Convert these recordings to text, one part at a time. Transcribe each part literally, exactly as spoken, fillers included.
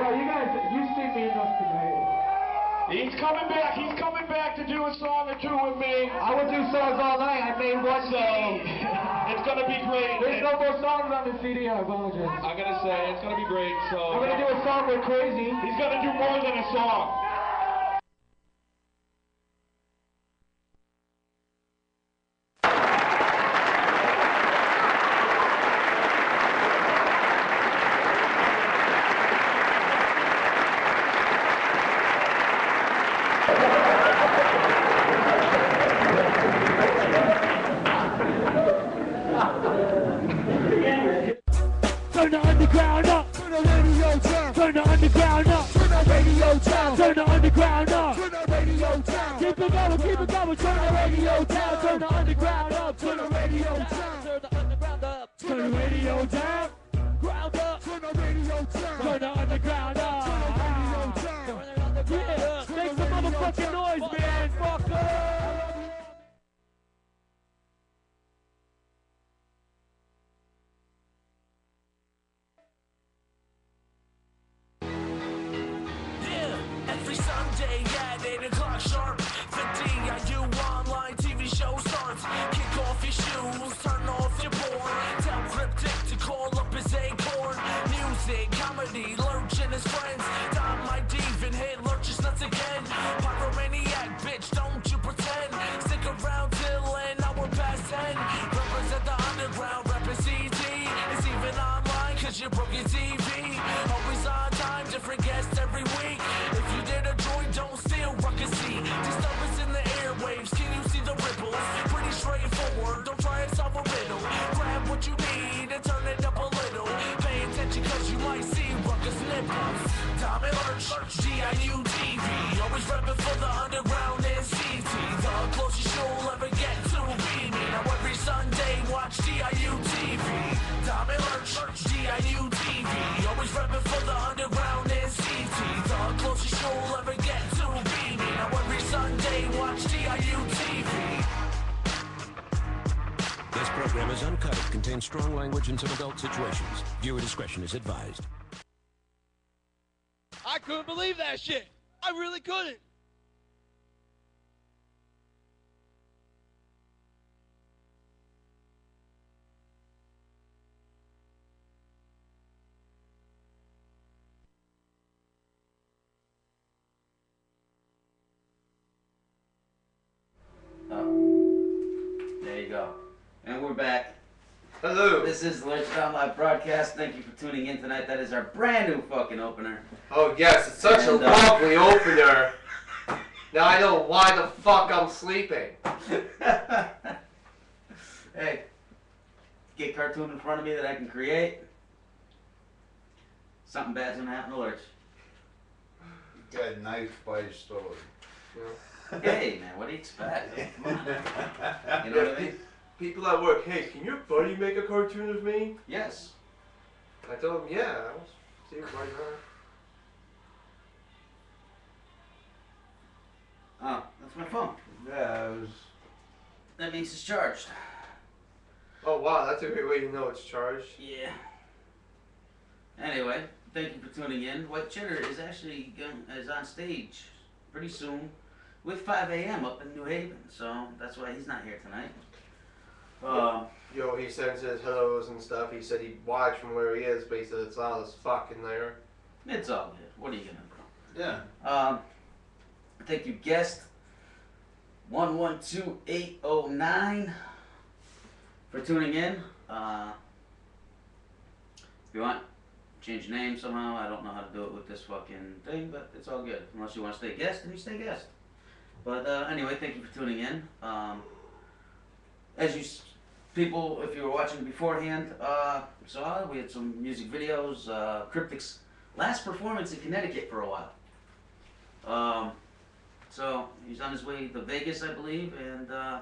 Yo, you guys, you've seen me enough tonight. He's coming back. He's coming back to do a song or two with me. I would do songs all night. I made one So, it's going to be great. There's no more songs on the C D, I apologize. I'm going to say, it's going to be great. So, I'm going to do a song with Crazy. He's going to do more than a song. Turn the underground up. Turn the radio down. Turn the underground up. Turn the radio down. Turn the underground up. Turn the radio down. Keep it going, keep it going. Turn the radio down. Turn the underground up. Turn the radio down. Turn the underground up. Turn the radio down. Ground up. Turn the radio down. Turn the underground up. Turn the radio down. Turn the underground up. Make some motherfucking noise, man. Fuck up. Every Sunday at eight o'clock sharp, fifteen yeah, you online T V show starts. Kick off your shoes, turn off your porn. Tell Cryptic to call up his acorn. Music, comedy, Lurch and his friends. Dom my div and hit Lurch's nuts again. Pyromaniac, bitch, don't you pretend. Stick around till an hour past ten. Represent the underground, rep C D. It's even online cause you broke your T V. Always on time, different guests every week. If you did a joint, don't steal ruckus seat. Disturbance in the airwaves, can you see the ripples? Pretty straightforward, don't try and solve a riddle. Grab what you need and turn it up a little. Pay attention cause you might see ruckus nipples. Tom and Lurch, G I U T V. Always repping for the underground and C T. The closest you'll ever get to be me. Now every Sunday, watch G I U T V. Tom and Lurch, G I U T V. Always repping for the underground and C T. The closest you'll ever get to be me. Now every Sunday, watch G I U T V. This program is uncut. It contains strong language and some adult situations. Viewer discretion is advised. I couldn't believe that shit. I really couldn't. Oh. There you go. And we're back. Hello. This is the Lurch Down Live broadcast. Thank you for tuning in tonight. That is our brand new fucking opener. Oh yes, it's such And, a uh, lovely opener. Now I know why the fuck I'm sleeping. Hey, get a cartoon in front of me that I can create. Something bad's gonna happen to Lurch. Got knifed by his story. Hey man, what do you expect? Come on. You know what I mean? People at work, hey, can your buddy make a cartoon of me? Yes. I told him, yeah. I'll see why not. Oh, that's my phone. Yeah, it was. That means it's charged. Oh wow, that's a great way to know it's charged. Yeah. Anyway, thank you for tuning in. White Cheddar is actually going, is on stage pretty soon with five A M up in New Haven, so that's why he's not here tonight. Uh, Yo, he sends his hellos and stuff. He said he'd watch from where he is, but he said it's loud as fuck in there. it's all good. What are you gonna do? Yeah. Um, thank you, guest one one two eight oh nine, for tuning in. Uh, if you want, change your name somehow. I don't know how to do it with this fucking thing, but it's all good. Unless you want to stay guest, then you stay guest. But uh, anyway, thank you for tuning in. Um, as you s- people, if you were watching beforehand, uh, saw, we had some music videos. Uh, Cryptic's last performance in Connecticut for a while. Um, so he's on his way to Vegas, I believe, and uh,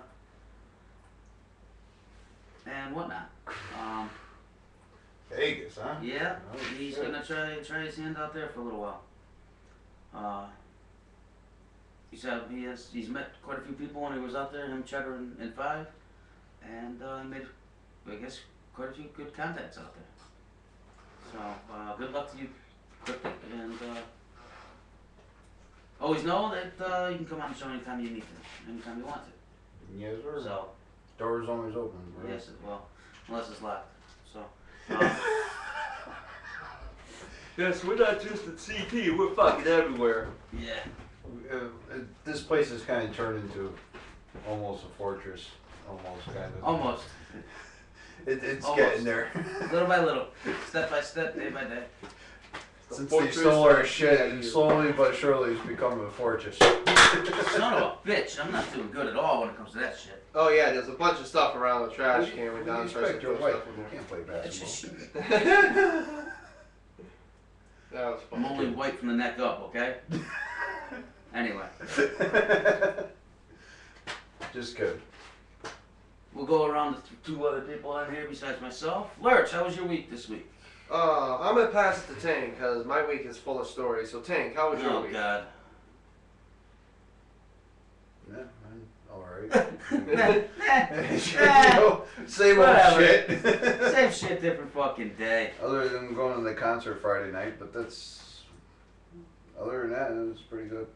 and whatnot. Um, Vegas, huh? yeah, Oh, he's shit. gonna try try his hand out there for a little while. Uh, he's had, he has he's met quite a few people when he was out there. Him, Cheddar, and, and Five, and uh, he made, I guess, quite a few good contacts out there. So uh, good luck to you, Cryptic, and uh, always know that uh, you can come out and show anytime you need to, anytime you want to. Yes, sir. So, Door's always open, bro. yes, well, unless it's locked. So, um, Yes, we're not just at C T, we're fucking everywhere. yeah. Uh, uh, this place has kind of turned into almost a fortress. Almost, kind of. Almost. It, it's Almost. getting there. Little by little, step by step, day by day. Since The they fortress stole our of shit, Shaggy. and slowly but surely it's become a fortress. Son of a bitch, I'm not doing good at all when it comes to that shit. Oh yeah, there's a bunch of stuff around the trash can. We're You down expect your throw wife stuff in there. can't play That's basketball. just shit. That was I'm fun. only white from the neck up, okay? Anyway, Just good. we'll go around to th- two other people on here besides myself. Lurch, how was your week this week? Uh, I'm gonna pass it to Tank because my week is full of stories. So Tank, how was your Oh, week? God. Yeah, I'm alright. You Nah, know, same old Whatever. shit. Same shit, different fucking day. Other than going to the concert Friday night, but that's, other than that, it was pretty good.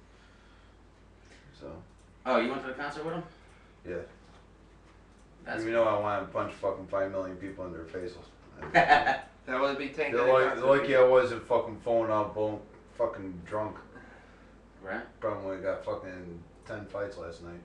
So, Oh, you went to the concert with him? yeah. That's You know I want to punch fucking five million people in their faces. That would be Tank. They're like, they're lucky I wasn't fucking phone out, bone, fucking drunk. right. Probably got fucking ten fights last night.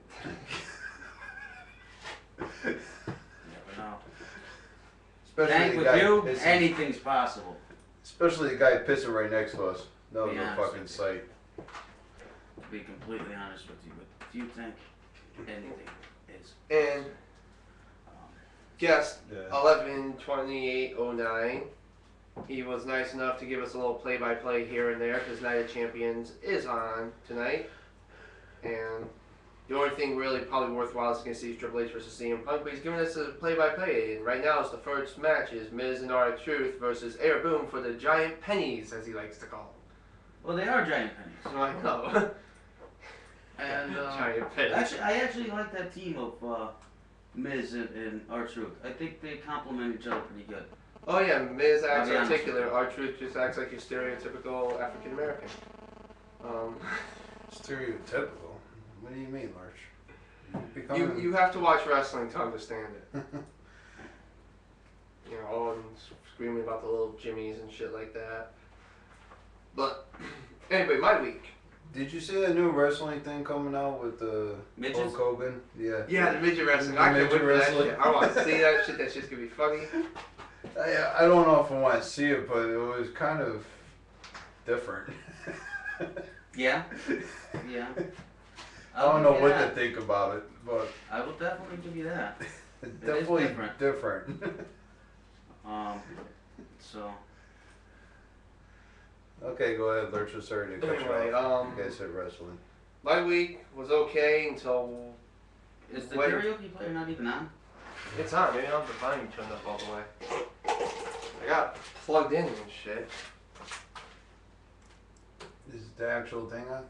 Never know. Especially Tank, the with guy you, pissing, anything's possible. especially the guy pissing right next to us. That was Be a honest fucking with sight. To be completely honest with you, but do you think anything is? And Um, guest Yeah. eleven twenty-eight oh nine. He was nice enough to give us a little play-by-play here and there because Night of Champions is on tonight. And the only thing really probably worthwhile is going to see Triple H versus C M Punk, but he's giving us a play-by-play. And right now, it's the first match is Miz and R-Truth versus Air Boom for the Giant Pennies, as he likes to call well, they are giant pennies. them. So I know. And uh, Giant pennies. actually, I actually like that team of uh, Miz and, and R-Truth. I think they complement each other pretty good. Oh yeah, Miz I'll acts be honest articulate. with you. R-Truth just acts like your stereotypical African American. Um, Stereotypical. What do you mean, Larch? you Becoming- you have to watch wrestling to understand it. You know, all of them screaming about the little Jimmies and shit like that. But anyway, my week. Did you see that new wrestling thing coming out with the Midgets? Hulk Hogan? Yeah. Yeah, the midget wrestling. The I can't wait midget for that wrestling. shit. I want to see that shit. That shit's gonna be funny. I, I don't know if I want to see it, but it was kind of different. Yeah, yeah. I don't I'll know give you what that. to think about it, but I will definitely give you that. it's is definitely different. different. Um, so Okay, go ahead, Lurch. I'm sorry to cut Anyway, you off. um, You guys said wrestling. My week was okay until is the Wait. karaoke player not even on? it's on. Maybe I don't have the volume turned up all the way. I got plugged in and shit. Is the actual thing on?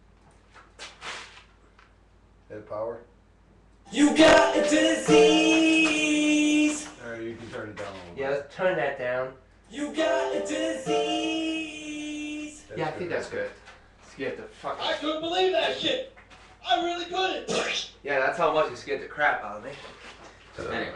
That power? You got a disease. Alright, you can turn it down a little Yeah, bit. let's turn that down. You got a disease. That's Yeah, I think that's good. Scared the fuck. I couldn't believe that shit! I really couldn't! Yeah, that's how much it scared the crap out of me. Anyway,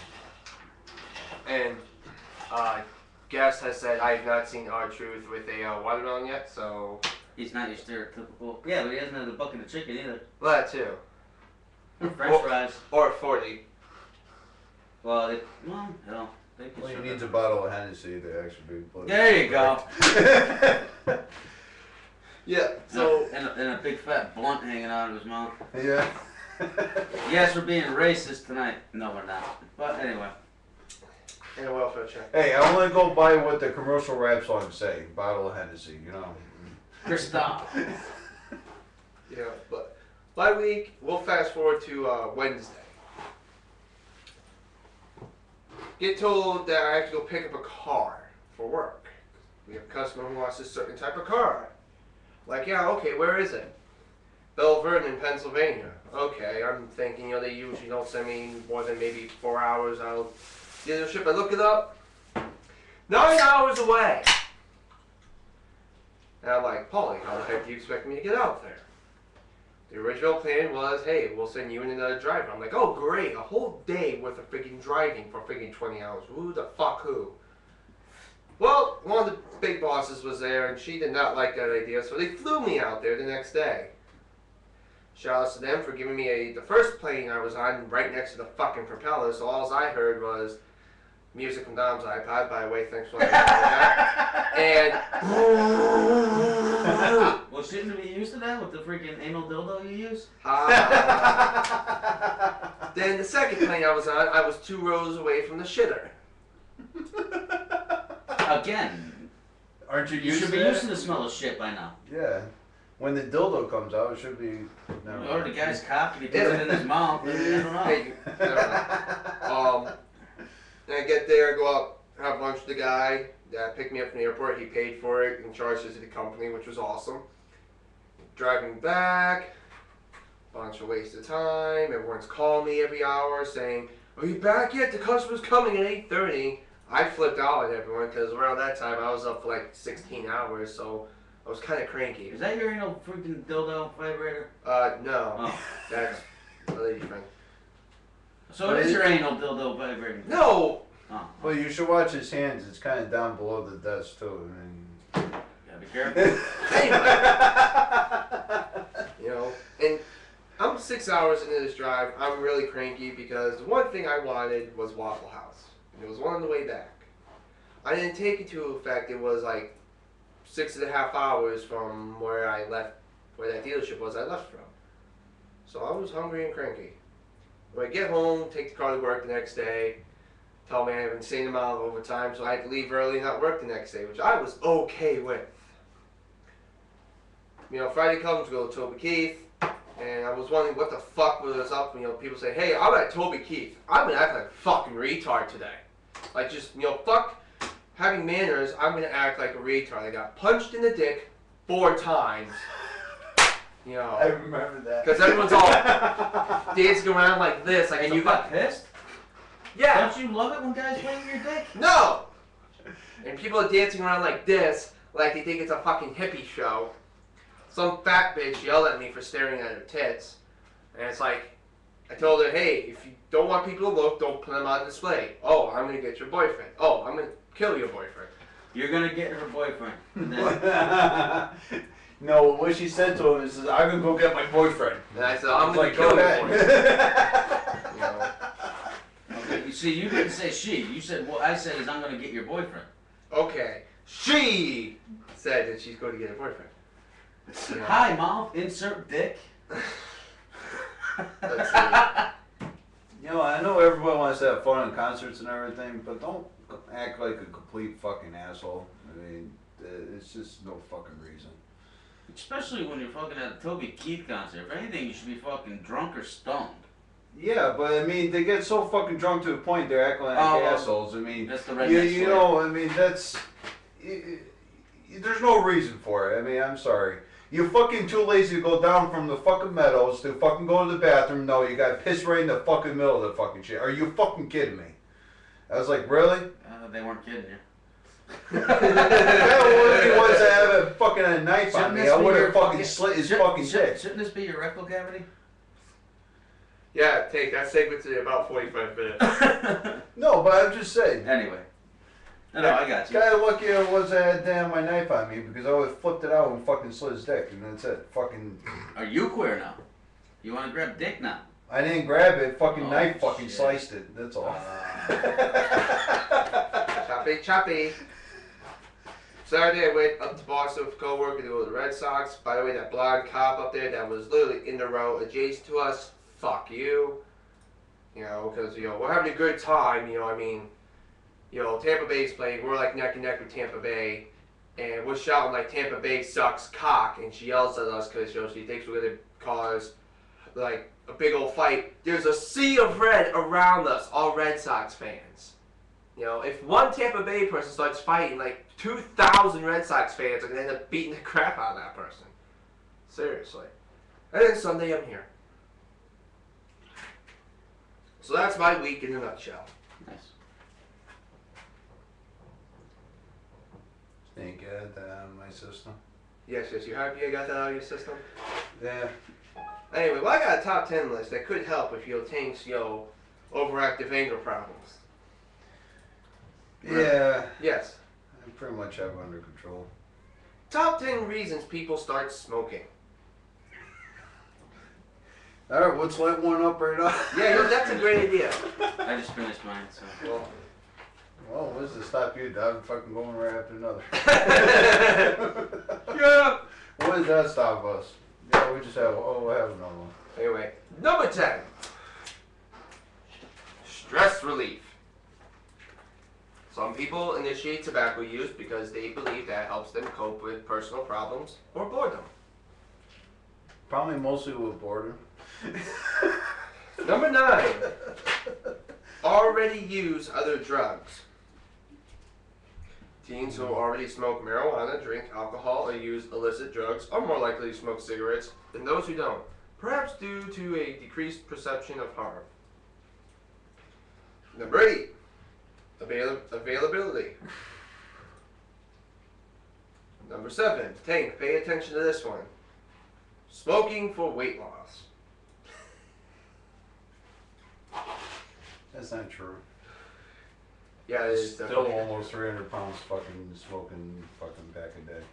And uh, guest has said I have not seen R-Truth with a uh, watermelon yet, so he's not your stereotypical. Yeah, but he doesn't have the bucket of chicken either. well, that too. Or French Well- fries. Or forty. Well, they, well, hell, they can Well, he shove needs a it. bottle of Hennessy to actually be put. There you go. Yeah. So So and a, and a big fat blunt hanging out of his mouth. Yeah. Yes, we're being racist tonight. No, we're not. But anyway, and a welfare check. Hey, I only go by what the commercial rap songs say. Bottle of Hennessy, you know. Christoph. Yeah, but my week. We'll fast forward to uh, Wednesday. Get told that I have to go pick up a car for work. We have a customer who wants a certain type of car. Like, yeah, okay, where is it? Belle Vernon, Pennsylvania. Okay, I'm thinking, you know, they usually don't send me more than maybe four hours out of dealership. I look it up. Nine hours away. And I'm like, Paulie, how the heck do you expect me to get out there? The original plan was, hey, we'll send you and another driver. I'm like, oh great, a whole day worth of freaking driving for freaking twenty hours. Who the fuck who? Well, one of the big bosses was there and she did not like that idea, so they flew me out there the next day. Shout out to them for giving me a, the first plane I was on right next to the fucking propeller, so all I heard was music from Dom's iPod, by the way, thanks for letting me know that. And Well, shouldn't we be used to that with the freaking anal dildo you use? uh, then the second plane I was on, I was two rows away from the shitter. Again, Aren't you you used should to be that? used to the smell of shit by now. Yeah. When the dildo comes out, it should be. Never Or the mind. guy's cock, he puts it in his mouth. I don't know. Hey, never mind. Um, then I get there, go up, have lunch with the guy that picked me up from the airport. He paid for it and charged it to the company, which was awesome. Driving back, bunch of waste of time. Everyone's calling me every hour saying, "Are you back yet? The customer's coming at eight thirty." I flipped out at everyone because around that time I was up for like sixteen hours, so I was kind of cranky. Is that your anal freaking dildo vibrator? Uh, no, Oh. that's a lady friend. So it is your anal dildo vibrator? No. Oh. Well, you should watch his hands. It's kind of down below the desk too. I mean. Gotta be careful. Anyway, you know, and I'm six hours into this drive. I'm really cranky because the one thing I wanted was Waffle House. And it was one on the way back. I didn't take it to effect. It was like six and a half hours from where I left, where that dealership was I left from. So I was hungry and cranky. When I get home, take the car to work the next day, tell me I have an insane amount of overtime, so I had to leave early and not work the next day, which I was okay with. You know, Friday comes, go to Toby Keith, and I was wondering what the fuck was up. You know, people say, hey, I'm at Toby Keith. I'm gonna act like a fucking retard today. Like, just, you know, fuck having manners, I'm gonna act like a retard. I got punched in the dick four times. You know. I remember that. Because everyone's all dancing around like this. Like And it's you a got fuck- pissed? Yeah. Don't you love it when guys play with your dick? No! And people are dancing around like this, like they think it's a fucking hippie show. Some fat bitch yelled at me for staring at her tits. And it's like, I told her, hey, if you don't want people to look, don't put them on display. Oh, I'm gonna get your boyfriend. Oh, I'm gonna kill your boyfriend. You're gonna get her boyfriend. And then, No, what she said to him is, I'm gonna go get my boyfriend. And I said, I'm He's gonna like, kill go your ahead. boyfriend. You know? okay, you see, you didn't say she. You said, what I said is I'm gonna get your boyfriend. Okay. She said that she's going to get a boyfriend. You know? Hi, mom. Insert dick. Let's see. You know, I know everyone wants to have fun in concerts and everything, but don't act like a complete fucking asshole. I mean, uh, it's just no fucking reason. Especially when you're fucking at a Toby Keith concert. If anything, you should be fucking drunk or stoned. Yeah, but I mean, they get so fucking drunk to the point they're acting like Oh, well, assholes. I mean, that's the you, redneck you way. know, I mean, that's. y- y- There's no reason for it. I mean, I'm sorry. You're fucking too lazy to go down from the fucking meadows to fucking go to the bathroom. No, you got piss right in the fucking middle of the fucking shit. Are you fucking kidding me? I was like, really? Uh, they weren't kidding you. That only wants to have a fucking a knife Shouldn't on me. this I be would your have fucking slit his should- fucking should- dick. Shouldn't this be your rectal cavity? Yeah, take that segment to about forty-five minutes. No, but I'm just saying. Anyway. No, no, I got you. Guy lucky I was I had damn my knife on me because I would have flipped it out and fucking slit his dick and that's it. Fucking. Are you queer now? You want to grab dick now? I didn't grab it. Fucking Oh, knife fucking shit. sliced it. That's all. Choppy, choppy. Saturday I went up to Boston with a co-worker to go to the Red Sox. By the way, that blonde cop up there that was literally in the row adjacent to us, fuck you. You know, because, you know, we're having a good time, you know, I mean, you know, Tampa Bay's playing, we're like neck and neck with Tampa Bay, and we're shouting like Tampa Bay sucks cock, and she yells at us because, you know, she thinks we're going to cause, like, a big old fight. There's a sea of red around us, all Red Sox fans. You know, if one Tampa Bay person starts fighting, like two thousand Red Sox fans are going to end up beating the crap out of that person. Seriously. And then Sunday I'm here. So that's my week in a nutshell. Nice. Thank God that out of my system. Yes, yes, you happy I got that out of your system? Yeah. Anyway, well, I got a top ten list that could help if you obtain, you know, overactive anger problems. Yeah. Yes. I pretty much have it under control. Top ten reasons people start smoking. Alright, let's light one up right now. Yeah, yeah, that's a great idea. I just finished mine, so. Well, Well, what does it stop you? I'm fucking going right after another. yeah. What does that stop us? Yeah, we just have, oh, we'll have another one. Anyway, number ten. Stress relief. Some people initiate tobacco use because they believe that helps them cope with personal problems or boredom. Probably mostly with boredom. Number nine. Already use other drugs. Teens who already smoke marijuana, drink alcohol, or use illicit drugs are more likely to smoke cigarettes than those who don't, perhaps due to a decreased perception of harm. Number eight. Avail availability. Number seven. Tank, pay attention to this one. Smoking for weight loss. That's not true. Yeah, it is Still definitely almost three hundred pounds fucking smoking fucking back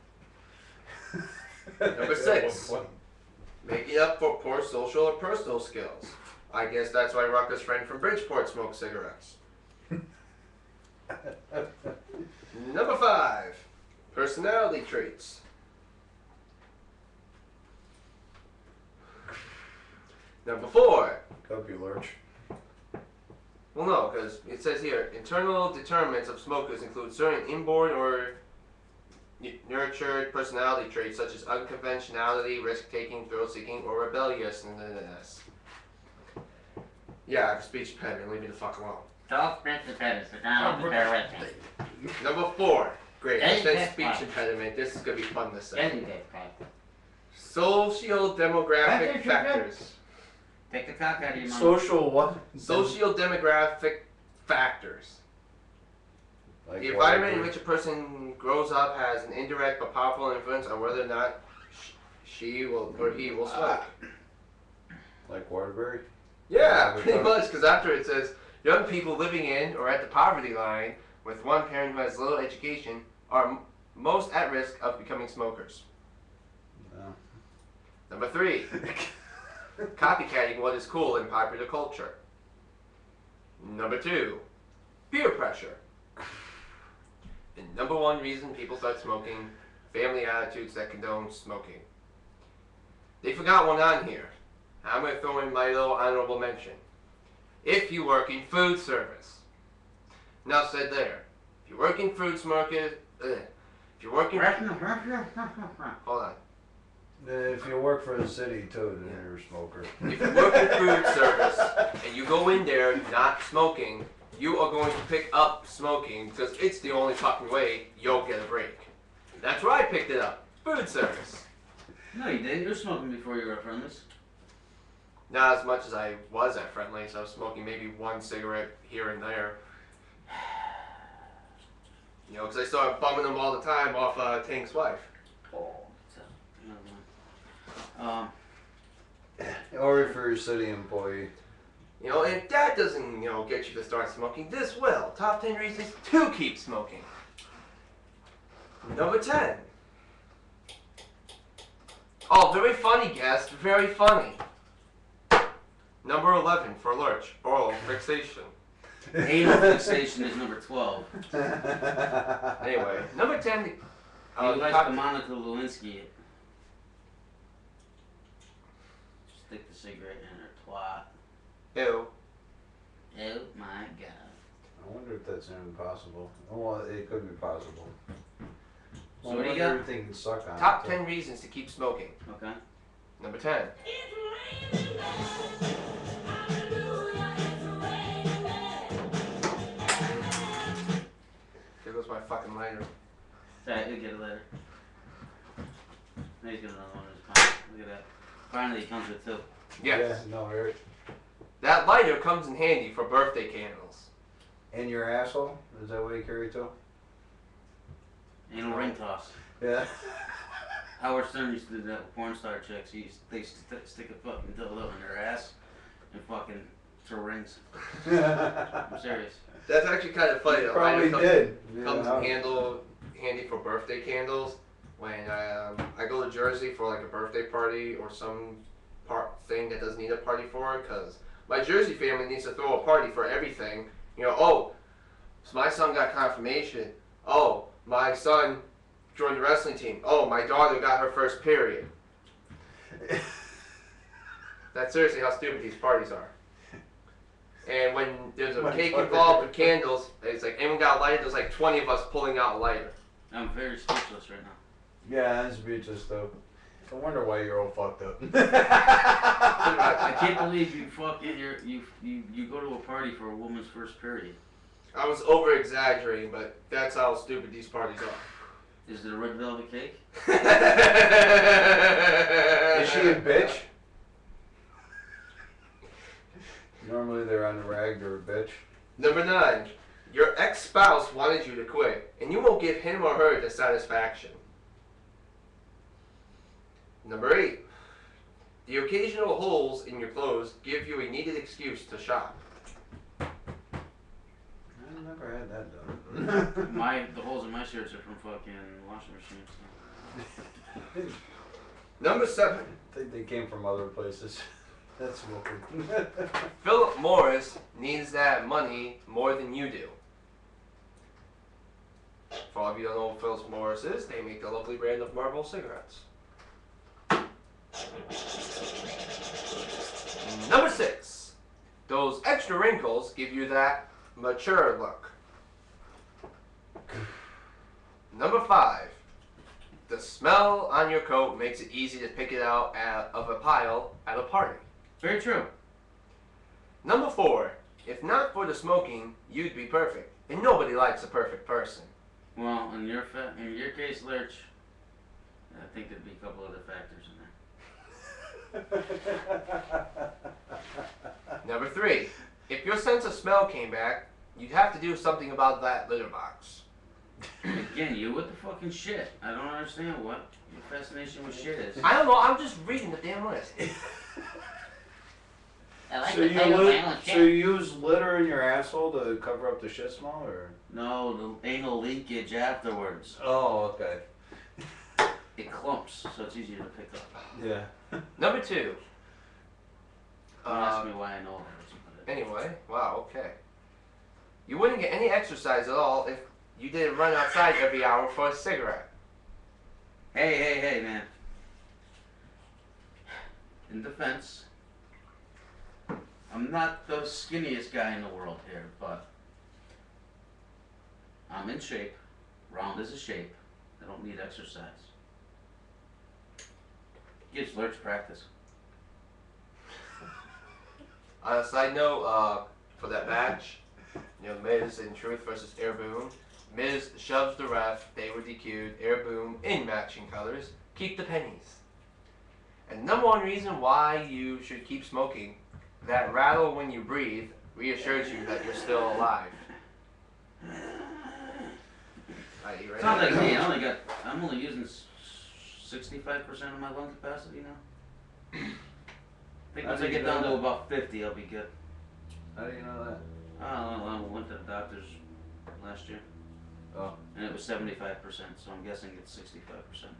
a day. Number six. Making up for poor social or personal skills. I guess that's why Rucka's friend from Bridgeport smokes cigarettes. Number five. Personality traits. Number four. Could be lurch. Well, no, because it says here, internal determinants of smokers include certain inborn or n- nurtured personality traits such as unconventionality, risk-taking, thrill-seeking, or rebelliousness. Yeah, I have speech impediment. Leave me the fuck alone. Don't speak the penis. Sit down and bear with me. Number four. Great. I Hey, said that's speech fine. impediment. This is going to be fun to Yes, say. you did, Frank. Socio-demographic That's it, factors. Take the cock out of your mouth. Social what? Socio-demographic factors. Like The what? environment in which a person grows up has an indirect but powerful influence on whether or not sh- she will or he will smoke. Like Waterbury? Yeah, Yeah, pretty we much, because after it says young people living in or at the poverty line with one parent who has little education are m- most at risk of becoming smokers. No. Number three, copycatting what is cool in popular culture. Number two, peer pressure. And number one reason people start smoking, family attitudes that condone smoking. They forgot one on here. I'm going to throw in my little honorable mention. If you work in food service. Now said there. If you work in food market, uh, if you work in... Hold on. If you work for the city too, then you're a smoker. If you work in food service and you go in there not smoking, you are going to pick up smoking because it's the only fucking way you'll get a break. That's where I picked it up. Food service. No, you didn't. You were smoking before you were at Friendly's. Not as much as I was at Friendly's. I was smoking maybe one cigarette here and there. You know, because I started bumming them all the time off uh, Tank's wife. Oh, um, Or if you're a city employee. You know, and if that doesn't, you know, get you to start smoking, this will. Top ten reasons to keep smoking. Number ten. Oh, very funny, guest. Very funny. Number eleven for Lurch. Oral fixation. anal fixation is number twelve. Anyway, number ten. He Uh, likes top- the Monica Lewinsky. Stick the cigarette in her twat. Ew. Oh my god. I wonder if that's even possible. Well, it could be possible. So Well, what do you I got? wonder Everything can suck on Top it, ten reasons to keep smoking. Okay. Number ten. There goes my fucking lighter. Alright, you'll get it later. Now he's got another one in his pocket. Look at that. Finally, he comes with two. Yes. Yeah, no, Eric. That lighter comes in handy for birthday candles. And your asshole? Is that what you carry too? Anal ring toss. Yeah. Howard Stern used to do that with porn star chicks. He used, they used to stick a fucking dildo in their ass and fucking throw rings. I'm serious. That's actually kind of funny. Though. Probably comes, did. Comes Yeah. handle handy for birthday candles. When um, I go to Jersey for like a birthday party or some part thing that doesn't need a party for, because my Jersey family needs to throw a party for everything. You know, oh, so my son got confirmation. Oh, my son joined the wrestling team. Oh, my daughter got her first period. That's seriously how stupid these parties are. And when there's a My cake daughter. involved with candles, it's like anyone got a lighter, there's like twenty of us pulling out a lighter. I'm very speechless right now. Yeah, that's speechless though. I wonder why you're all fucked up. I can't believe you fucking you're, you you you go to a party for a woman's first period. I was over exaggerating, but that's how stupid these parties are. Is it a red velvet cake? Is she a bitch? Normally they're on the rag, they're a bitch. Number nine, your ex-spouse wanted you to quit, and you won't give him or her the satisfaction. Number eight, the occasional holes in your clothes give you a needed excuse to shop. I never had that done. My the holes in my shirts are from fucking washing machines. Number seven, I think they came from other places. That's smoking. Philip Morris needs that money more than you do. For all of you who don't know what Philip Morris is, they make the lovely brand of Marlboro cigarettes. Number six, those extra wrinkles give you that mature look. Number five, the smell on your coat makes it easy to pick it out at, of a pile at a party. Very true. Number four, if not for the smoking, you'd be perfect. And nobody likes a perfect person. Well, in your fa- in your case, Lurch, I think there'd be a couple other factors in there. Number three, if your sense of smell came back, you'd have to do something about that litter box. Again, you with the fucking shit. I don't understand what your fascination with shit is. I don't know, I'm just reading the damn list. I like So the you, title li- Violent so Shit. you use litter in your asshole to cover up the shit smell, or? No, the anal leakage afterwards. Oh, okay. It clumps, so it's easier to pick up. Yeah. Number two. Don't Uh, ask me why I know all this. but it- Anyway, wow, okay. You wouldn't get any exercise at all if you didn't run outside every hour for a cigarette. Hey, hey, hey, man. In defense, I'm not the skinniest guy in the world here, but I'm in shape. Round is a shape. I don't need exercise. Gives Lurch practice. On a side note, uh, for that match, you know, Miz in Truth versus Air Boom, Miz shoves the ref, they were D Q'd, Air Boom in matching colors, keep the pennies. And number one reason why you should keep smoking, that rattle when you breathe reassures you that you're still alive. Are you ready? It's not like me. I only got. I'm only using sixty-five percent of my lung capacity now. I think once I get down to about fifty, I'll be good. How do you know that? I don't know. I went to the doctor's last year, Oh. and it was seventy-five percent. So I'm guessing it's sixty-five percent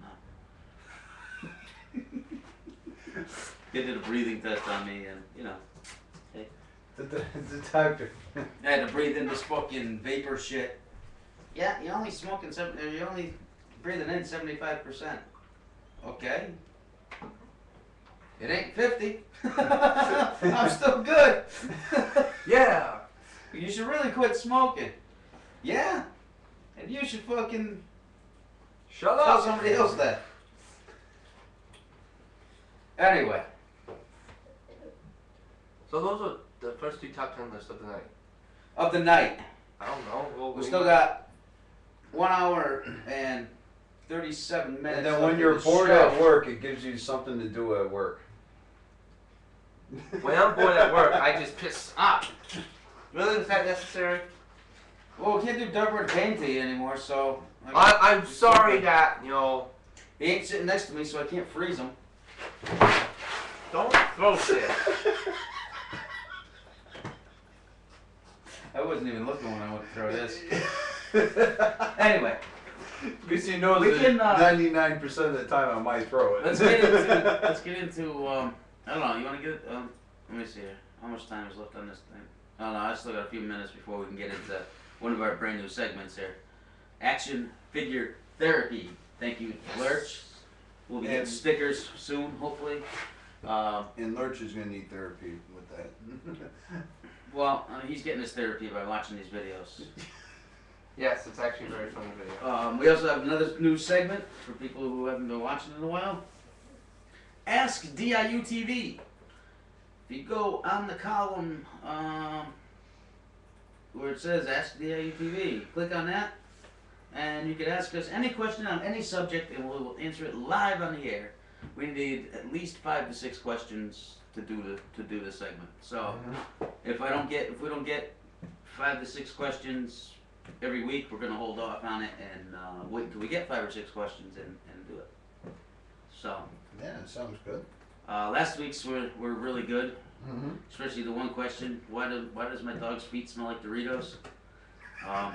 now. They did a breathing test on me, and you know, The, the, the doctor. I had to breathe in this fucking vapor shit. Yeah, you're only smoking seven. or You're only breathing in seventy-five percent. Okay. It ain't fifty. I'm still good. Yeah! You should really quit smoking. Yeah. And you should fucking Shut tell up! somebody else that. Anyway. So those are the first two top ten lists of the night. Of the night. I don't know. Well, We still got one hour and thirty-seven minutes. And then left when of you're the bored show. at work, it gives you something to do at work. When I'm bored at work, I just piss up. Really, is that necessary? Well, we can't do Dartboard Pain to you anymore, so. I, I'm sorry that, you know, He ain't sitting next to me, so I can't freeze him. Don't throw shit. I wasn't even looking when I went to throw this. Anyway, At least he knows We that can, uh, ninety-nine percent of the time I might throw it. let's get into let's get into um I don't know. You want to get um let me see here. How much time is left on this thing? I don't know. I still got a few minutes before we can get into one of our brand new segments here. Action figure therapy. Thank you, Lurch. We'll be getting And- stickers soon, hopefully. Um, And Lurch is gonna need therapy with that. well, uh, he's getting his therapy by watching these videos. Yes, it's actually a very funny video. Um, we also have another new segment for people who haven't been watching in a while. Ask D I U T V. If you go on the column um, where it says Ask D I U T V, click on that, and you can ask us any question on any subject, and we'll answer it live on the air. We need at least five to six questions to do the to do the segment. So if I don't get if we don't get five to six questions every week, we're gonna hold off on it and uh, wait until we get five or six questions and, and do it. So Yeah, it sounds good. uh, last week's were, were really good, Mm-hmm. especially the one question: Why do why does my dog's feet smell like Doritos? Um,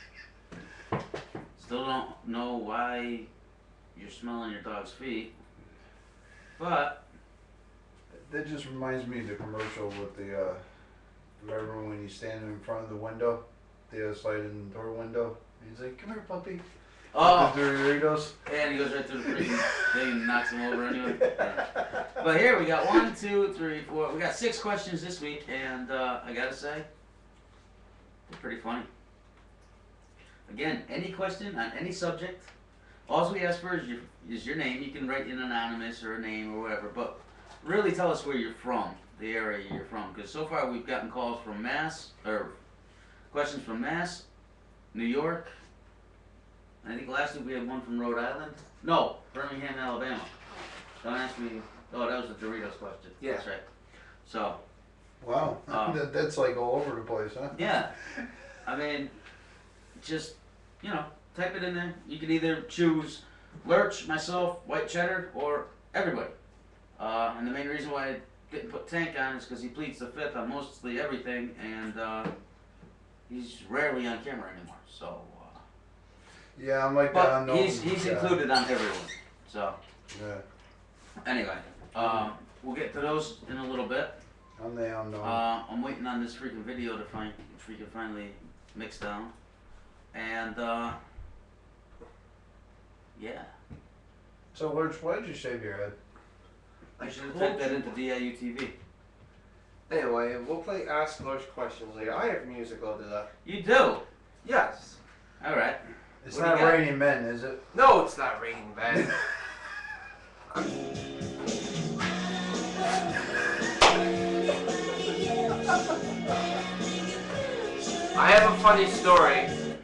still don't know why you're smelling your dog's feet, but That just reminds me of the commercial with the, uh, remember when he's standing in front of the window, the sliding door window? And he's like, come here, puppy. oh, The Doritos. and he goes right through the freaking thing and knocks him over anyway. Yeah. But here we got one, two, three, four. We got six questions this week, and uh, I gotta say, they're pretty funny. Again, any question on any subject, all we ask for is your is your name. You can write in anonymous or a name or whatever, but really tell us where you're from, the area you're from, because so far we've gotten calls from Mass or questions from Mass, New York. I think last week we had one from Rhode Island. No, Birmingham, Alabama. Don't ask me. Oh, that was the Doritos question. Yeah. That's right. So, Wow, Um, that, that's like all over the place, huh? yeah. I mean, just, you know, type it in there. You can either choose Lurch, myself, White Cheddar, or everybody. Uh, and the main reason why I didn't put Tank on is because he pleads the fifth on mostly everything, and uh, he's rarely on camera anymore. So. Yeah, I'm like that But unknown he's he's guy. included on everyone. So Yeah, anyway, um, we'll get to those in a little bit. I'm the unknown. Uh, I'm waiting on this freaking video to find freaking finally mix down, and uh, yeah, so, Lurch, why did you shave your head? I should have typed that into D I U T V. Anyway, we'll play Ask Lurch questions later. I have music loaded up. You do? Yes. All right. It's What do not you got? Raining Men, is it? No, it's not raining, man. I have a funny story.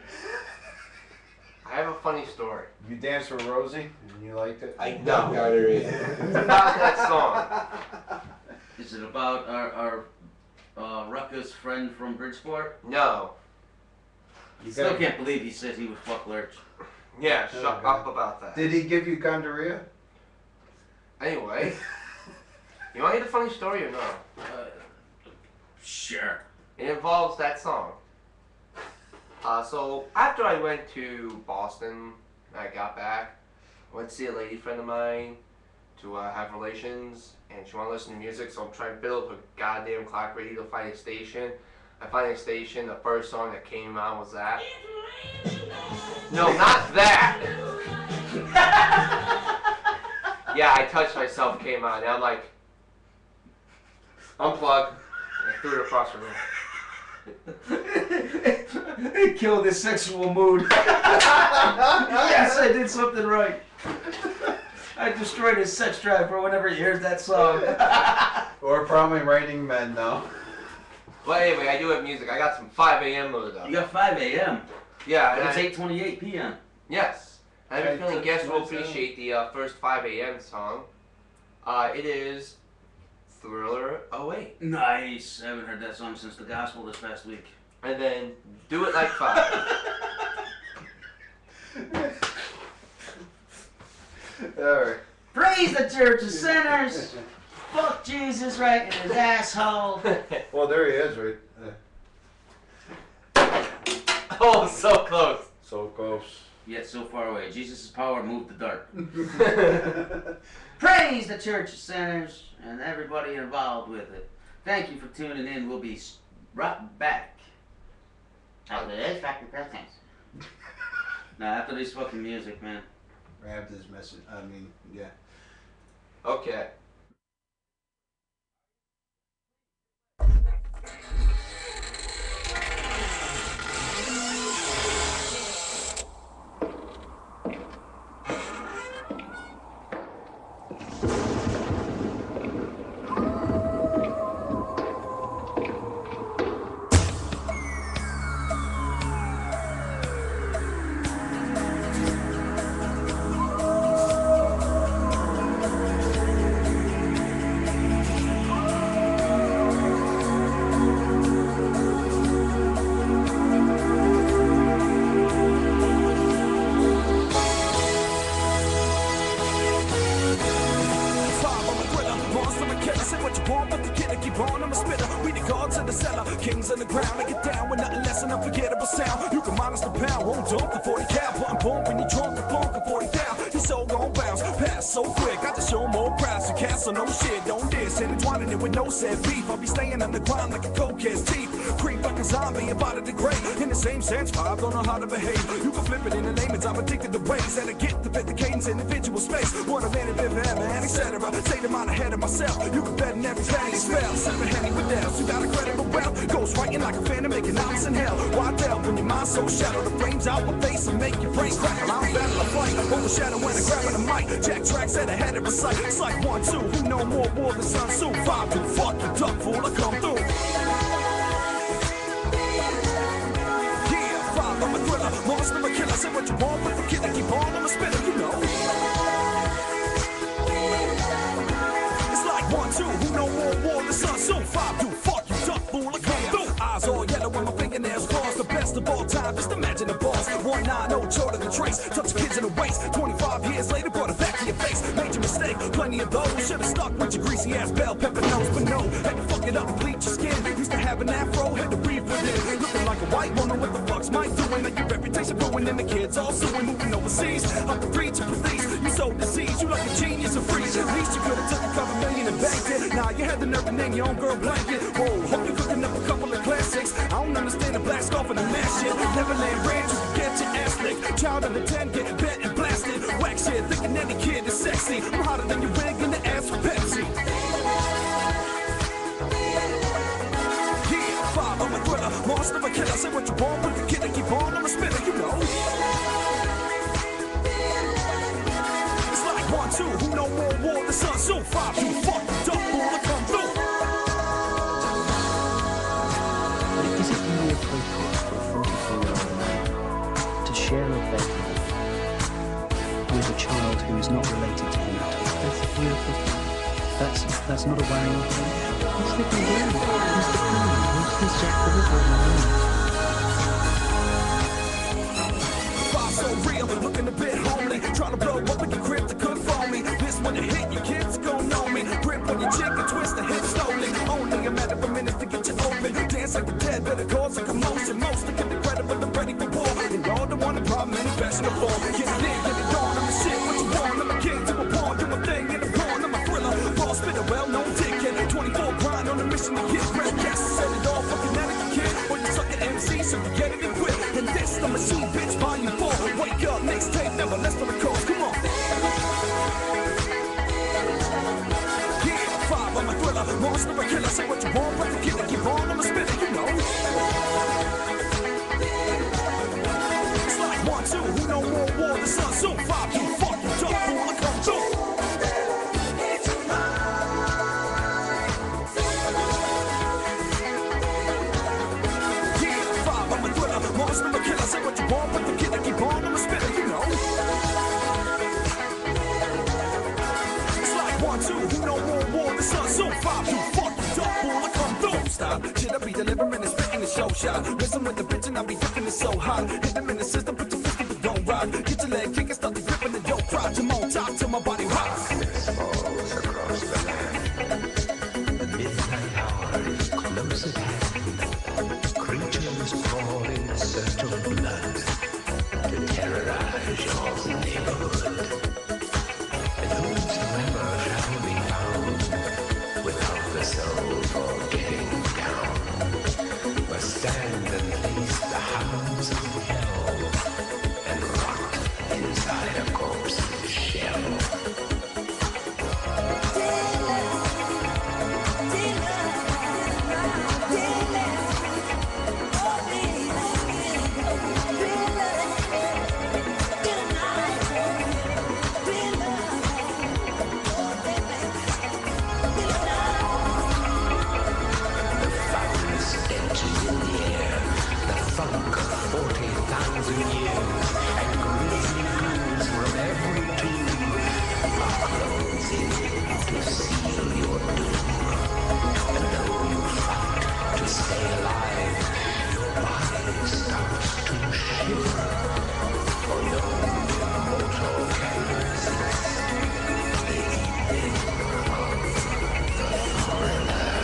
I have a funny story. You danced with Rosie and you liked it? I don't got her in. It's about that song. Is it about our our uh, ruckus friend from Bridgeport? No. You Still got- can't believe he said he would fuck Lurch. Yeah, shut Okay. up about that. Did he give you gonorrhea? Anyway, you want to hear the funny story or no? Uh, sure. It involves that song. Uh, so after I went to Boston, I got back, went to see a lady friend of mine to uh, have relations, and she wanted to listen to music, so I'm trying to build a goddamn clock ready to find a station. I find a station, the first song that came on was that. No, not that! Yeah, I touched myself, came on, and I'm like, unplug, and I threw it across the room. It killed his sexual mood. Yes, I did something right. I destroyed his sex drive for whenever he hears that song. Or probably Raining Men now. But anyway, I do have music. I got some five A M loaded up. You got five A M Yeah, But and it's I, eight twenty-eight P M yes. I have a Right, feeling so guests will what's that? appreciate the uh, first five A M song. Uh, it is Thriller oh eight. Nice. I haven't heard that song since the gospel this past week. And then Do It Like Five. Alright. Praise the Church of Sinners. Fuck Jesus right in his asshole. Well, there he is, right? Oh, so close. So close. Yet so far away. Jesus' power moved the dark. Praise the Church of Sinners and everybody involved with it. Thank you for tuning in. We'll be right back. After this fucking Christmas. Nah, after this fucking music, man. After this message, I mean, yeah. Okay. So no shit, don't diss, intertwining it with no set beef. I'll be staying on the ground like a cokehead's teeth. Creep like a zombie, about to degrade. In the same sense, five don't know how to behave. You can flip it in the layman's, I'm addicted to ways that I get to fit the cadence, individual space. One of any fifth heaven, et cetera. Say them out ahead of myself. You can bet in every penny spell. Sipping Henny with Dells, you got a credible wealth. Ghost writing like a phantom, making knowledge in hell. Why tell when your mind's so shallow? The flames out my face and make your brain crackle. I'm battle of flight, overshadow when I'm grabbing the mic. Jack tracks at ahead of a sight. It's like one, two, who know more war than Sun Tzu? Five, two, fuck you, duck fool, I come through. Yeah, five, I'm a thriller, monster, a killer. Say what you want, but the kid, I keep on, I'm a spinner, you know. It's like one, two, who know more war than Sun Tzu? Five, two, fuck you, duck fool, I come through. Eyes all yellow when my fingernails cross. The best of all time, just imagine the boss. One nine, no shorter than trace. Touch the kids in the waist. twenty-five years later, brought it back to your face. Major mistake, plenty of those. Should've stuck with your greasy ass bell pepper nose, but no, had to fuck it up and bleach your skin. Used to have an afro, had to breathe within. Looking like a white woman, what the fuck's Mike doing? Like your reputation ruining the kids, all suing, moving overseas. Up the breach of police, you so diseased. You like a genius and free. At least you could've took a couple million and banked it. Now you had the nerve to name your own girl blanket. Whoa, hope you're cooking up a couple of classics. I don't understand the black scarf and the mash shit. Neverland Ranch, you can get your ass licked. Child under ten, getting bent and blasted. Whack shit, thinking any kid is sexy. I'm hotter than your wig in the ass for Pepsi. Yeah, five, I'm a thriller, monster, a killer. Say what you want, but the kid I keep on, I'm a spinner, you know. It's like one, two, who know more war than Sun Tzu? Five, two, fuck you, duck fool, I come through. Is it really appropriate for a forty-four-year-old man to share a bed with a child who is not related to him? That's a beautiful thing. That's, that's not a worrying thing. Who's the Canadian? Who's the Canadian? Who's, who's Jack the Ripper? Five so real, looking a bit homely. Trying to blow up in your crib to cook for me. This when it hit, your kids gon' know me. Grip on your chick and twist the hip slowly. Only a matter of minutes to get you open. Dance like the dead, better cause a commotion. Most to get the credit, but I'm ready for war. And y'all the one the problem, any fashion of form. Get it in, get it on, I'm the shit, what you want? I'm a king to a pawn, do my thing in the pawn. I'm a thriller, ball spitter, well-known dickhead. twenty-four grind on a mission to get bread. Yes, set it off, fucking at it, kid. Or you suck at M C, so you get it and quit. And this, the machine, bitch, volume four. Wake up, next tape, never less for the cause, come on. Yeah, five, I'm a thriller, monster, a killer. Say what you want, but the kid I keep on, I'm a spinner, you know. It's like one, two, who know more war than Sun Tzu? Five, two, fuck you, duck fool, I come through. Yeah, five, I'm a thriller, monster, a killer. Say what you want, but the kid I keep on, I'm a spinner, you know. It's like one, two, who know more war than Sun Tzu? Five, two, fuck you, duck fool, I come through. Stop, shit, I be delivering and spitting the show shot. Listen with the bitch and I be thinking it's so hot. Hit them in the system, put your fist in the don't rock. Get your leg kick and start the gripping and don't cry. ride to on top till my body rocks. Darkness falls across the land. The midnight hour is close at hand. Creatures crawl in search of blood to terrorize your neighborhood. And whosoever shall be found without the soul for getting down must stand and face the hounds of hell and rot inside a corpse's shell. Funk of forty thousand years, and grisly ghouls from every tomb are closing to seal your doom. And though you fight to stay alive, your body starts to shiver, for no mortal can resist the evening of the foreigner.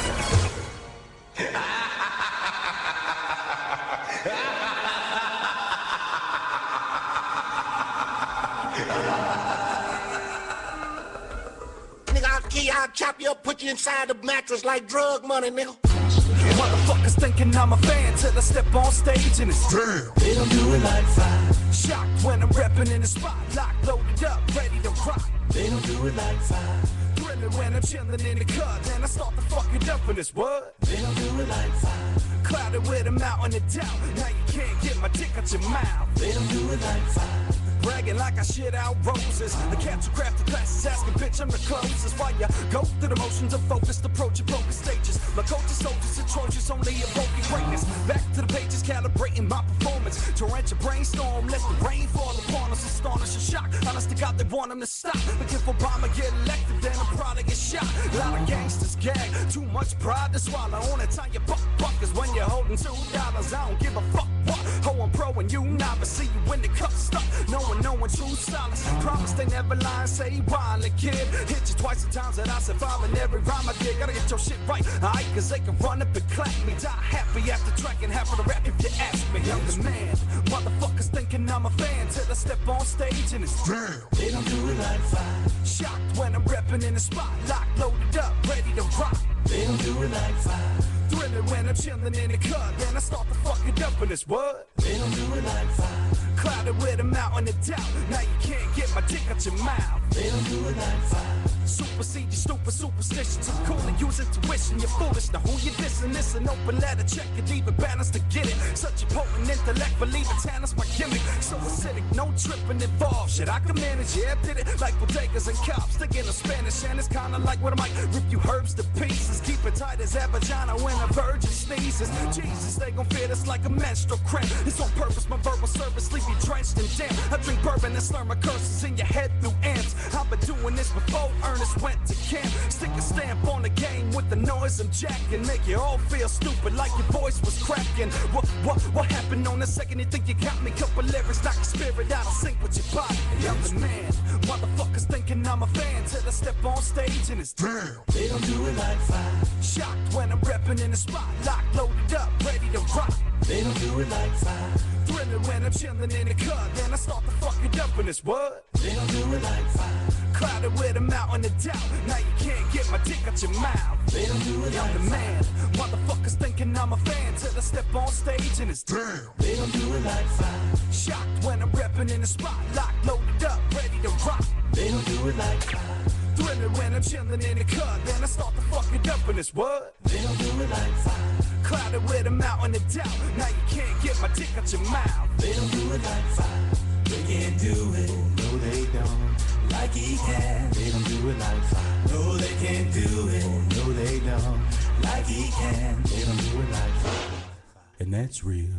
Nigga, I'll kill you, I'll chop you up, put you inside the mattress like drug money, nigga. Motherfuckers thinking I'm a fan till I step on stage and it's damn. They don't do it like five. Shocked when I'm repping in the spot, locked, loaded up, ready to rock. They don't do it like five. Thrilling when I'm chilling in the cut, then I start to fuck it up in this what? They don't do it like five. Clouded with a mountain of doubt, now you can't get my dick out your mouth. They don't do it like five. Bragging like I shit out roses. The cats who crafted classes asking, bitch, I'm the closest. While you go through the motions of focused approach of broken stages. My coach is soldiers and Trojans, only a broken greatness. Back to the pages, calibrating my performance. Torrential brainstorm, let the rain fall upon us. Astonish and shock. Honest to God, they want him to stop. But if Obama get elected, then I'm proud to get shot. A lot of gangsters gag, too much pride to swallow. Only time you buck buckers when you're holding two dollars. I don't give a fuck what. Ho, I'm pro and you novice. See you when the cup stuck. No one knowing true solace. Promise they never lie and say wildly, kid. Hit you twice the times that I survive in every rhyme I did. Gotta get your shit right, alright, cause they can run up and clap me. Die happy after tracking half of the rap if you ask me. I'm the man. Motherfuckers thinking I'm a fan till I step on stage and it's damn. They don't do it like five. Shocked when I'm repping in the spot, locked, loaded up, ready to rock. They don't do it like five. Thrilling when I'm chilling in the cut, then I start to fuck it up in this what? They don't do it like five. Clouded with a mountain of doubt, now you can't get my dick out your mouth. They don't do it like five. Supersede your stupid superstitions. I'm cool and use intuition. You're foolish. Now who you dissing? This an open letter. Check it, even balance to get it. Such a potent intellect, believe it, Tanner's my gimmick. So acidic, no tripping involved. Shit, I can manage. Yeah, I did it like bodegas and cops. Thinking of Spanish, and it's kinda like when I might rip you herbs to pieces. Keep it tight as a vagina when a virgin sneezes. Jesus, they gon' fit us like a menstrual cramp. It's on purpose, my verbal service leave you drenched in damp. I drink bourbon and slur my curses in your head through amps. I've been doing this before Ernest went to camp. Stick a stamp on the game with the noise I'm jacking. Make you all feel stupid like your voice was cracking. What, what, what happened on the second you think you got me? Couple lyrics knock your spirit out of sync with your body. I'm the man. Motherfuckers thinking I'm a fan till I step on stage and it's damn. They don't do it like five. Shocked when I'm repping in the spot, locked, loaded up, ready to rock. They don't do it like five. Thrilling when I'm chilling in the cut, then I start to fuck it up in this what? They don't do it like five. Clouded with a mountain of doubt, now you can't get my dick out your mouth. They don't do it like I'm the man. Motherfuckers thinking I'm a fan till I step on stage and it's damn. They don't do it like five. Shocked when I'm repping in the spot, locked, loaded up, ready to rock. They don't do it like five. Thrilling when I'm chilling in the cut, then I start to fuck it up in this what? They don't do it like five. Clouded with a mountain of doubt, now you can't get my dick out your mouth. They don't do it like five. They can't do it, no they don't. Like he can, they don't do it like five. No they can't do it, no they don't. Like he can, they don't do it like five. And that's real.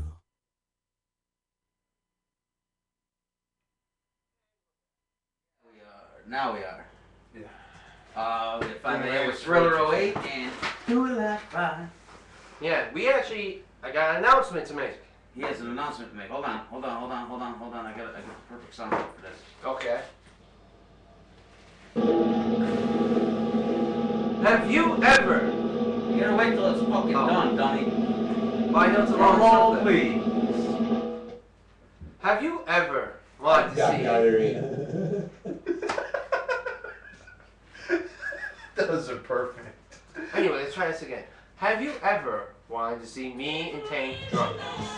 We are. Now we are. Yeah. Uh, we had five A M with Thriller oh eight and Do It Like Five. Yeah, we actually, I got an announcement to make. He has an announcement to make. Hold on, hold on, hold on, hold on, hold on. I got, I got the perfect sound for this. Okay. Have you ever? You gotta wait till it's fucking Oh. done, dummy. Well, I know it's a Come long on, subject. please. Have you ever wanted to see? Those are perfect. Anyway, let's try this again. Have you ever wanted to see me and Tank drunk?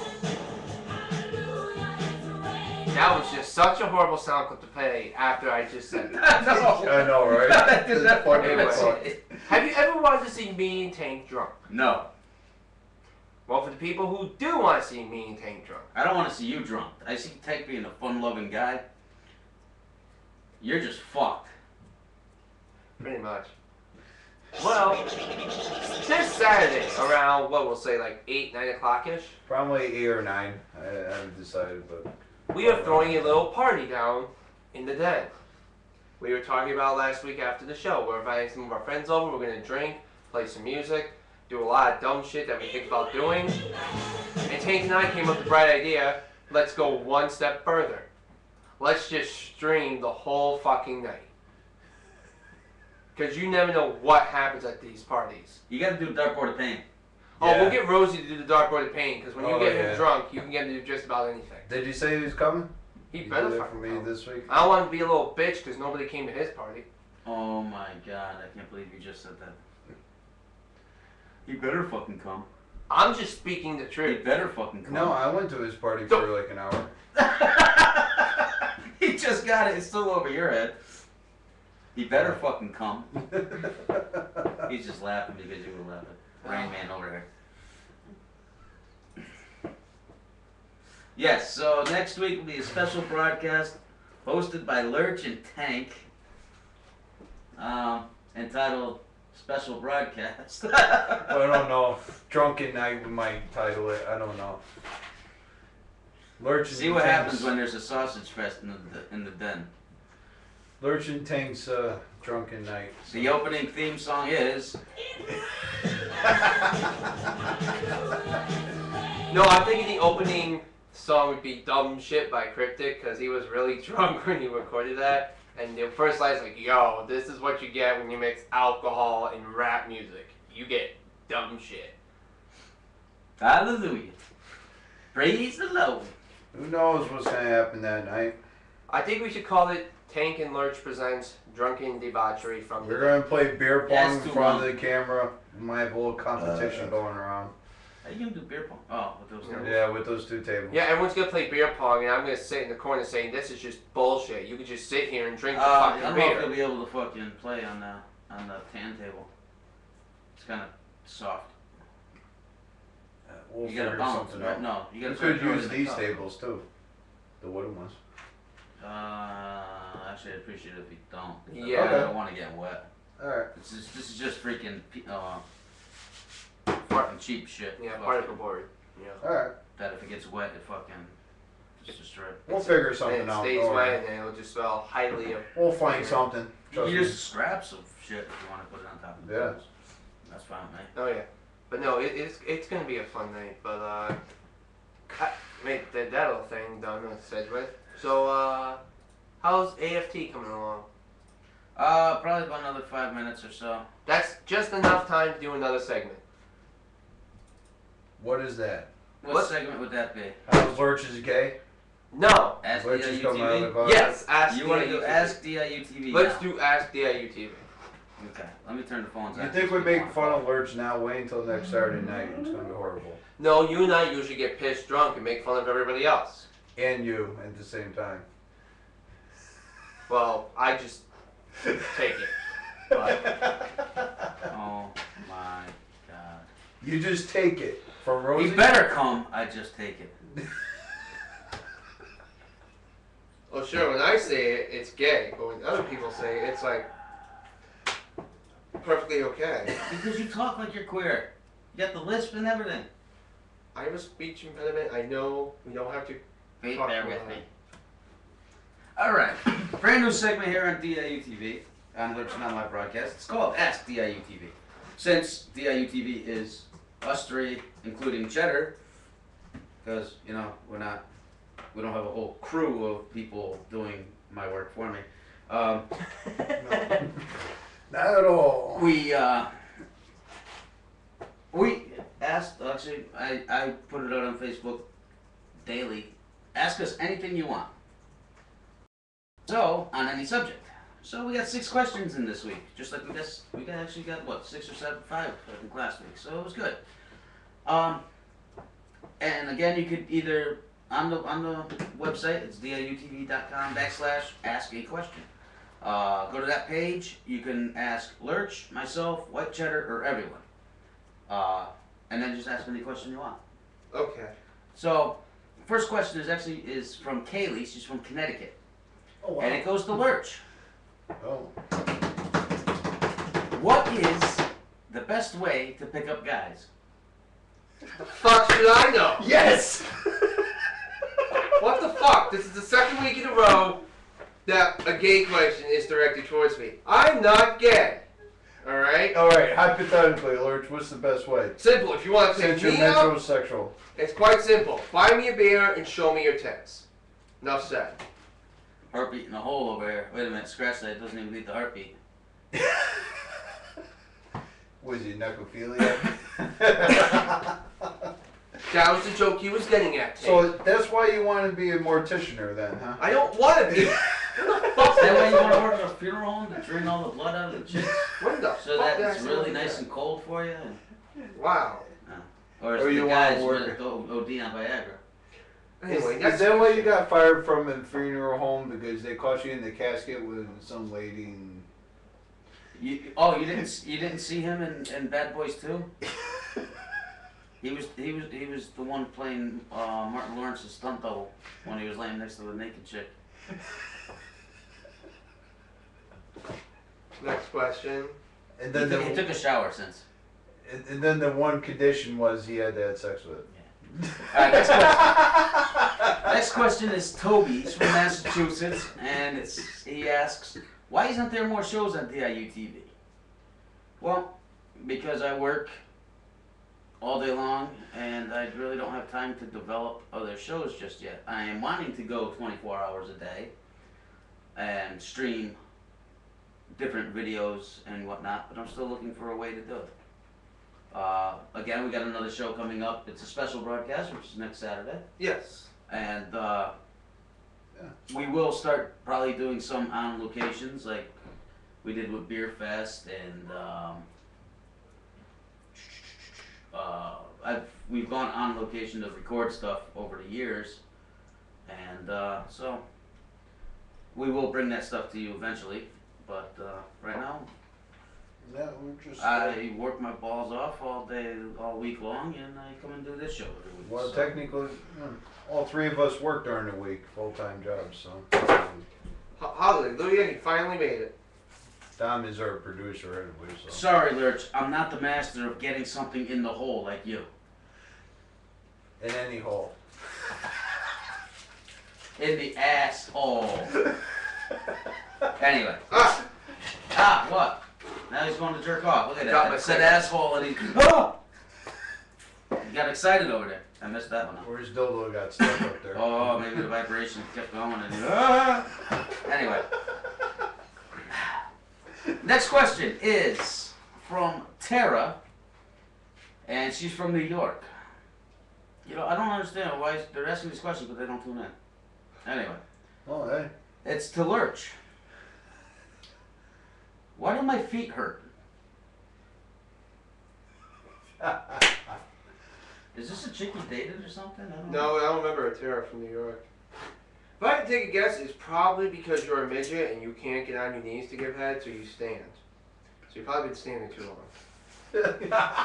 That was just such a horrible sound clip to play after I just said that. I know, right? That is that fucking Anyway, funny. have you ever wanted to see me and Tank drunk? No. Well, for the people who do want to see me and Tank drunk. I don't want to see you drunk. I see Tank being a fun-loving guy. You're just fucked. Pretty much. Well, this Saturday, around, what we'll say, like eight, nine o'clock-ish, Probably eight or nine. I, I haven't decided, but we are throwing a little party down in the den. We were talking about last week after the show. We're inviting some of our friends over. We're going to drink, play some music, do a lot of dumb shit that we think about doing. And Tank and I came up with the bright idea, let's go one step further. Let's just stream the whole fucking night. Because you never know what happens at these parties. You gotta do Dartboard of Pain. Oh, Yeah. we'll get Rosie to do the Dartboard of Pain, because when you Oh, get yeah. him drunk, you can get him to do just about anything. did you say he was coming? He You better did that fucking for me come. this week. I don't want him to be a little bitch, because nobody came to his party. Oh my god, I can't believe you just said that. You better fucking come. I'm just speaking the You truth. better fucking come. No, I went to his party for like an hour. He just got it. It's still over your head. He better fucking come. He's just laughing because you were laughing. Rain Man over here. Yes, so next week will be a special broadcast hosted by Lurch and Tank, um, entitled Special Broadcast. I don't know. Drunken Night we might title it. I don't know. Lurch and See what Tank's- happens when there's a sausage fest in the in the den. Lurch and Tank's uh, Drunken Night. The opening theme song is. No, I'm thinking the opening song would be Dumb Shit by Cryptic, because he was really drunk when he recorded that. And the first line's like, yo, this is what you get when you mix alcohol and rap music. You get dumb shit. Hallelujah. Praise the Lord. Who knows what's gonna happen that night? I think we should call it Tank and Lurch Presents Drunken Debauchery from We're the gonna play beer pong That's in too front long. of the camera. We might have a little competition going around. Are you gonna do beer pong? Oh, with those tables. Yeah, with those two tables. Yeah, everyone's gonna play beer pong, and I'm gonna sit in the corner saying, this is just bullshit. You could just sit here and drink the Uh, I fucking don't know if beer. you'll be able to fucking play on the on the tan table. It's kind of soft. Uh, We'll You gotta figure bounce, something right? out. No, you gotta You start could throwing use it in the these cup. tables too. The wooden ones. Uh, actually, I'd appreciate it if you don't. Yeah. I don't want to get wet. Alright. This is this is just freaking pe- uh, fucking cheap shit. Yeah, Fucking- particle board. Yeah. Alright. That if it gets wet, it fucking just destroy it. We'll figure And something it out. stays don't worry. wet, and then it'll just smell highly of. We'll find something. You Trust can me. use scraps of shit if you want to put it on top of the Yeah. tables. That's fine with me. Oh yeah, but no, it, it's it's gonna be a fun night. But uh, I made that, that little thing done with Sedgwick. So uh, how's A F T coming along? Uh, probably about another five minutes or so. That's just enough time to do another segment. What is that? What, What? segment would that be? How's Lurch is gay? No. Ask Lurch is coming out of the D I U T V? car? Yes. Ask You want to D I U do T V. Ask D I U T V? Let's now. do Ask D I U T V. Okay, let me turn the phones You on. think we make fun of Lurch now? Wait until next Saturday night. It's gonna be horrible. No, you and I usually get pissed drunk and make fun of everybody else. And you at the same time. Well, I just take it. But Oh my god. You just take it from Rosie. He better come. I just take it. well, sure. When I say it, it's gay, but when other people say it, it's like perfectly okay. Because you talk like you're queer. You got the lisp and everything. I have a speech impediment. I know we don't have to. Wait talk there too with loud. me. Alright. Brand new segment here on D I U T V. On Lurch Not Live broadcast. It's called Ask D I U T V. Since D I U T V is us three, including Cheddar, because, you know, we're not, we don't have a whole crew of people doing my work for me. Um, No, Not at all. We uh, we asked. Actually, I I put it out on Facebook daily. Ask us anything you want. So on any subject. So we got six questions in this week, just like we got we got actually got what six or seven, five I think last week. So it was good. Um, and again, you could either on the on the website, it's diutv dot com backslash ask a question. Uh, go to that page. You can ask Lurch, myself, White Cheddar, or everyone. Uh, and then just ask any question you want. Okay. So, first question is actually is from Kaylee. She's from Connecticut. Oh, wow. And it goes to Lurch. Oh. What is the best way to pick up guys? The fuck should I know? Yes! What the fuck? This is the second week in a row that a gay question is directed towards me. I'm not gay. Alright? Alright, hypothetically, Lurch, what's the best way? Simple. If you want to pick Since you're me up, metrosexual. it's quite simple. Buy me a beer and show me your tits. Enough said. Heartbeat in a hole over here. Wait a minute, scratch that. It doesn't even need the heartbeat. Was he necrophilia? That was the joke he was getting at. So that's why you want to be a morticianer then, huh? I don't want to be. Is that why you want to work at a funeral home to drain all the blood out of the chicks? What the So fuck that did I it's say really about nice that? and cold for you? And, Wow. or is Or the you guys wanna really work- O- O D on Viagra? Anyway, is, that's is that why you got fired from a funeral home because they caught you in the casket with some lady? And... You, oh, you didn't you didn't see him in, in Bad Boys two? He was he was he was the one playing uh, Martin Lawrence's stunt double when he was laying next to the naked chick. Next question. And He then took, the, he took a shower since. and, and then the one condition was he had to have sex with it. Alright, next question. Next question is Toby. He's from Massachusetts, and it's he asks, why isn't there more shows on D I U T V? Well, because I work all day long, and I really don't have time to develop other shows just yet. I am wanting to go twenty-four hours a day and stream different videos and whatnot, but I'm still looking for a way to do it. Uh, again, we got another show coming up. It's a special broadcast, which is next Saturday. Yes. And uh, Yeah. we will start probably doing some on locations like we did with Beer Fest, and um, uh, I've we've gone on location to record stuff over the years, and uh, so we will bring that stuff to you eventually. But uh, right now, No, we're just. I work my balls off all day, all week long, and I come and do this show every week. Well, so. technically, you know, all three of us work during the week, full-time jobs, so. Ho- Hallelujah, he finally made it. Dom is our producer anyway, so. Sorry, Lurch, I'm not the master of getting something in the hole like you. In any hole. In the asshole. Anyway. Ah! Ah, what? Now he's going to jerk off. Look at Got that. my I said second. asshole and he. Oh! He got excited over there. I missed that one. Where's dildo got stuck up there? Oh, maybe the vibration kept going and. Ah! Anyway. Next question is from Tara, and she's from New York. You know, I don't understand why they're asking these questions, but they don't tune in. Anyway. Oh, hey. It's to Lurch. Why do my feet hurt? Is this a chick you dated or something? I don't know. No, I don't remember a Tara from New York. If I had to take a guess, it's probably because you're a midget and you can't get on your knees to give head, so you stand. So you've probably been standing too long.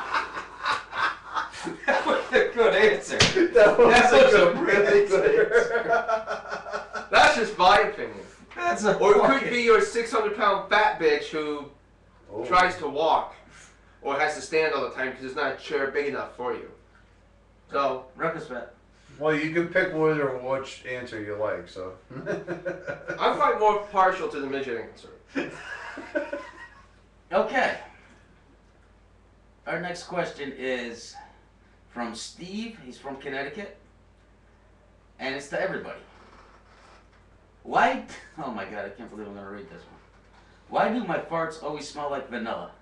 That was a good answer. That was, That's a, a good really good answer. That's just my opinion. That's a Or it fucking- could be your six hundred pound fat bitch who Oh. tries to walk or has to stand all the time because it's not a chair big enough for you. So, Ruckus bet. Well, you can pick whether which answer you like, so. I'm quite more partial to the midget answer. Okay. Our next question is from Steve. He's from Connecticut. And it's to everybody. Why? Oh my god, I can't believe I'm going to read this one. Why do my farts always smell like vanilla?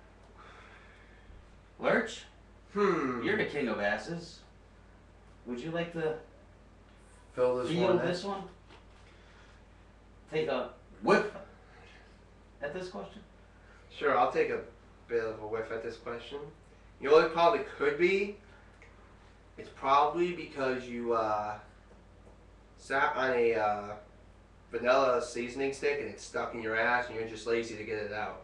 Lurch? Hmm. You're the king of asses. Would you like to Fill this feel one in. this one? Take a whiff at this question? Sure, I'll take a bit of a whiff at this question. You know what it probably could be? It's probably because you uh, sat on a uh, vanilla seasoning stick and it's stuck in your ass and you're just lazy to get it out.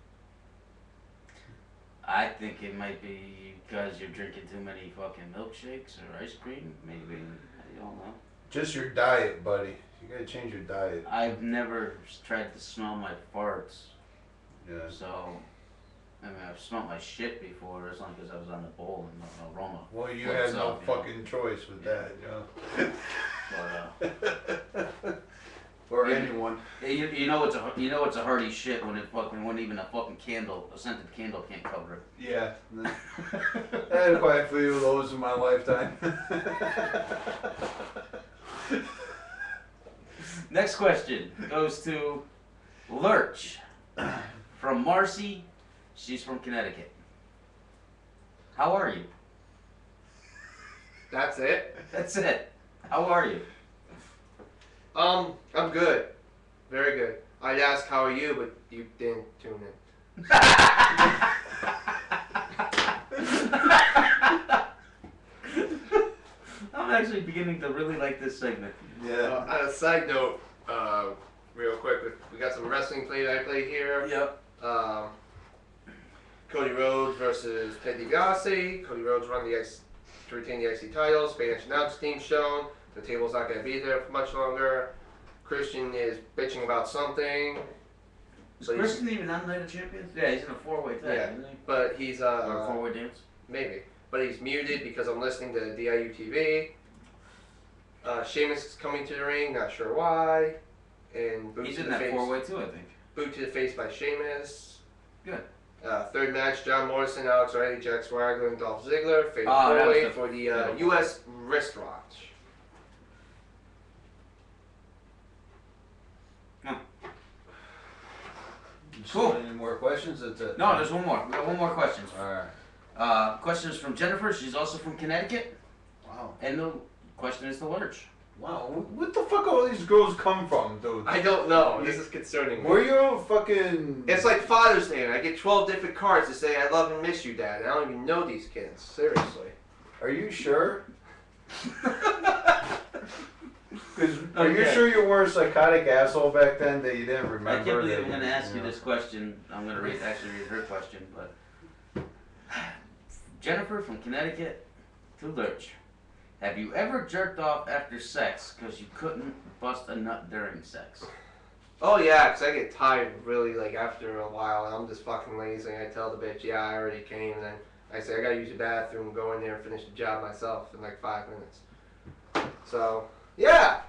I think it might be because you're drinking too many fucking milkshakes or ice cream. Maybe. I don't know. Just your diet, buddy. You gotta change your diet. I've never tried to smell my farts. Yeah. So, I mean, I've smelled my shit before. It's not because I was on the bowl and no aroma. Well, you for had itself, no you know. fucking choice with that, you know. But, uh, or you, anyone. You, you know it's a you know it's a hearty shit when it fucking when even a fucking candle, a scented candle can't cover it. Yeah. I had quite a few of those in my lifetime. Next question goes to Lurch from Marcy. She's from Connecticut. How are you? That's it? That's it. How are you? Um, I'm good. Very good. I'd ask how are you, but you didn't tune in. I'm actually beginning to really like this segment. Yeah. Uh, on a side note, uh, real quick, we got some wrestling play-by-play here. Yep. Um, Cody Rhodes versus Ted DiBiase. Cody Rhodes won the X to retain the I C title. Spanish announce team shown. The table's not going to be there for much longer. Christian is bitching about something. Is Christian even on Night of Champions? Yeah, he's in a four-way tag, Yeah, isn't he? but he's uh, Or a four-way dance? Maybe, but he's muted because I'm listening to D I U T V. Uh, Sheamus is coming to the ring, not sure why. And boot He's to in the that face, four-way too, I think. Boot to the face by Sheamus. Good. Uh, third match: John Morrison, Alex Riley, Jack Swagger, and Dolph Ziggler. Fatal Oh, that was four-way the- for the uh, fatal U S wristwatch. Cool. Any more questions? That's it. No, there's one more. We got one more question. All right. Uh, question is from Jennifer. She's also from Connecticut. Wow. And the question is to Lurch. Wow. What the fuck all these girls come from, dude? I don't know. This is concerning me. Were you fucking... It's like Father's Day, and I get twelve different cards to say I love and miss you, Dad. And I don't even know these kids. Seriously. Are you sure? Cause are you Okay. sure you weren't a psychotic asshole back then that you didn't remember? I can't believe that I'm going to you- ask you know? this question. I'm going to read, actually read her question, but Jennifer from Connecticut to Lurch. Have you ever jerked off after sex because you couldn't bust a nut during sex? Oh yeah, 'cause I get tired really like after a while, and I'm just fucking lazy. And I tell the bitch, yeah, I already came, and then I say I gotta use the bathroom, go in there and finish the job myself in like five minutes. So yeah,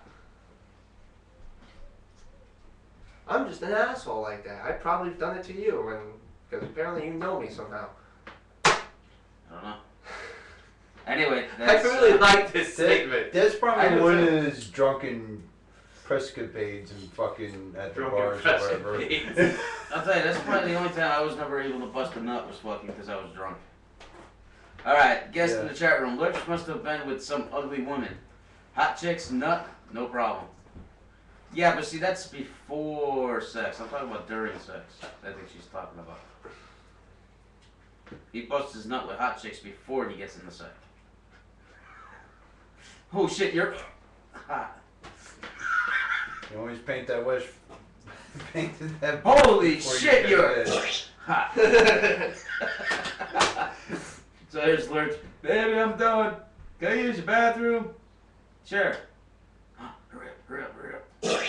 I'm just an asshole like that. I probably have done it to you, and because apparently you know me somehow. I don't know. Anyway, I that's, really uh, like this That- statement. That's I probably do one too. of his drunken prescapades and fucking at the Drunken bars or whatever. prescapades. I'll tell you, that's probably the only time I was never able to bust a nut was fucking because I was drunk. Alright, guest in Yeah. the chat room. Lurch must have been with some ugly woman. Hot chicks, nut, no problem. Yeah, but see, that's before sex. I'm talking about during sex. I think she's talking about. He busts his nut with hot chicks before he gets in the sack. Oh shit, you're hot. You always paint that wish. Painted that. Holy before you shit, get you're it. hot. So here's Lurch. Baby, I'm done. Can I use your bathroom? Sure. Huh, hurry up, hurry up, hurry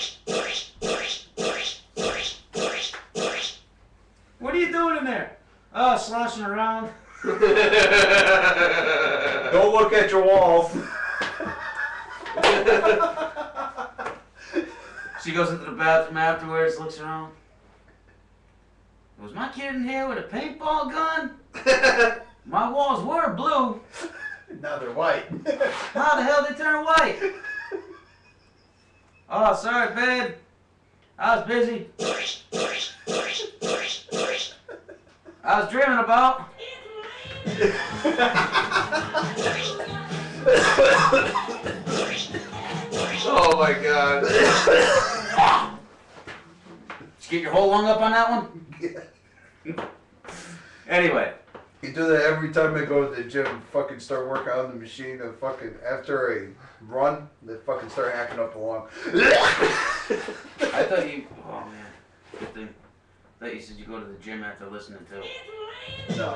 up. What are you doing in there? Oh, sloshing around. Don't look at your wall. She goes into the bathroom afterwards, looks around. Was my kid in here with a paintball gun? My walls were blue. Now they're white. How the hell did they turn white? Oh, sorry, babe. I was busy. I was dreaming about. Oh my god. Did you get your whole lung up on that one? Anyway. You do that every time I go to the gym and fucking start working on the machine and fucking after a run, they fucking start hacking up the lung. I thought you, oh man, good thing. I thought you said you go to the gym after listening to. No.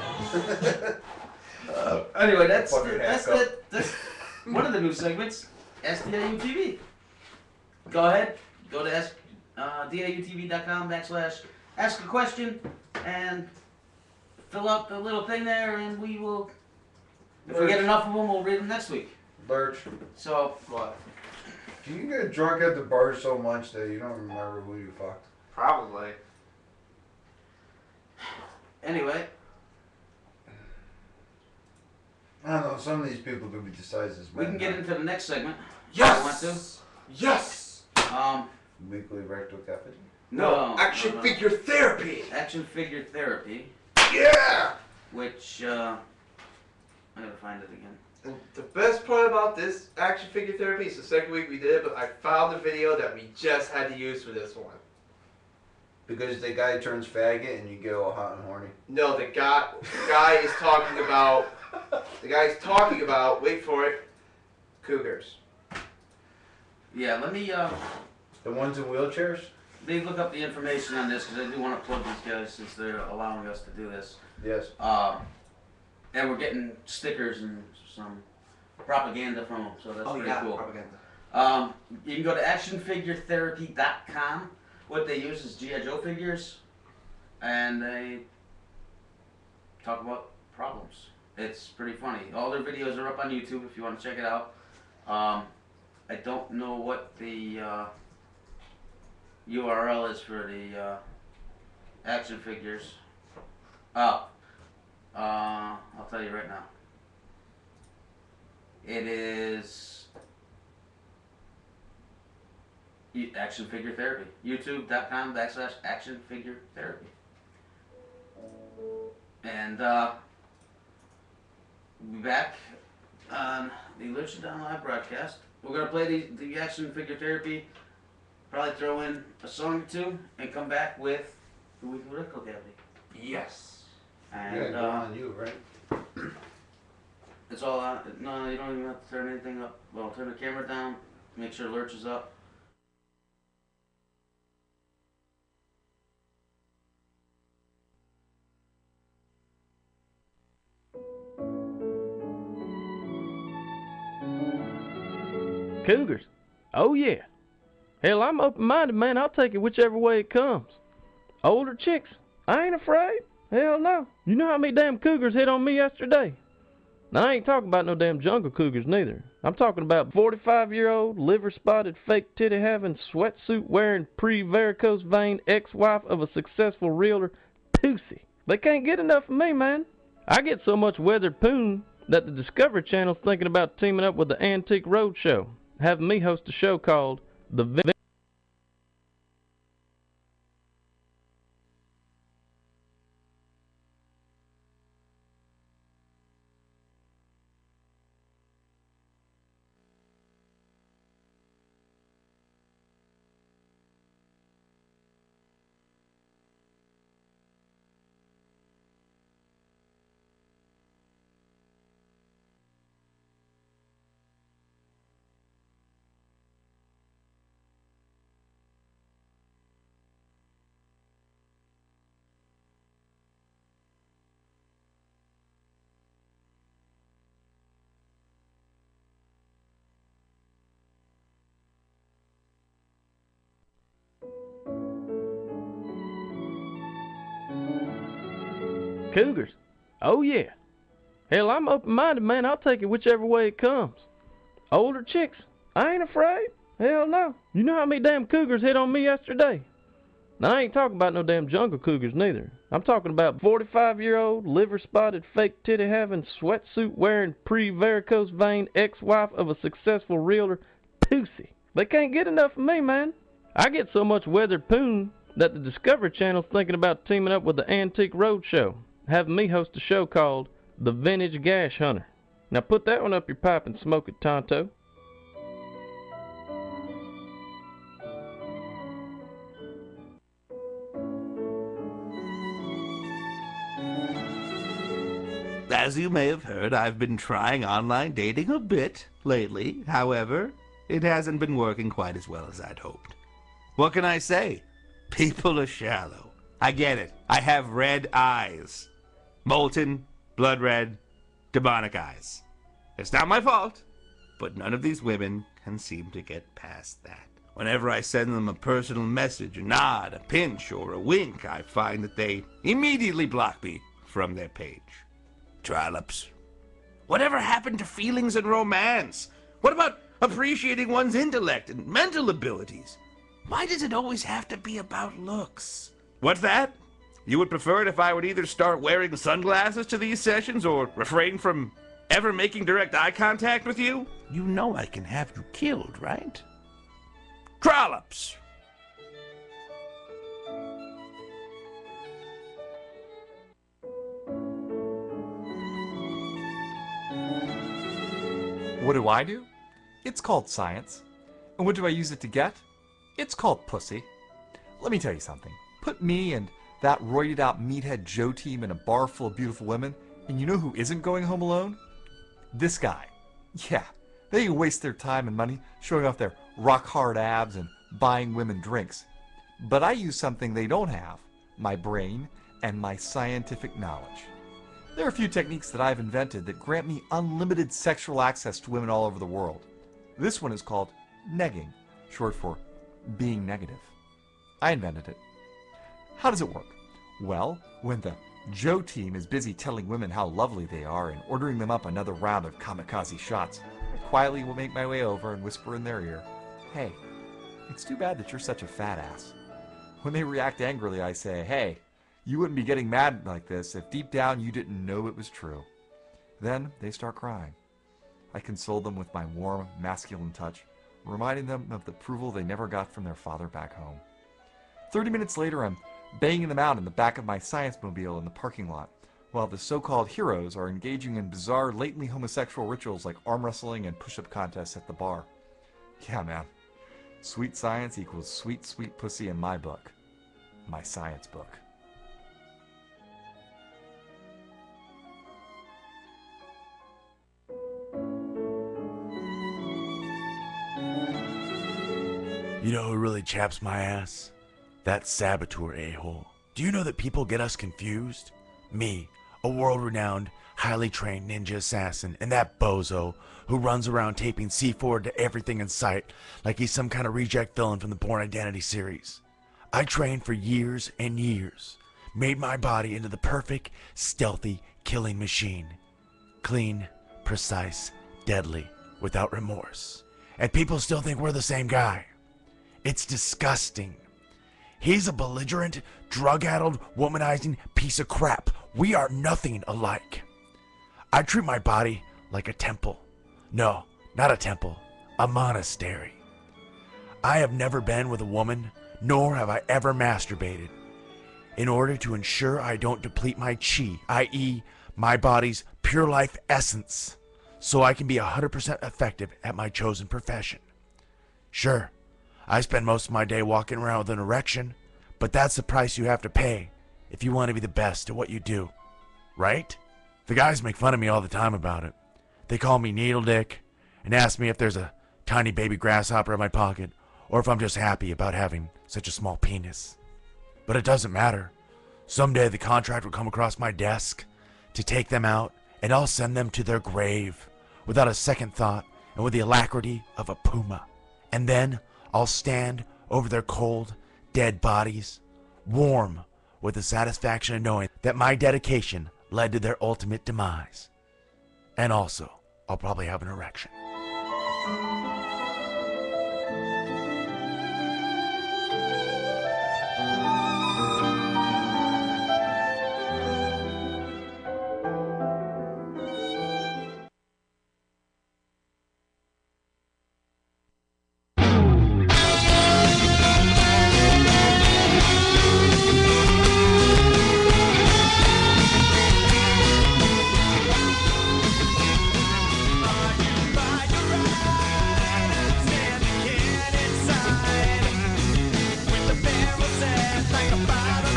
Uh, anyway, that's Fucking that's hack the, up. that's one of the new segments. S D A U T V. Go ahead, go to S, uh, D A U T V dot com backslash ask a question and fill out the little thing there, and we will. If we get enough of them, we'll read them next week. Lurch. So what? Do you get drunk at the bar so much that you don't remember who you fucked? Probably. Anyway. I don't know, some of these people could be the size as We can get into the next segment. Yes! You want to? Yes! Um, Weekly rectal cavity? No, action no, no. figure therapy! Action figure therapy. Yeah! Which, uh, I gotta find it again. And the best part about this action figure therapy is the second week we did it, but I found the video that we just had to use for this one. Because the guy turns faggot and you get all hot and horny. No, the guy, the guy is talking about, the guy's talking about, wait for it, cougars. Yeah, let me, uh... The ones in wheelchairs? They look up the information on this, because I do want to plug these guys since they're allowing us to do this. Yes. Uh, and we're getting stickers and some propaganda from them, so that's Oh, pretty yeah, cool. propaganda. Um, you can go to action figure therapy dot com. What they use is G I Joe figures, and they talk about problems. It's pretty funny. All their videos are up on YouTube if you want to check it out. Um, I don't know what the uh, U R L is for the uh, action figures. Oh, uh, I'll tell you right now. It is Action Figure Therapy. YouTube dot com backslash Action Figure Therapy. And uh, we'll be back on the Lucha Down Live broadcast. We're going to play the, the Action Figure Therapy, probably throw in a song or two, and come back with the Weekly Rectal Cavity. Yes. And Yeah, go uh, on you, right? it's all on. No, you don't even have to turn anything up. Well, turn the camera down, make sure Lurch is up. Cougars. Oh yeah. Hell, I'm open-minded, man. I'll take it whichever way it comes. Older chicks. I ain't afraid. Hell no. You know how many damn cougars hit on me yesterday? Now, I ain't talking about no damn jungle cougars neither. I'm talking about forty-five-year-old, liver-spotted, fake titty-having, sweatsuit-wearing, pre-varicose vein ex-wife of a successful realtor, Pussy. They can't get enough of me, man. I get so much weathered poon that the Discovery Channel's thinking about teaming up with the Antique Roadshow, having me host a show called The Vin Cougars. Oh yeah. Hell, I'm open-minded, man. I'll take it whichever way it comes. Older chicks. I ain't afraid. Hell no. You know how many damn cougars hit on me yesterday? Now, I ain't talking about no damn jungle cougars neither. I'm talking about forty-five-year-old, liver-spotted, fake titty-having, sweatsuit-wearing, pre-varicose vein ex-wife of a successful realtor, Pussy. They can't get enough of me, man. I get so much weathered poon that the Discovery Channel's thinking about teaming up with the Antique Roadshow, having me host a show called The Vintage Gash Hunter. Now put that one up your pipe and smoke it, Tonto. As you may have heard, I've been trying online dating a bit lately. However, it hasn't been working quite as well as I'd hoped. What can I say? People are shallow. I get it. I have red eyes. Molten, blood red, demonic eyes. It's not my fault, but none of these women can seem to get past that. Whenever I send them a personal message, a nod, a pinch, or a wink, I find that they immediately block me from their page. Trollops. Whatever happened to feelings and romance? What about appreciating one's intellect and mental abilities? Why does it always have to be about looks? What's that? You would prefer it if I would either start wearing sunglasses to these sessions or refrain from ever making direct eye contact with you? You know I can have you killed, right? Trollops! What do I do? It's called science. And what do I use it to get? It's called pussy. Let me tell you something. Put me and that roided out meathead Joe team in a bar full of beautiful women, and you know who isn't going home alone? This guy. Yeah, they can waste their time and money showing off their rock hard abs and buying women drinks. But I use something they don't have, my brain and my scientific knowledge. There are a few techniques that I've invented that grant me unlimited sexual access to women all over the world. This one is called negging, short for being negative. I invented it. How does it work? Well, when the Joe team is busy telling women how lovely they are and ordering them up another round of kamikaze shots, I quietly will make my way over and whisper in their ear, "Hey, it's too bad that you're such a fat ass." When they react angrily, I say, "Hey, you wouldn't be getting mad like this if deep down you didn't know it was true." Then they start crying. I console them with my warm, masculine touch, reminding them of the approval they never got from their father back home. Thirty minutes later, I'm banging them out in the back of my science mobile in the parking lot, while the so-called heroes are engaging in bizarre, latently homosexual rituals like arm wrestling and push-up contests at the bar. Yeah, man. Sweet science equals sweet, sweet pussy in my book. My science book. You know who really chaps my ass? That saboteur a-hole. Do you know that people get us confused? Me, a world-renowned, highly trained ninja assassin, and that bozo who runs around taping C four to everything in sight like he's some kind of reject villain from the Bourne Identity series. I trained for years and years, made my body into the perfect, stealthy killing machine. Clean, precise, deadly, without remorse. And people still think we're the same guy. It's disgusting. He's a belligerent, drug-addled, womanizing piece of crap. We are nothing alike. I treat my body like a temple. No, not a temple, a monastery. I have never been with a woman, nor have I ever masturbated, in order to ensure I don't deplete my chi, that is, my body's pure life essence, so I can be one hundred percent effective at my chosen profession. Sure, I spend most of my day walking around with an erection, but that's the price you have to pay if you want to be the best at what you do, right? The guys make fun of me all the time about it. They call me Needle Dick and ask me if there's a tiny baby grasshopper in my pocket or if I'm just happy about having such a small penis. But it doesn't matter. Someday the contract will come across my desk to take them out, and I'll send them to their grave without a second thought and with the alacrity of a puma. And then I'll stand over their cold, dead bodies, warm with the satisfaction of knowing that my dedication led to their ultimate demise. And also, I'll probably have an erection.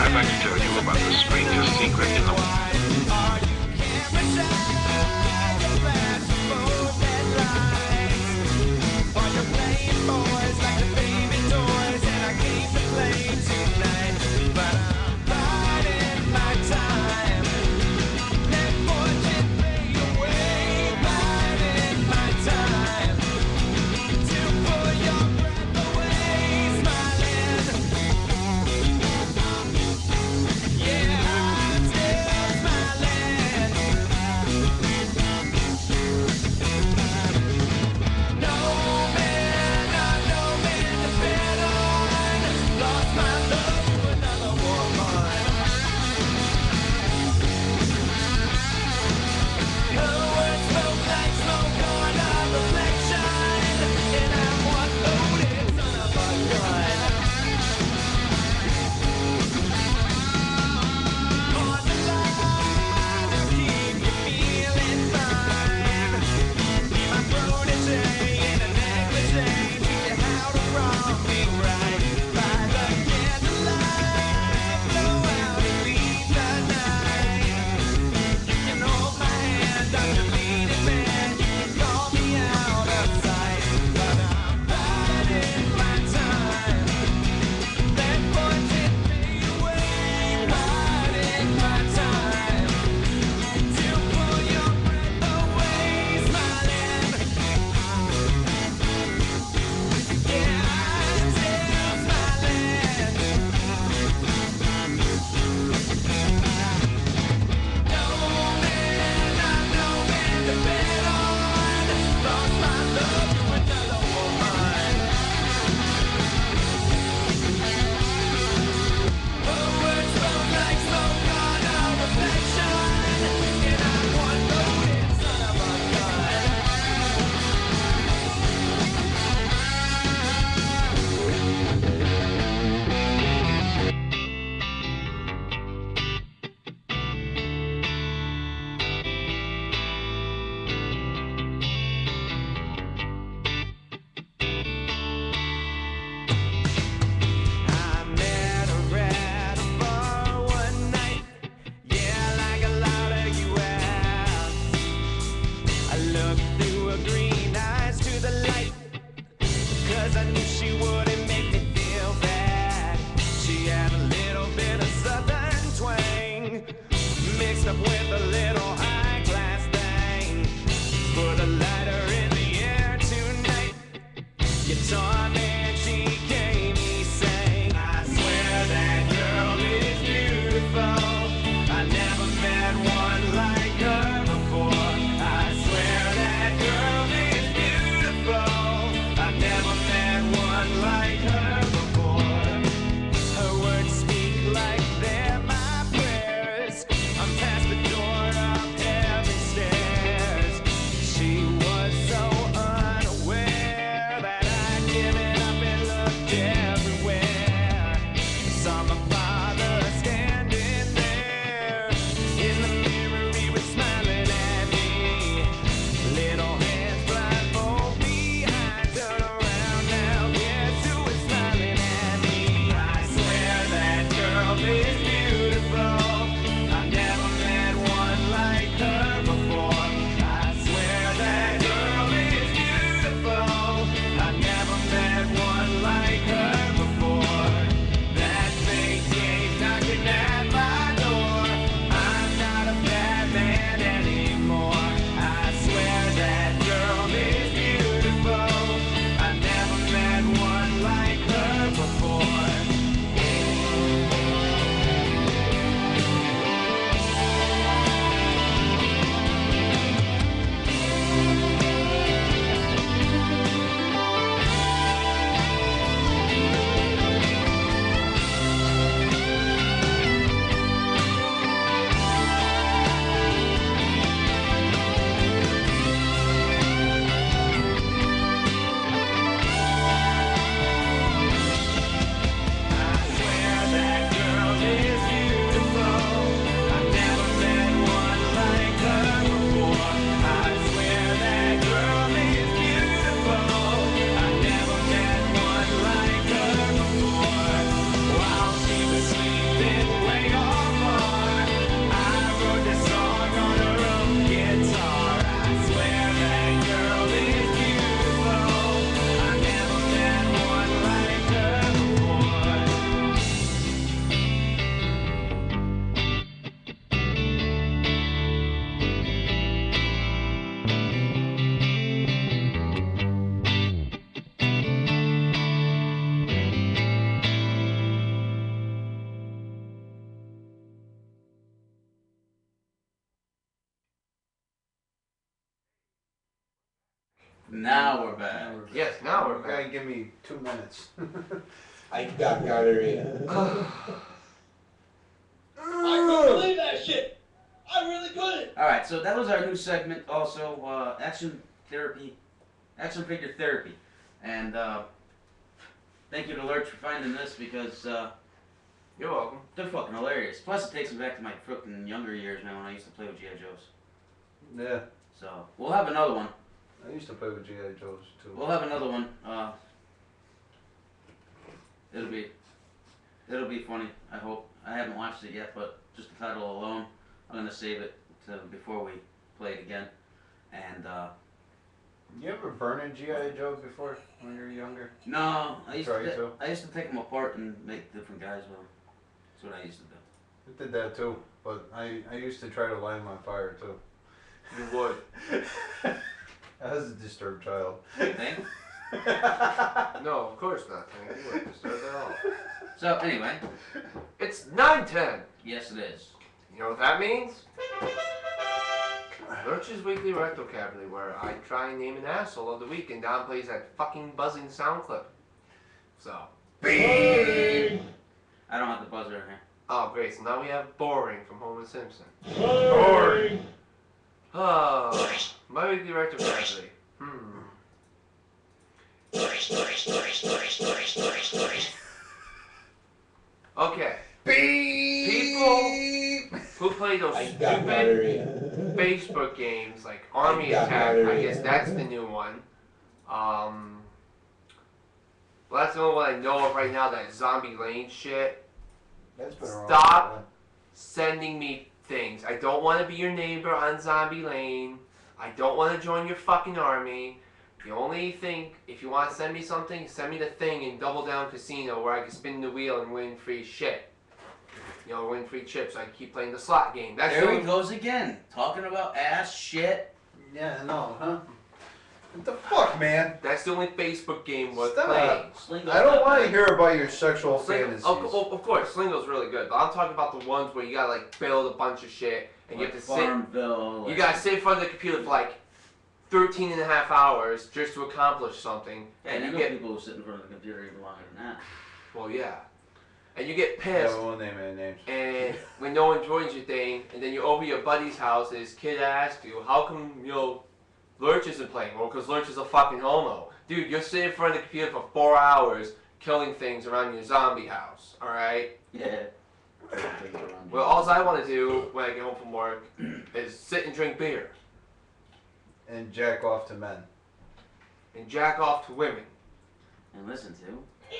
I'd like to tell you about the strangest secret in the world. Her words speak like they're my prayers. I'm past the door of Now we're back. Yes, now we're You back. gotta give me two minutes. I got gonorrhea. I couldn't believe that shit. I really couldn't. All right, so that was our new segment. Also, uh, action therapy, action figure therapy, and uh, thank you to Lurch for finding this because uh, you're welcome. They're fucking hilarious. Plus, it takes me back to my fucking younger years, man, when I used to play with G I Joes. Yeah. So we'll have another one. I used to play with G I Joes too. We'll have another one. Uh, it'll be, it'll be funny. I hope. I haven't watched it yet, but just the title alone, I'm gonna save it to before we play it again. And uh, you ever burn a G I Joe before when you were younger? no, I used Try to. to. I used to take them apart and make different guys with them. That's what I used to do. I did that too, but I, I used to try to light them on fire too. You would. I was a disturbed child. Think? No, of course not. Thank you. You weren't disturbed at all. So anyway, it's nine ten. Yes, it is. You know what that means? Lurch's Weekly Rectal Cavity, where I try and name an asshole of the week, and Don plays that fucking buzzing sound clip. So. Bing! I don't have the buzzer in here. Oh, great. So now we have Boring from Homer Simpson. Boring. Oh, my Weekly Rectal Cavity. Hmm. Okay. People who play those I got stupid gonorrhea. Facebook games like Army I got Attack, I gonorrhea. guess that's the new one. Um, well, that's the only one I know of right now, that Zombie Lane shit. That's been around. Stop sending me things. I don't want to be your neighbor on Zombie Lane. I don't want to join your fucking army. The only thing, if you want to send me something, send me the thing in Double Down Casino where I can spin the wheel and win free shit. You know, win free chips. I keep playing the slot game. That's There the he only- goes again, talking about ass shit. Yeah, no, huh? What the fuck, man? That's the only Facebook game worth Stop. playing. I don't want to hear about your sexual Sling- fantasies. of, of, of course, Slingo's really good, but I'm talking about the ones where you gotta like build a bunch of shit and you Like have to sit. Farmville, You like- gotta sit in front of the computer for like thirteen and a half hours just to accomplish something, Yeah, and you you know get people who sit in front of the computer even longer than that. well, yeah, and you get Yeah, pissed. we won't name any names. And when no one joins your thing, and then you're over your buddy's house, and his kid asks you, how come, you know, Lurch isn't playing? Well, because Lurch is a fucking homo. Dude, you're sitting in front of the computer for four hours killing things around your zombie house, alright? Yeah. Well, all I want to do when I get home from work is sit and drink beer. And jack off to men. And jack off to women. And listen to.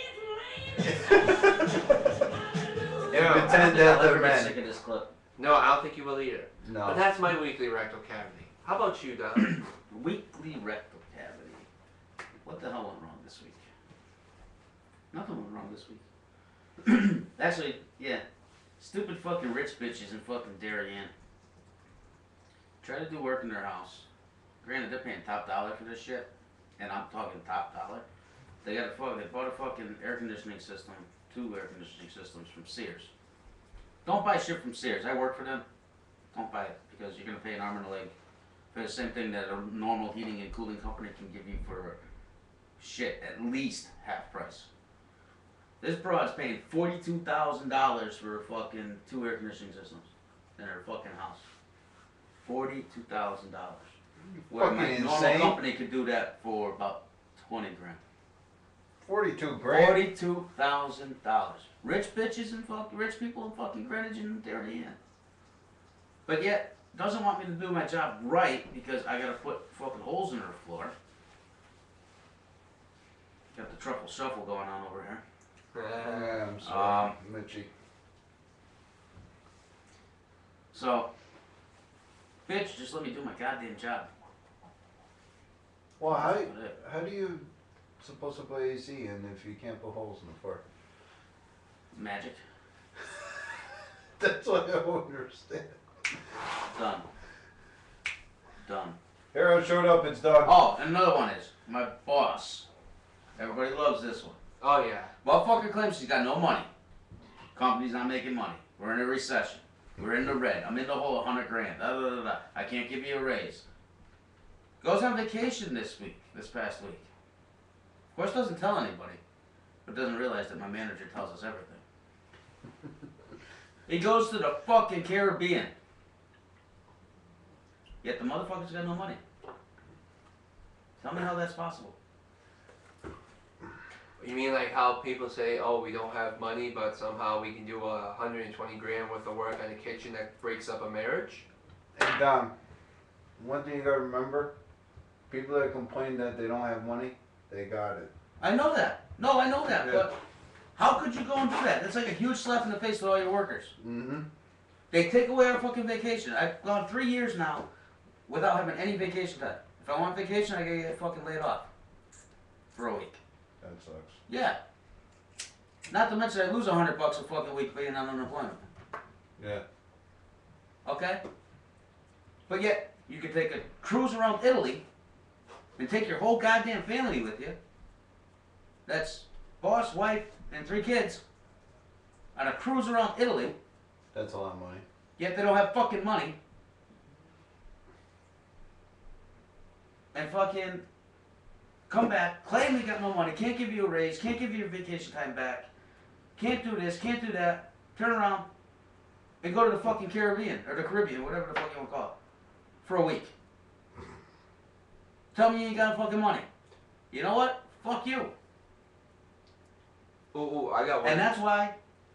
Yeah, pretend that they're men. Sick of this clip. No, I don't think you will either. No. But that's my weekly rectal cavity. How about you, Don? Weekly rectal cavity. What the hell went wrong this week? Nothing went wrong this week. Actually, yeah. Stupid fucking rich bitches in fucking Darien. Try to do work in their house. Granted, they're paying top dollar for this shit. And I'm talking top dollar. They got a fuck. They bought a fucking air conditioning system, two air conditioning systems from Sears. Don't buy shit from Sears. I work for them. Don't buy it because you're gonna pay an arm and a leg for the same thing that a normal heating and cooling company can give you for shit at least half price. This broad's paying forty-two thousand dollars for fucking two air conditioning systems in her fucking house. Forty-two thousand dollars. Where my Fucking normal insane. company could do that for about twenty grand. Forty-two grand. Forty-two thousand dollars. Rich bitches and fucking rich people in fucking Greenwich and Darien. But yet doesn't want me to do my job right because I gotta put fucking holes in her floor. Got the truffle shuffle going on over here. Yeah, I'm sorry, Um, Mitchie. So, bitch, just let me do my goddamn job. Well, how how do you supposed to play A C in if you can't put holes in the floor? Magic. That's what I don't understand. Done. Done. Arrow showed up. It's done. Oh, and another one is my boss. Everybody loves this one. Oh, yeah. Motherfucker claims she's got no money. Company's not making money. We're in a recession. We're in the red. I'm in the hole a hundred grand. Da, da, da, da. I can't give you a raise. Goes on vacation this week. this past week. Of course, doesn't tell anybody, but doesn't realize that my manager tells us everything. He goes to the fucking Caribbean. Yet the motherfucker's got no money. Tell me how that's possible. You mean like how people say, oh, we don't have money, but somehow we can do a one hundred twenty grand worth of work in the kitchen that breaks up a marriage? Hey, Dom, one thing you gotta remember, people that complain that they don't have money, they got it. I know that. No, I know that, Yeah. but how could you go and do that? That's like a huge slap in the face to all your workers. Mm-hmm. They take away our fucking vacation. I've gone three years now without having any vacation time. If I want vacation, I gotta get fucking laid off for a week. That sucks. Yeah. Not to mention I lose a hundred bucks a fucking week being on unemployment. Yeah. Okay? But yet, you can take a cruise around Italy and take your whole goddamn family with you. That's boss, wife, and three kids on a cruise around Italy. That's a lot of money. Yet they don't have fucking money. And fucking come back, claim they got no money, can't give you a raise, can't give you your vacation time back, can't do this, can't do that, turn around and go to the fucking Caribbean, or the Caribbean, whatever the fuck you want to call it, for a week. Tell me you ain't got fucking money. You know what? Fuck you. Ooh, ooh, I got one. And that's why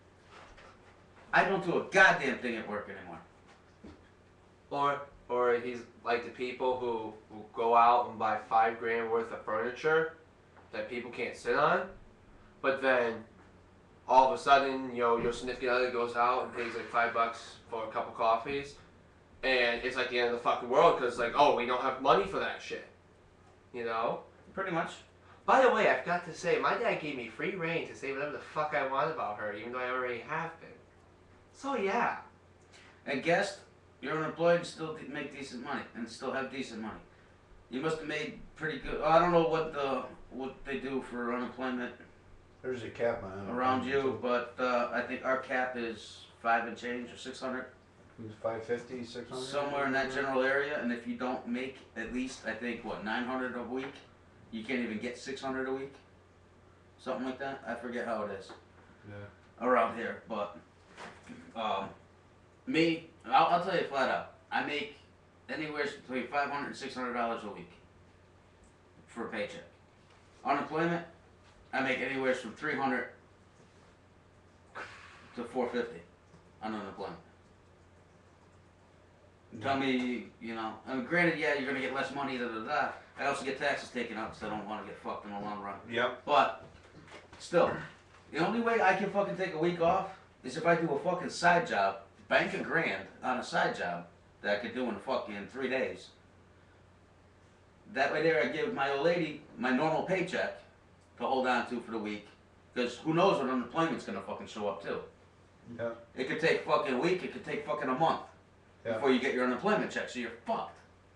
I don't do a goddamn thing at work anymore. Or, or he's like the people who, who go out and buy five grand worth of furniture that people can't sit on, but then all of a sudden, you know, your significant other goes out and pays like five bucks for a cup of coffees, and it's like the end of the fucking world because like, oh, we don't have money for that shit, you know? Pretty much. By the way, I forgot to say, my dad gave me free reign to say whatever the fuck I want about her, even though I already have been. So yeah. And guest, you're unemployed and still de- make decent money and still have decent money. You must have made pretty good. I don't know what the what they do for unemployment. There's a cap on it. Around you, but uh, I think our cap is five and change or six hundred. five fifty, six hundred? Somewhere in that general area, and if you don't make at least, I think, what, nine hundred a week, you can't even get six hundred a week? Something like that? I forget how it is. Yeah. Around here, but um, me, I'll, I'll tell you flat out, I make anywhere between five hundred and six hundred dollars a week for a paycheck. Unemployment, I make anywhere from three hundred to four fifty on unemployment. Tell me, you know, I mean, granted, yeah, you're gonna get less money, da da da. I also get taxes taken out because I don't want to get fucked in the long run. Yep. But still, the only way I can fucking take a week off is if I do a fucking side job, bank a grand on a side job that I could do in fucking three days. That way there I give my old lady my normal paycheck to hold on to for the week. Because who knows when unemployment's gonna fucking show up too. Yeah. It could take fucking a week, it could take fucking a month Yeah. before you get your unemployment check, so you're fucked.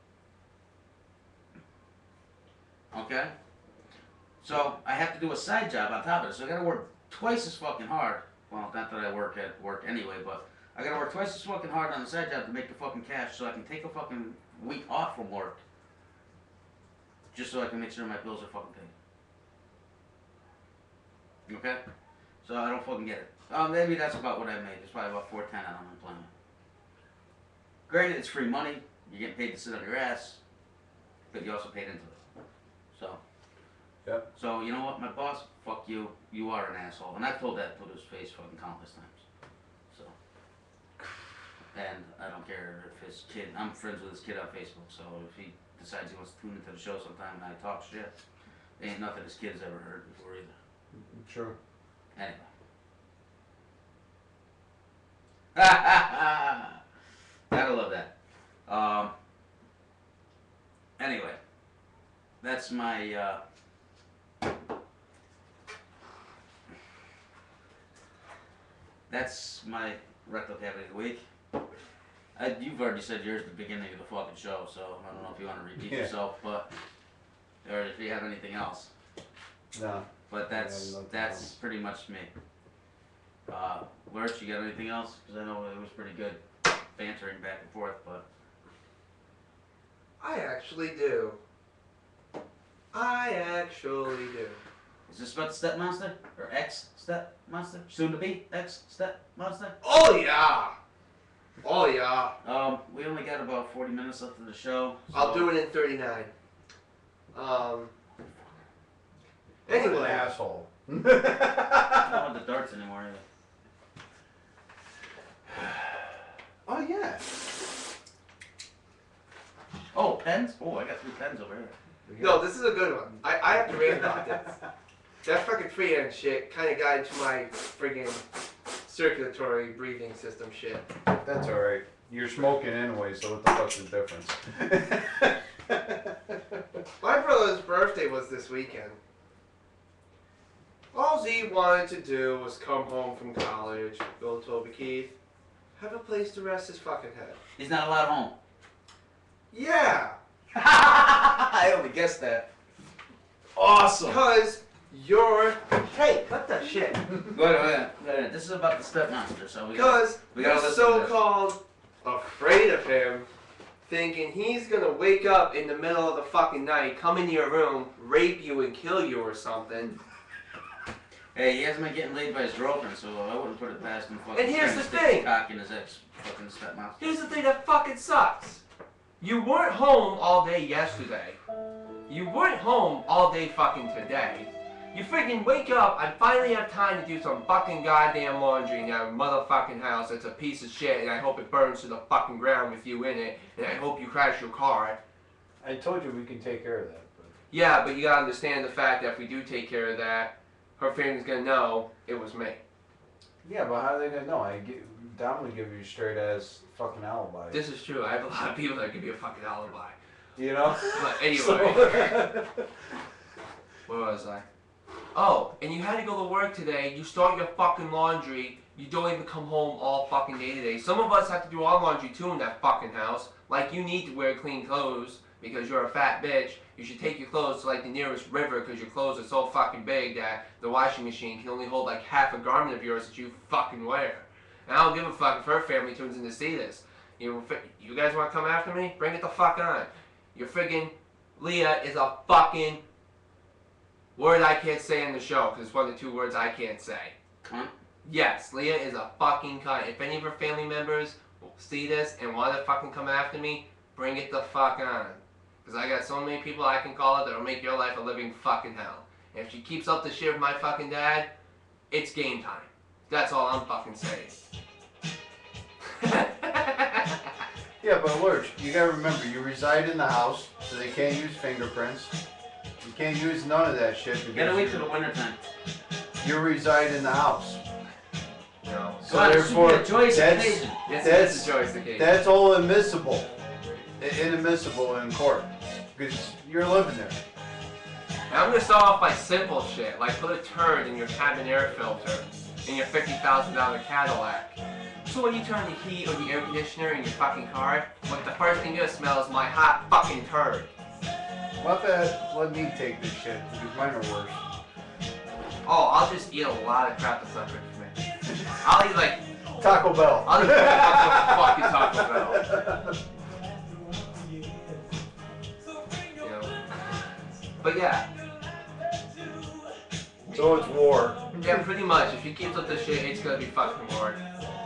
Okay? So I have to do a side job on top of it, so I gotta work twice as fucking hard. Well, not that I work at work anyway, but I gotta work twice as fucking hard on the side job to make the fucking cash so I can take a fucking week off from work. Just so I can make sure my bills are fucking paid. Okay? So I don't fucking get it. Oh, maybe that's about what I made. It's probably about four ten on unemployment. Granted, it's free money. You're getting paid to sit on your ass, but you also paid into it. So. Yep. So you know what, my boss, fuck you. You are an asshole, and I've told that to his face fucking countless times. So. And I don't care if his kid. I'm friends with his kid on Facebook, so if he decides he wants to tune into the show sometime and I talk shit, ain't nothing his kid's ever heard before either. Sure. Anyway. Gotta love that. Um, anyway, that's my, uh, that's my rectal cavity of the week. I, you've already said yours at the beginning of the fucking show, so I don't know if you want to repeat Yeah. yourself, but, or if you have anything else. No. But that's, Yeah, nothing that's else. pretty much me. Uh, Lurch, you got anything else? Because I know it was pretty good bantering back and forth, but. I actually do. I actually do. Is this about the Step Monster? Or ex-Step Monster? Soon to be ex-Step Monster? Oh yeah! Oh yeah. Um, we only got about forty minutes left of the show. So I'll do it in thirty-nine. Um. What an Anyway. asshole. I don't want the darts anymore either. Oh yeah. Oh, pens? Oh, I got three pens over here. No, this is a good one. I, I have to rant about this. That fucking freehand shit kind of got into my friggin' circulatory breathing system shit. That's alright. You're smoking anyway, so what the fuck's the difference? My brother's birthday was this weekend. All he wanted to do was come home from college, go to Toby Keith, have a place to rest his fucking head. He's not allowed home. Yeah! I only guessed that. Awesome. Because you're... Hey, cut that shit. Wait, wait, wait, wait. This is about the Step Monster, so we Because gotta, we you're gotta listen to this. so-called afraid of him, thinking he's gonna wake up in the middle of the fucking night, come into your room, rape you and kill you or something. Hey, he hasn't been getting laid by his girlfriend, so I wouldn't put it past him. Fucking And here's trying to the stick thing. his cock in his ex fucking Step Monster. Here's the thing that fucking sucks. You weren't home all day yesterday. You weren't home all day fucking today. You freaking wake up and finally have time to do some fucking goddamn laundry in that motherfucking house that's a piece of shit, and I hope it burns to the fucking ground with you in it, and I hope you crash your car. I told you we can take care of that. But... Yeah, but you gotta understand the fact that if we do take care of that, her family's gonna know it was me. Yeah, but how are they gonna know? I give, Dom would give you a straight ass fucking alibi. This is true. I have a lot of people that give me a fucking alibi. You know? But anyway. So- Where was I? Oh, and you had to go to work today. You start your fucking laundry. You don't even come home all fucking day today. Some of us have to do our laundry too in that fucking house. Like, you need to wear clean clothes because you're a fat bitch. You should take your clothes to like the nearest river because your clothes are so fucking big that the washing machine can only hold like half a garment of yours that you fucking wear. And I don't give a fuck if her family tunes in to see this. You, you guys want to come after me? Bring it the fuck on. Your friggin' Leah is a fucking word I can't say in the show because it's one of the two words I can't say. Cunt? Yes, Leah is a fucking cunt. If any of her family members will see this and want to fucking come after me, bring it the fuck on. Because I got so many people I can call it that'll make your life a living fucking hell. And if she keeps up the shit with my fucking dad, it's game time. That's all I'm fucking saying. Yeah, but Lurch, you gotta remember, you reside in the house, so they can't use fingerprints. You can't use none of that shit. You gotta wait till the winter time. You reside in the house. No. So God, it should therefore, be a joyous that's, occasion. Yes, that's, it's a joyous occasion. that's all admissible. I- Inadmissible in court. Because you're living there. And I'm gonna start off by simple shit, like put a turd in your cabin air filter in your fifty thousand dollar Cadillac. So when you turn the heat or the air conditioner in your fucking car, what the first thing you're gonna smell is my hot fucking turd. Let that, let me take this shit, because mine are worse. Oh, I'll just eat a lot of crap that's not good for me. I'll eat like Taco Bell. I'll eat fucking Taco Bell. You know. But yeah. So it's war. Yeah, pretty much. If he keeps up this shit, it's gonna be fucking war.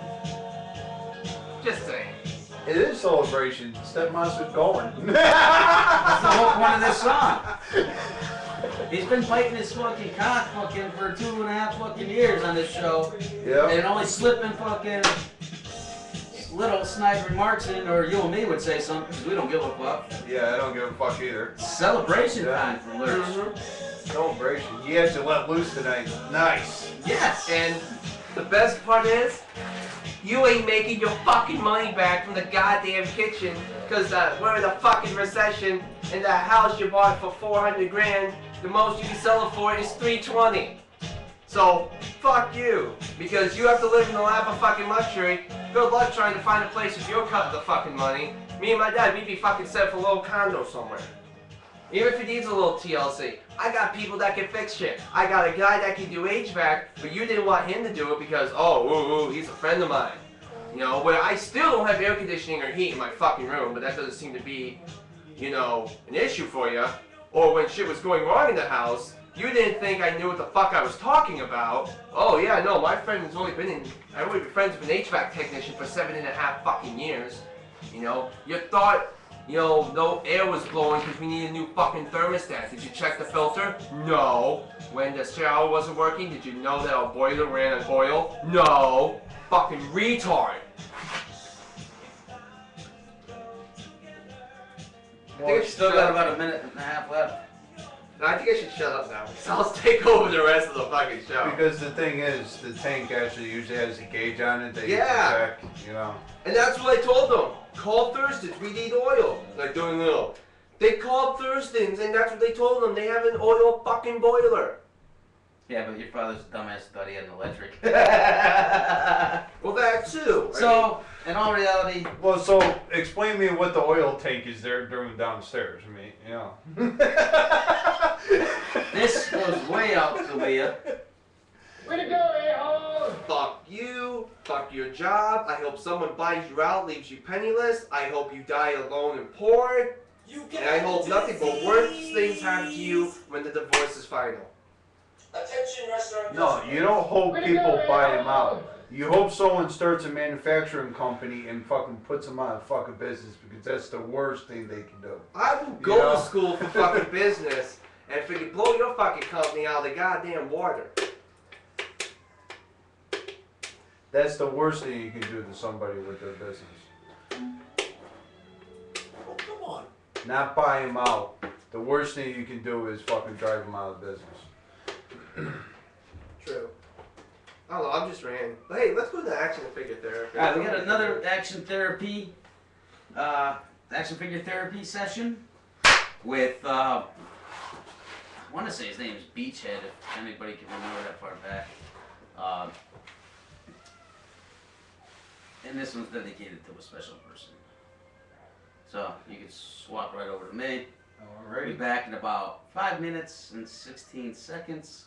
Just saying. It is celebration. Step Monster's going. That's the whole point of this song. He's been biting his fucking cock fucking for two and a half fucking years on this show. Yeah. And only slipping fucking little snide remarks in, or you and me would say something, because we don't give a fuck. Yeah, I don't give a fuck either. Celebration Yeah. time for Lurch. Mm-hmm. Celebration. You had to let loose tonight. Nice. Yes. And the best part is, you ain't making your fucking money back from the goddamn kitchen because uh, we're in a fucking recession and that house you bought for four hundred grand, the most you can sell it for is three twenty. So, fuck you. Because you have to live in the lap of fucking luxury. Good luck trying to find a place if you're cutting the fucking money. Me and my dad, we'd be fucking set for a little condo somewhere. Even if it needs a little T L C. I got people that can fix shit. I got a guy that can do H V A C, but you didn't want him to do it because, oh, ooh, ooh, he's a friend of mine. You know, where I still don't have air conditioning or heat in my fucking room, but that doesn't seem to be, you know, an issue for you. or when shit was going wrong in the house, you didn't think I knew what the fuck I was talking about. Oh yeah, no, my friend has only been in, I've only been friends with an H V A C technician for seven and a half fucking years. You know, you thought, you know, no air was blowing because we need a new fucking thermostat. Did you check the filter? No. When the shower wasn't working, did you know that our boiler ran on oil? No. Fucking retard. Well, we still got about a minute and a half left. No, I think I should shut up now, because I'll take over the rest of the fucking show. Because the thing is, the tank actually usually has a gauge on it that Yeah. you can check, you know. And that's what I told them. Call Thurston's, we need oil. Like doing little. They called Thurston's, and that's what they told them. They have an oil fucking boiler. Yeah, but your father's a dumbass thought he had an electric. Well, that too. So, in all reality... Well, so, explain to me what the oil tank is there during downstairs. I mean, you know. This goes way out to Leah. Way to go, a-hole! Fuck you. Fuck your job. I hope someone buys you out, leaves you penniless. I hope you die alone and poor. And I hope nothing but worse things happen to you when the divorce is final. Attention restaurant. No, you don't hope people buy them out. You hope someone starts a manufacturing company and fucking puts them out of fucking business, because that's the worst thing they can do. I will go You know? to school for fucking business and freaking blow your fucking company out of the goddamn water. That's the worst thing you can do to somebody with their business. Oh, come on. Not buy them out. The worst thing you can do is fucking drive them out of business. True. I don't know, I'm just ranting. But hey, let's go to action figure therapy. Alright, we got another action therapy, uh, action figure therapy session with, uh, I want to say his name is Beachhead, if anybody can remember that far back. Uh, and this one's dedicated to a special person. So, you can swap right over to me. Alright. Be back in about five minutes and sixteen seconds.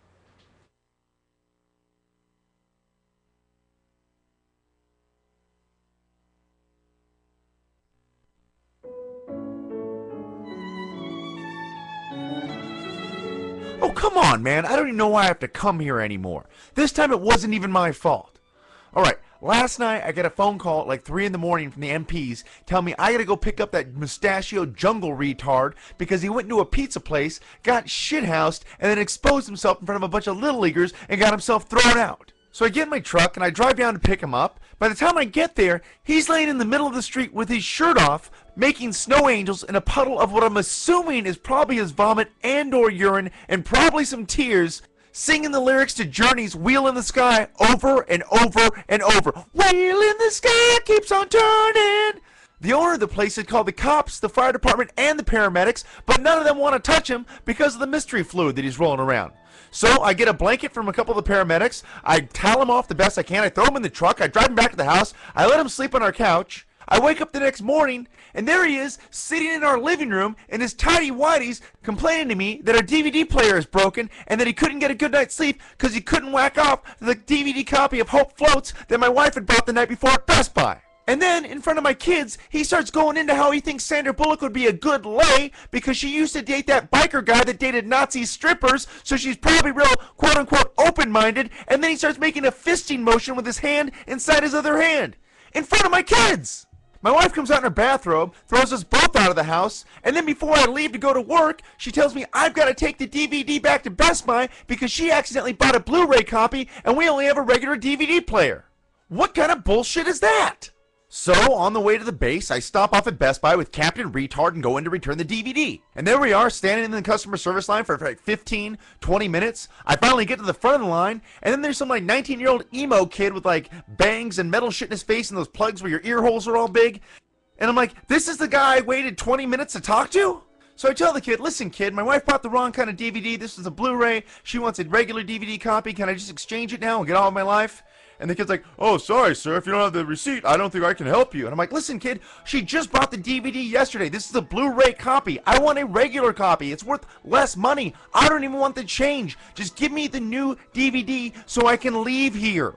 Oh, come on, man. I don't even know why I have to come here anymore. This time it wasn't even my fault. Alright, last night I got a phone call at like three in the morning from the M Ps telling me I gotta go pick up that mustachio jungle retard because he went into a pizza place, got shithoused, and then exposed himself in front of a bunch of little leaguers and got himself thrown out. So I get in my truck and I drive down to pick him up. By the time I get there, he's laying in the middle of the street with his shirt off, making snow angels in a puddle of what I'm assuming is probably his vomit and or urine and probably some tears, singing the lyrics to Journey's Wheel in the Sky over and over and over. Wheel in the sky keeps on turning. The owner of the place had called the cops, the fire department, and the paramedics, but none of them want to touch him because of the mystery fluid that he's rolling around. So I get a blanket from a couple of the paramedics, I towel him off the best I can, I throw him in the truck, I drive him back to the house, I let him sleep on our couch. I wake up the next morning, and there he is, sitting in our living room in his tidy whities, complaining to me that our D V D player is broken and that he couldn't get a good night's sleep because he couldn't whack off the D V D copy of Hope Floats that my wife had bought the night before at Best Buy. And then, in front of my kids, he starts going into how he thinks Sandra Bullock would be a good lay because she used to date that biker guy that dated Nazi strippers, so she's probably real quote-unquote open-minded, and then he starts making a fisting motion with his hand inside his other hand. In front of my kids! My wife comes out in her bathrobe, throws us both out of the house, and then before I leave to go to work, she tells me I've got to take the D V D back to Best Buy because she accidentally bought a Blu-ray copy and we only have a regular D V D player. What kind of bullshit is that? So, on the way to the base, I stop off at Best Buy with Captain Retard and go in to return the D V D. And there we are, standing in the customer service line for like fifteen, twenty minutes. I finally get to the front of the line, and then there's some like nineteen-year-old emo kid with like bangs and metal shit in his face and those plugs where your ear holes are all big. And I'm like, this is the guy I waited twenty minutes to talk to? So I tell the kid, listen kid, my wife bought the wrong kind of D V D. This is a Blu-ray. She wants a regular D V D copy. Can I just exchange it now and get all of my life? And the kid's like, oh, sorry, sir. If you don't have the receipt, I don't think I can help you. And I'm like, listen, kid, she just bought the D V D yesterday. This is a Blu-ray copy. I want a regular copy. It's worth less money. I don't even want the change. Just give me the new D V D so I can leave here.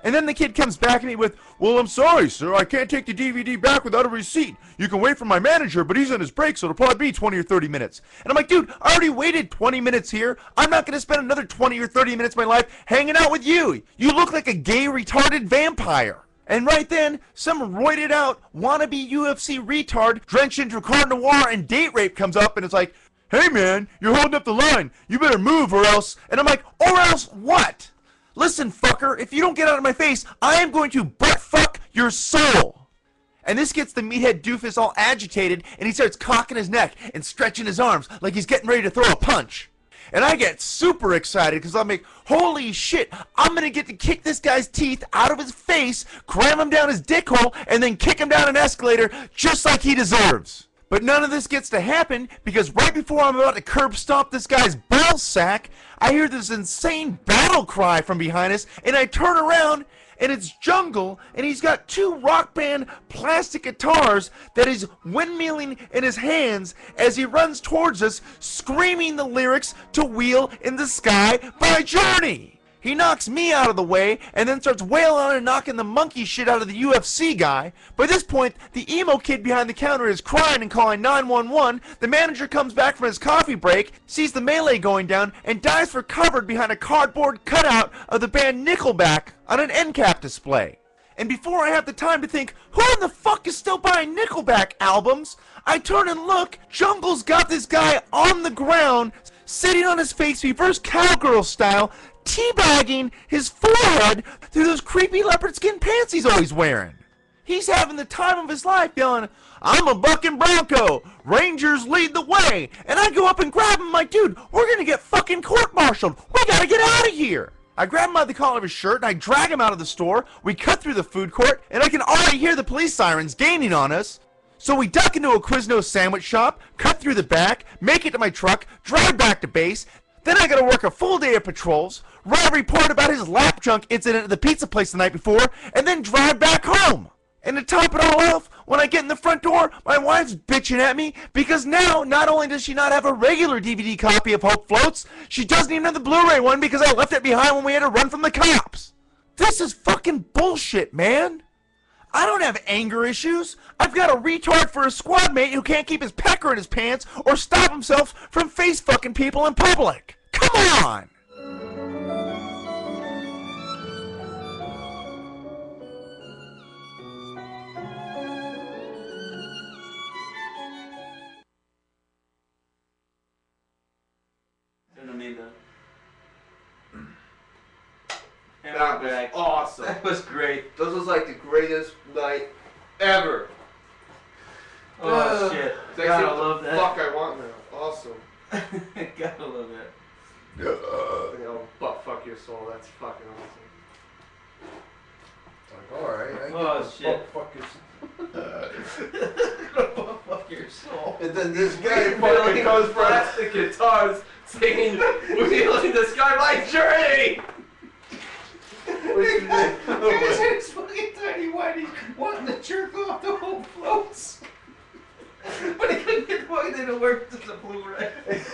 And then the kid comes back at me with, well, I'm sorry, sir. I can't take the D V D back without a receipt. You can wait for my manager, but he's on his break, so it'll probably be twenty or thirty minutes. And I'm like, dude, I already waited twenty minutes here. I'm not going to spend another twenty or thirty minutes of my life hanging out with you. You look like a gay, retarded vampire. And right then, some roided out, wannabe U F C retard drenched in Drakkar Noir and date rape comes up and it's like, hey man, you're holding up the line. You better move or else. And I'm like, or else what? Listen, fucker, if you don't get out of my face, I am going to butt fuck your soul. And this gets the meathead doofus all agitated, and he starts cocking his neck and stretching his arms like he's getting ready to throw a punch. And I get super excited because I'm like, holy shit, I'm going to get to kick this guy's teeth out of his face, cram him down his dick hole, and then kick him down an escalator just like he deserves. But none of this gets to happen because right before I'm about to curb stomp this guy's ball sack, I hear this insane battle cry from behind us, and I turn around, and it's Jungle, and he's got two Rock Band plastic guitars that he's windmilling in his hands as he runs towards us, screaming the lyrics to Wheel in the Sky by Journey. He knocks me out of the way and then starts wailing on and knocking the monkey shit out of the U F C guy. By this point, the emo kid behind the counter is crying and calling nine one one. The manager comes back from his coffee break, sees the melee going down, and dives for cover behind a cardboard cutout of the band Nickelback on an end cap display. And before I have the time to think, who in the fuck is still buying Nickelback albums? I turn and look, Jungle's got this guy on the ground, sitting on his face reverse cowgirl style, teabagging his forehead through those creepy leopard skin pants he's always wearing. He's having the time of his life yelling, I'm a bucking bronco, Rangers lead the way, and I go up and grab him like, dude, we're gonna get fucking court-martialed, we gotta get out of here. I grab him by the collar of his shirt and I drag him out of the store, we cut through the food court, and I can already hear the police sirens gaining on us. So we duck into a Quiznos sandwich shop, cut through the back, make it to my truck, drive back to base. Then I gotta work a full day of patrols, write a report about his lap junk incident at the pizza place the night before, and then drive back home. And to top it all off, when I get in the front door, my wife's bitching at me because now, not only does she not have a regular D V D copy of Hope Floats, she doesn't even have the Blu-ray one because I left it behind when we had to run from the cops. This is fucking bullshit, man. I don't have anger issues. I've got a retard for a squad mate who can't keep his pecker in his pants or stop himself from face fucking people in public. Come on! That was awesome. That was great. This was like the greatest night ever. Oh uh, shit. That's Gotta what love the that. fuck I want now. Awesome. Gotta love that. You know, butt fuck your soul. That's fucking awesome. Like, alright. Oh shit. Fuck your Butt fuck your soul. And then this guy fucking goes plastic guitars singing Wheel in the Sky by Journey. Because it's fucking Tiny Whitey wanting to jerk off the whole floats. But he couldn't get the way they didn't work to the Blu-ray.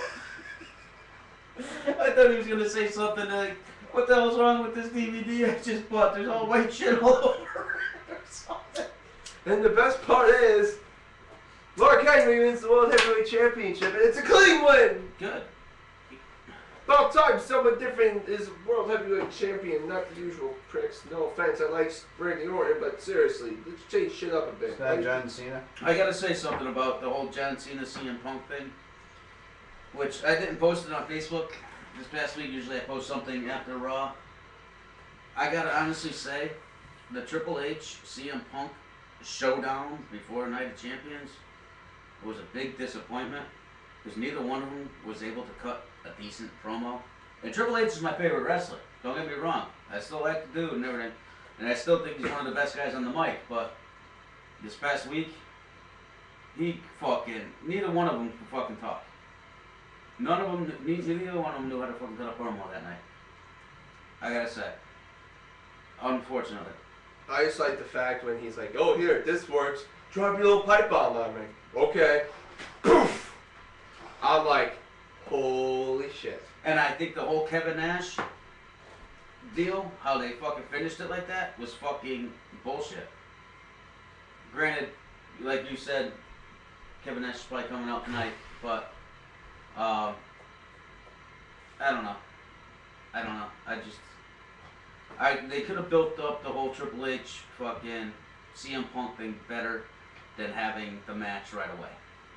I thought he was gonna say something like, what the hell's wrong with this D V D I just bought? There's all white shit all over it or something. And the best part is, Mark Henry wins the World Heavyweight Championship, and it's a clean win! Good. About time someone different is World Heavyweight Champion, not the usual pricks. No offense, I like Randy Orton, but seriously, let's change shit up a bit. Is that John Cena? I gotta say something about the whole John Cena C M Punk thing, which I didn't post it on Facebook this past week. Usually I post something after Raw. I gotta honestly say, the Triple H C M Punk showdown before Night of Champions was a big disappointment because neither one of them was able to cut a decent promo. And Triple H is my favorite wrestler. Don't get me wrong. I still like the dude and everything. And I still think he's one of the best guys on the mic. But this past week, he fucking, neither one of them could fucking talk. None of them, neither one of them knew how to fucking cut a promo that night. I gotta say. Unfortunately. I just like the fact when he's like, oh, here, this works. Drop your little pipe bomb on me. Okay. Poof! I'm like, holy shit. And I think the whole Kevin Nash deal, how they fucking finished it like that, was fucking bullshit. Granted, like you said, Kevin Nash is probably coming out tonight, but uh, I don't know. I don't know. I just, I they could have built up the whole Triple H fucking C M Punk thing better than having the match right away.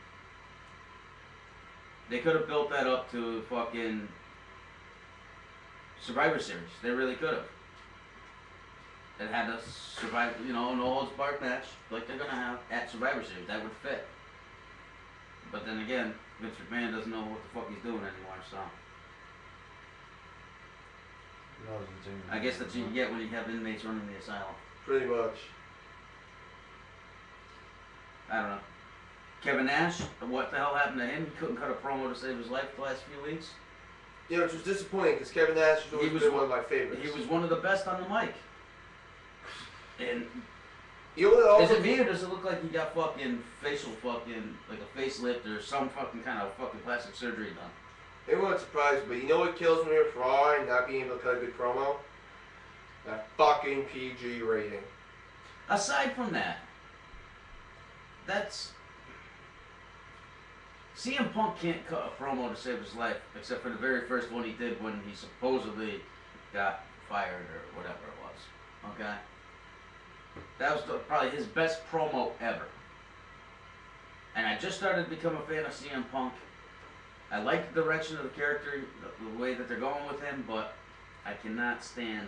They could have built that up to fucking Survivor Series. They really could have. It had a survive, you know, no holds barred match like they're gonna have at Survivor Series. That would fit. But then again, Vince McMahon doesn't know what the fuck he's doing anymore, so. I guess that's what you get when you have inmates running the asylum. Pretty much. I don't know. Kevin Nash, what the hell happened to him? He couldn't cut a promo to save his life the last few weeks. You know, which was disappointing because Kevin Nash has always He was been one- one of my favorites. He was one of the best on the mic. And You know what is also- it me or does it look like he got fucking facial fucking, like a facelift or some fucking kind of fucking plastic surgery done? It wasn't surprised, but you know what kills me with Raw and not being able to cut a good promo? That fucking P G rating. Aside from that, that's... C M Punk can't cut a promo to save his life, except for the very first one he did when he supposedly got fired or whatever it was. Okay? That was the, probably his best promo ever. And I just started to become a fan of C M Punk. I like the direction of the character, the, the way that they're going with him, but I cannot stand...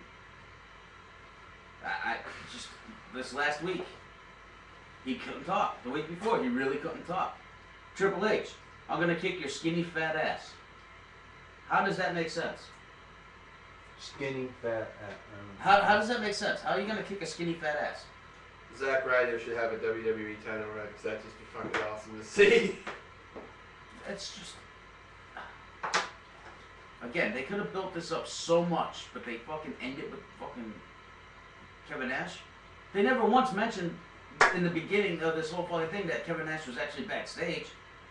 I, I just... This last week, he couldn't talk. The week before, he really couldn't talk. Triple H, I'm gonna kick your skinny fat ass. How does that make sense? Skinny fat ass. How, how does that make sense? How are you gonna kick a skinny fat ass? Zack Ryder should have a W W E title run because that'd just be fucking awesome to see. It's just... Again, they could have built this up so much, but they fucking end it with fucking Kevin Nash. They never once mentioned in the beginning of this whole fucking thing that Kevin Nash was actually backstage.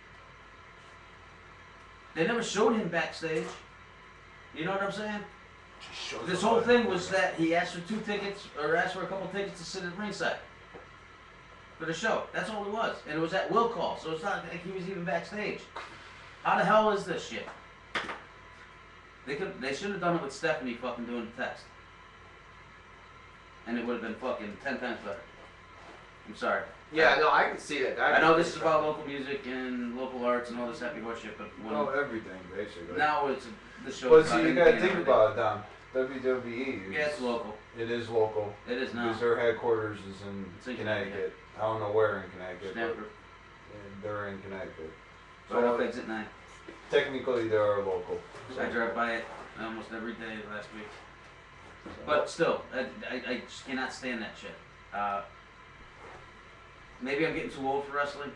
They never showed him backstage. You know what I'm saying? This whole thing was that he asked for two tickets, or asked for a couple tickets to sit at ringside for the show. That's all it was. And it was at will call, so it's not like he was even backstage. How the hell is this shit? They could, they should have done it with Stephanie fucking doing the text. And it would have been fucking ten times better. I'm sorry. Yeah, no, I can see that. That'd I be know pretty this is about local music and local arts and all this happy horse shit, but when... Oh, everything, basically. Now it's the show. But see, you gotta think about it, Dom. W W E is... Yeah, it's local. It is local. It is now. Because their headquarters is in, It's in Connecticut. Connecticut. I don't know where in Connecticut. Stanford. But they're in Connecticut. Right off exit nine. Technically, they are local. I drive by it almost every day last week. But still, I, I, I just cannot stand that shit. Uh, maybe I'm getting too old for wrestling.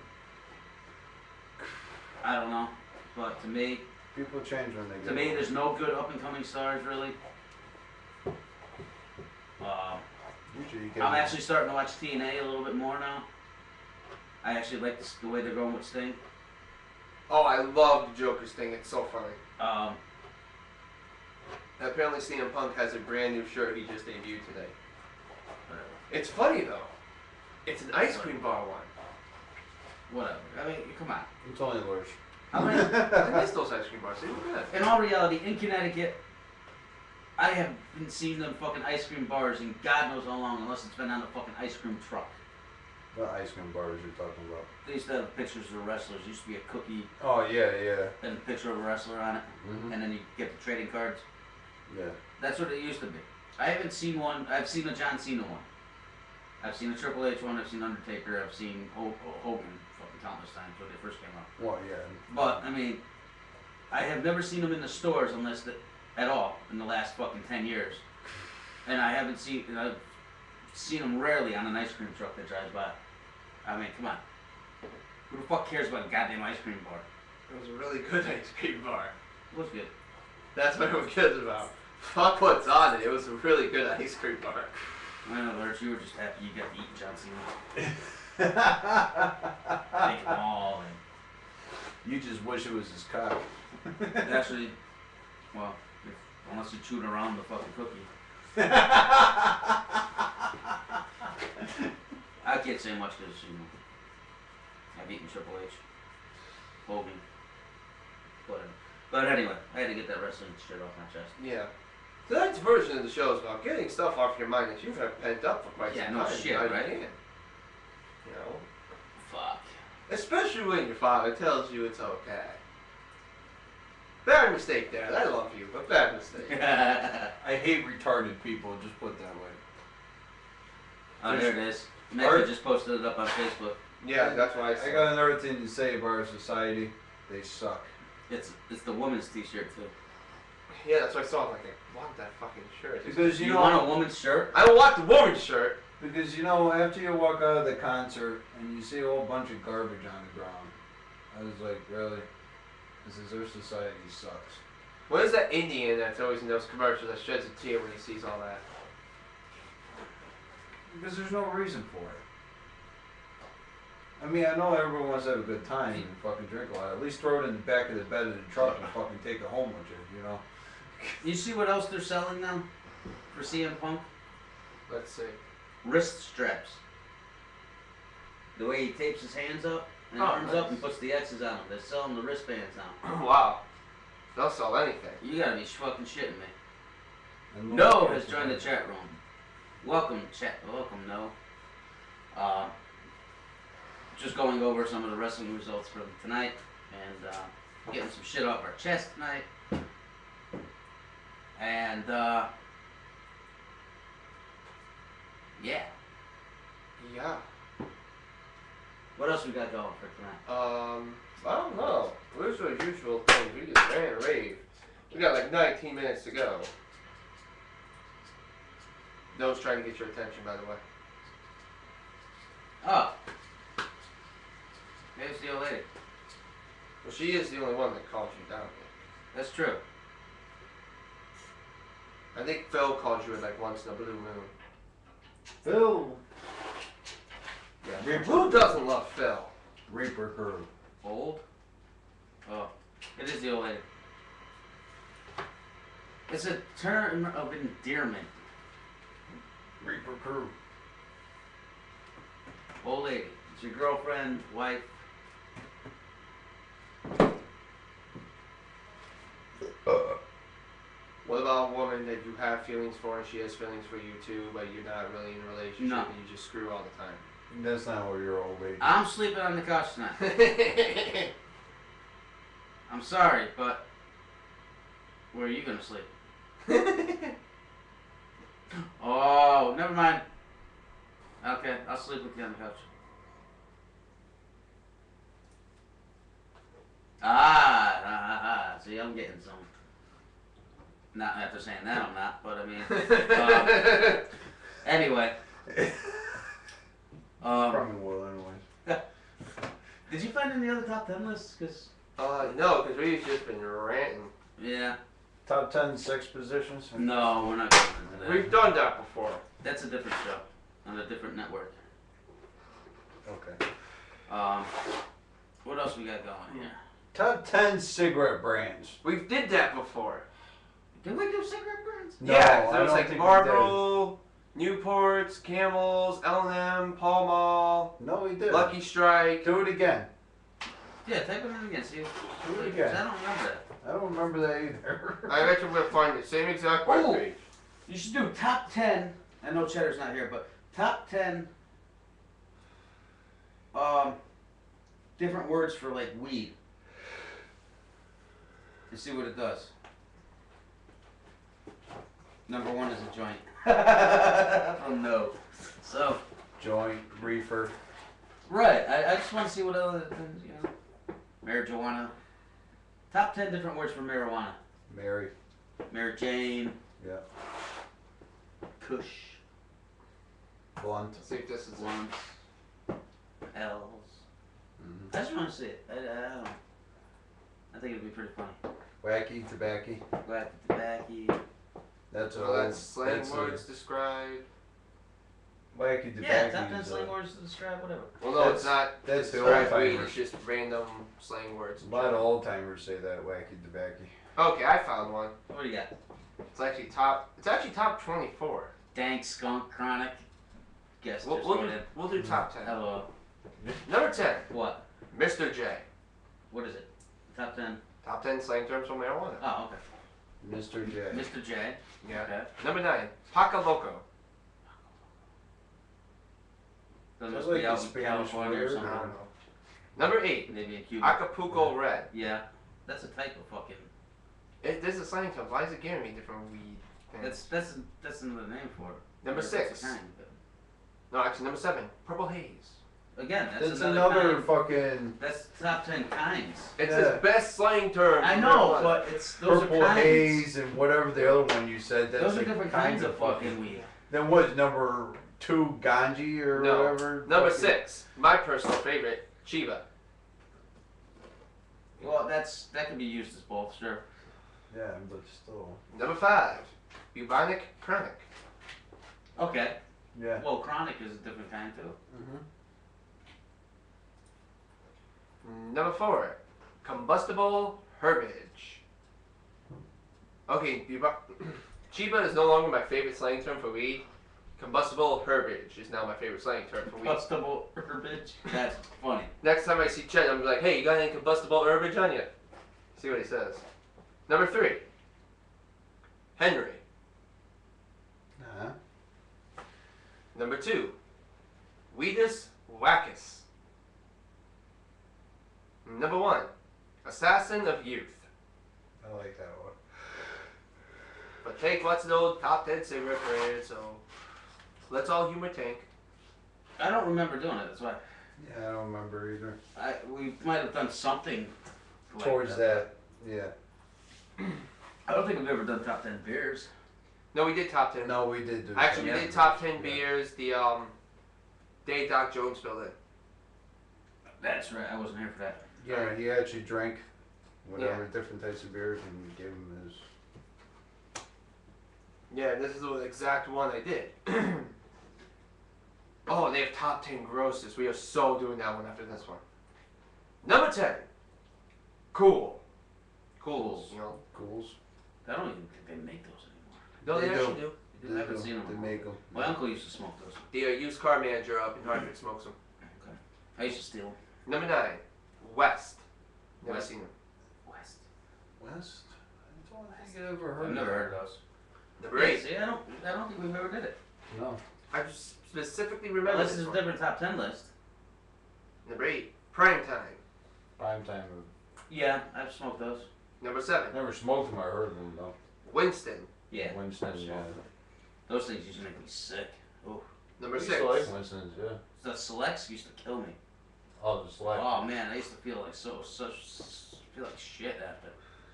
I don't know. But to me, People change when they get to me, older. there's no good up and coming stars really. Uh, Usually you get I'm actually starting to watch T N A a little bit more now. I actually like the, the way they're going with Sting. Oh, I love the Joker's thing. It's so funny. Um, And apparently C M Punk has a brand new shirt he just debuted today. It's funny though. It's an ice cream bar one. Whatever. I mean, come on. It's only Lurch. I mean, I miss those ice cream bars. They were good. in all reality, in Connecticut, I haven't seen them fucking ice cream bars in God knows how long, unless it's been on a fucking ice cream truck. What ice cream bars you're talking about? They used to have pictures of wrestlers. There used to be a cookie Oh, yeah, yeah. and a picture of a wrestler on it, Mhm. and then you get the trading cards. Yeah. That's what it used to be. I haven't seen one. I've seen a John Cena one. I've seen a Triple H one. I've seen Undertaker. I've seen Hogan fucking countless times when they first came out. Well, yeah. But I mean, I have never seen them in the stores unless that at all in the last fucking ten years, and I haven't seen. And I've seen them rarely on an ice cream truck that drives by. I mean, come on. Who the fuck cares about a goddamn ice cream bar? It was a really good ice cream bar. It was good. That's what it was good about. Fuck what's on it. It was a really good ice cream bar. I don't know, Lurch, you were just happy you got to eat John Cena. Take them all. And You just wish it was his cock. actually, well, if Unless you chewed around the fucking cookie. I can't say much because, you know, I've eaten Triple H, Hogan, whatever. But anyway, I had to get that wrestling shit off my chest. Yeah. Tonight's version of the show is about getting stuff off your mind that you've had pent up for quite Yeah, some no time. shit, You know, right? You know? Fuck. Especially when your father tells you it's okay. Bad mistake, Dad. I love you, but bad mistake. I hate retarded people, just put it that way. Oh, there it is. Mecca just posted it up on Facebook. Yeah, that's why I I said. got another thing to say about our society. They suck. It's it's the woman's t-shirt too. Yeah, that's what I saw. I'm like, I want that fucking shirt. Because you, You know, want a woman's shirt? I don't want the woman's shirt. Because you know, after you walk out of the concert and you see a whole bunch of garbage on the ground, I was like, really? This is our society sucks. What is that Indian that's always in those commercials that sheds a tear when he sees all that? Because there's no reason for it. I mean, I know everyone wants to have a good time and fucking drink a lot. At least throw it in the back of the bed of the truck and fucking take it home with you, you know? You see what else they're selling now for C M Punk? Let's see. Wrist straps. The way he tapes his hands up and Oh, arms up nice. and puts the X's on them. They're selling the wristbands now. Wow. They'll sell anything. You gotta be fucking shitting me. And No look- has joined the chat room. Welcome, chat. Welcome, No. Uh, just going over some of the wrestling results from tonight and uh, getting some shit off our chest tonight. And uh, yeah. Yeah. What else we got going for tonight? Um, I don't know. Where's the usual thing? We just ran a rave. We got like nineteen minutes to go. No's trying to get your attention, by the way. Oh. There's the old lady. Well, she is the only one that calls you down here. That's true. I think Phil calls you like once in a blue moon. Phil. Yeah. Who doesn't love Phil? Reaper curve. Old? Oh. It is the old lady. It's a term of endearment. Reaper curve. Old lady. It's your girlfriend, wife. What about a woman that you have feelings for and she has feelings for you too, but you're not really in a relationship No. and you just screw all the time? That's not what your old lady. I'm sleeping on the couch tonight. I'm sorry, but where are you gonna sleep? Oh, never mind. Okay, I'll sleep with you on the couch. Ah, ah, ah, ah. See, I'm getting some. Not after saying that, I'm not, but I mean. um, anyway. Um, Probably will, anyways. Did you find any other top ten lists? Cause Uh, no, because we've just been ranting. yeah. Top ten sex positions? No, we're not going into that. We've done that before. That's a different show on a different network. Okay. Um, what else we got going here? Top ten cigarette brands. We did that before. Did we do cigarette brands? No, yeah, I there was don't like think we Marlboro, Newports, Camels, L and M, Pall Mall, No, we did. Lucky Strike. Do it again. Yeah, type it in again. See, if, Do it like, again. I don't remember that. I don't remember that either. I bet you're gonna find the same exact web Oh, page. you should do top ten. I know Cheddar's not here, but top ten. Um, different words for like weed. And see what it does. Number one is a joint. From No. So. Joint, reefer. Right. I, I just want to see what other things, you know. Marijuana. Top ten different words for marijuana. Mary. Mary Jane. Yeah. Kush. Blunt. Let's see if this is Blunts. L's. Mm-hmm. I just want to see it. I, I don't know. I think it'd be pretty funny. Wacky, tobacco. Wacky tobacco. So That's that's old- slang that's a- words describe. Wacky tobacco. Yeah, top ten slang words to describe whatever. Well, no, That's- it's not. that's the describe old weed, timers. It's just random slang words. A lot of old timers say that wacky tobacco. Okay, I found one. What do you got? It's actually top. It's actually top twenty-four. Dank Skunk Chronic. Guess We'll, just we'll, went do, in. we'll do top ten. Hello. Number ten. What? Mister J. What is it? Top ten. Top ten slang terms for marijuana. Oh, okay. Mister J. Mister J. Yeah. Okay. Number nine. Paca Loco. That Sounds must like be a out in Spanish California or word. something. I don't know. Number eight. Maybe in Cuba. Acapulco Red. Yeah. That's a type of fucking. It, this is a slang term. Why is it giving me different weed things? That's that's that's another name for it. Number Or that's six. a kind, but- No, actually, number seven. Purple Haze. Again, that's, That's another, another kind. fucking That's top ten kinds. It's Yeah. his best slang term. I for know, marijuana. but it's those purple are kinds. haze and whatever the other one you said. That's Those are like different kind kinds of fucking weed. Then what? Number two, ganji or No. whatever. Number Fucking- six. My personal favorite. Chiba. Well, that's that can be used as both, sure. Yeah, but still. Number five. Bubonic Chronic. Okay. Yeah. Well, chronic is a different kind too. Mm-hmm. Number four. Combustible Herbage. Okay, bubo- Chiba is no longer my favorite slang term for weed. Combustible Herbage is now my favorite slang term for weed. Combustible herbage. That's funny. Next time I see Chet, I'm like, hey, you got any combustible herbage on you? See what he says. Number three. Henry. Uh-huh. Number two. Weedus Wackus. Number one. Assassin of Youth. I like that one. But take what's the old top ten cigarette brand, so let's all humor tank. I don't remember doing it. That's why. Yeah, I don't remember either. I we might have done something. Like Towards that, yeah. I don't think we've ever done top ten beers. No, we did top ten. No, we did do. Actually, Yeah. we did top ten beers. The um, day Doc Jones spilled it. That's right. I wasn't here for that. Yeah, he actually drank whatever different types of beers and we gave him his. Yeah, this is the exact one I did. Oh, they have top ten grosses. We are so doing that one after this one. Number ten. Cool. Cools. You know. Cools. I don't even think they make those anymore. No, they, They actually do. do. I haven't do. seen them. They make them. My uncle used to smoke those. The uh, used car manager up in Hartford smokes them. Okay. I used to steal them. Number nine. West. Never West. seen them. West. West? I don't think I ever heard I've of never that. heard of those. Number Yeah, eight. see, I don't. I don't think we've ever did it. No. I just specifically remember Unless this it's a one. different top ten list. Number eight. Prime time. Prime time. Yeah, I've smoked those. Number seven. Never smoked them, I heard them though. Winston. Yeah. Winston, I've yeah. smoked them. Those things used to make me sick. Ooh. Number I used six. to like Winston's, yeah. The selects used to kill me. Oh, the select. Oh man, I used to feel like so such feel like shit after.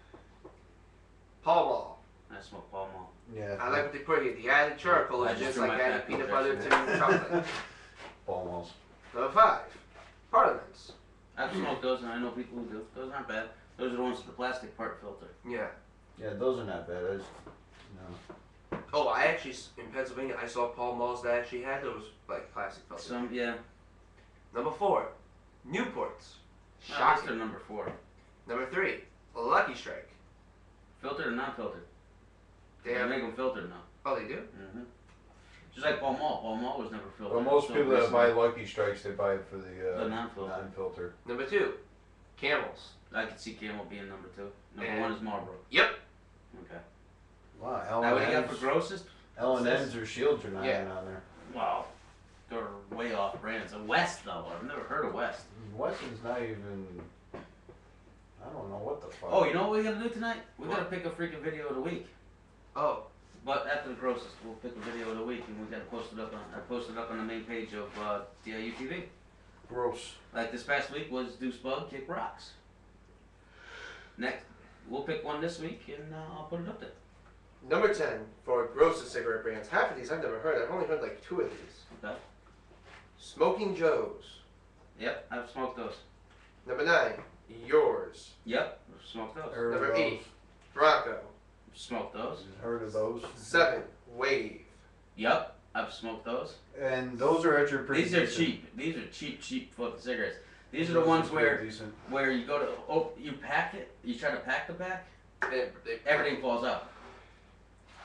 Pall Mall. I smoked Pall Mall. Yeah. I like what they put here. The added charcoal I is just just threw like my adding back peanut over butter there, to chocolate. Ball malls. Number five. Parliaments. I've smoked those, and I know people who do. Those aren't bad. Those are the ones with the plastic part filter. Yeah. Yeah, those are not bad. I just, no. Oh, I actually, in Pennsylvania, I saw Pall Malls that actually had those, like, plastic filters. Some, yeah. Number four. Newports. No, Shocking. they're number four. Number three. Lucky Strike. Filtered or not filtered? They They have- make them filtered now. Oh, they do? Mm-hmm. Just like Pall Mall. Pall Mall was never filtered. Well, most So people that recently- buy Lucky Strikes, they buy it for the, uh, The non-filter. non-filter. Number two. Camels. I could see Camel being number two. Number And- one is Marlboro. Yep. Okay. Wow, Now what do you got for grossest? L and N's or Shields are not Yeah. even on there. Wow. They're way off brands. A West though. I've never heard of West. Weston's not even. I don't know what the fuck. Oh, you know what we gotta do tonight? We gotta pick a freaking video of the week. Oh. But after the grossest, we'll pick a video of the week and we gotta post it up on. I posted up on the main page of uh, D I U T V. Gross. Like this past week was Deuce Bug Kick Rocks. Next, we'll pick one this week and uh, I'll put it up there. Number ten for grossest cigarette brands. Half of these I've never heard. I've only heard like two of these. Okay. Smoking Joe's. Yep, I've smoked those. Number nine. Yours. Yep, I've smoked those. Heard Number of eight. those. Bronco. Smoked those. Heard of those. Seven. Wave. Yep, I've smoked those. And those are actually pretty. These are decent. cheap. These are cheap, cheap fucking cigarettes. These are Those the ones pretty where decent. where you go to oh you pack it, you try to pack the pack, They, they, everything falls out.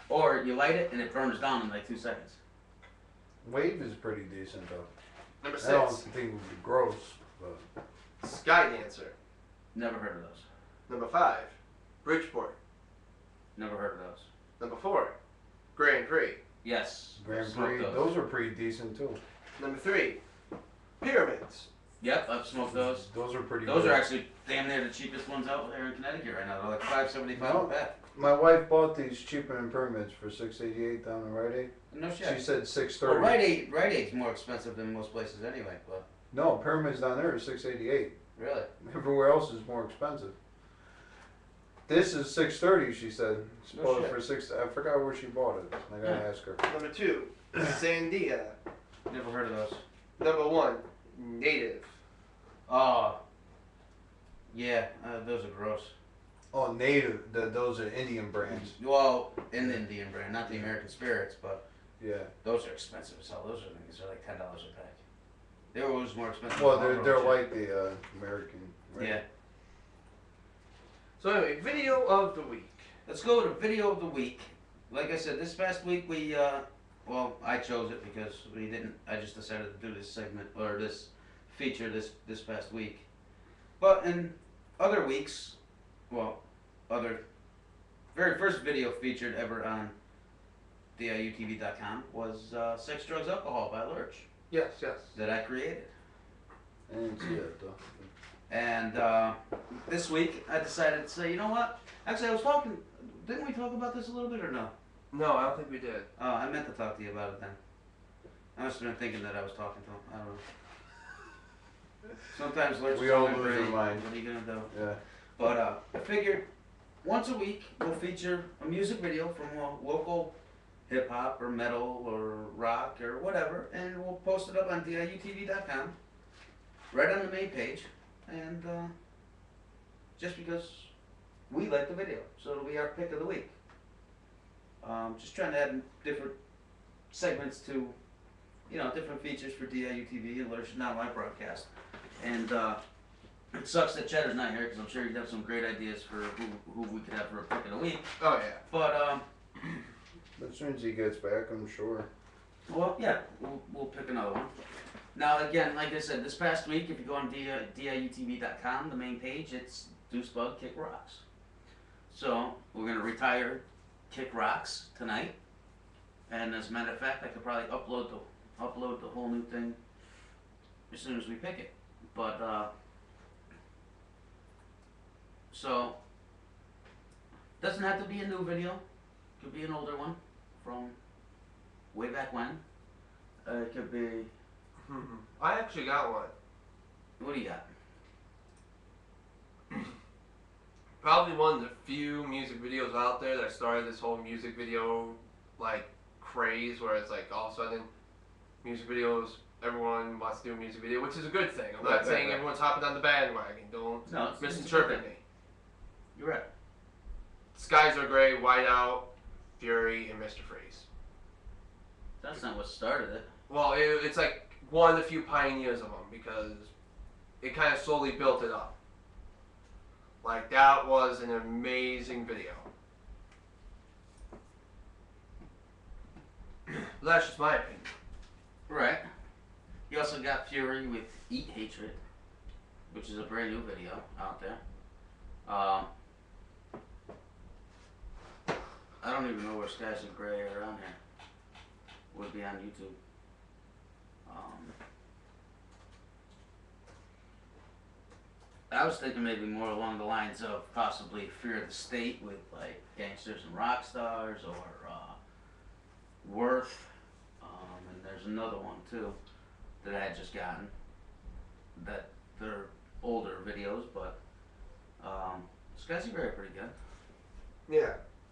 Or you light it and it burns down in like two seconds. Wave is pretty decent though. Number I don't six. think it would be gross, but Sky Dancer. Never heard of those. Number five. Bridgeport. Never heard of those. Number four. Grand Prix. Yes. Grand smoked Prix, those. those are pretty decent too. Number three. Pyramids. Yep, I've smoked those. Those are pretty Those good. are actually damn near the cheapest ones out there in Connecticut right now. They're like five seventy-five No. a pack. My wife bought these cheaper than Pyramids for six eighty-eight down in Rite Aid. No shit. She said six Well, thirty. Rite Aid, Rite Aid's more expensive than most places anyway. But No, Pyramids down there is six eighty-eight. really, Everywhere else is more expensive. This is six thirty. She said. She No bought it shit. for six. I forgot where she bought it. I gotta Yeah. ask her. Number two. Sandia. never heard of those. Number one. Native. Oh, yeah, uh, those are gross. Oh, Native. The, those are Indian brands. Well, in the Indian brand, not the American Spirits, but Yeah. those are expensive as hell. Those are things are like ten dollars a pack. They were always more expensive. Well, than they're Marlboro they're shit. like the uh, American. Right? Yeah. So anyway, video of the week. Let's go to video of the week. Like I said, this past week we, uh, well, I chose it because we didn't. I just decided to do this segment or this feature this this past week. But in other weeks, well, other very first video featured ever on D I U T V dot com was uh, "Sex, Drugs, Alcohol" by Lurch Yes, yes. that I created. I didn't see that though. And uh, this week I decided to say, you know what? Actually, I was talking. Didn't we talk about this a little bit or no? No, I don't think we did. Oh, I meant to talk to you about it then. I must have been thinking that I was talking to him. I don't know. Sometimes Lurch We is all on my lose our brain. mind. What are you gonna do? Yeah. But uh, I figured once a week we'll feature a music video from a local hip hop or metal or rock or whatever, and we'll post it up on D I U T V dot com, right on the main page, and uh, just because we like the video, so it'll be our pick of the week. Um, just trying to add different segments to, you know, different features for D I U T V and Lurch Now Live broadcast. And uh, it sucks that Cheddar's not here because I'm sure he'd have some great ideas for who, who we could have for a pick of the week. Oh yeah. But um, But as soon as he gets back, I'm sure. well, yeah, we'll, we'll pick another one. Now again, like I said, this past week, if you go on D I U T V dot com, the main page, it's Deuce Bug Kick Rocks. So we're gonna retire Kick Rocks tonight, and as a matter of fact, I could probably upload the upload the whole new thing as soon as we pick it. But uh, so doesn't have to be a new video. Could be an older one from way back when. Uh, it could be. I actually got one. What do you got? Probably one of the few music videos out there that started this whole music video like craze where it's like all of a sudden music videos, everyone wants to do a music video, which is a good thing. I'm not Right, right, saying right. everyone's hopping on the bandwagon. Don't No, it's- it's a good misinterpret thing. me. You're right. Skies Are Gray, Whiteout, Fury, and Mister Freeze. That's not what started it. Well, it, it's like one of the few pioneers of them because it kind of slowly built it up. Like, that was an amazing video. That's just my opinion. Right. You also got Fury with Eat Hatred, which is a brand new video out there. Um, I don't even know where Skies Are Gray are on here. Would be on YouTube. Um, I was thinking maybe more along the lines of possibly Fear of the State with like Gangsters and Rock Stars or uh, Worth. Um, and there's another one too that I had just gotten. That they're older videos, but um, Skies Are Gray are pretty good. Yeah.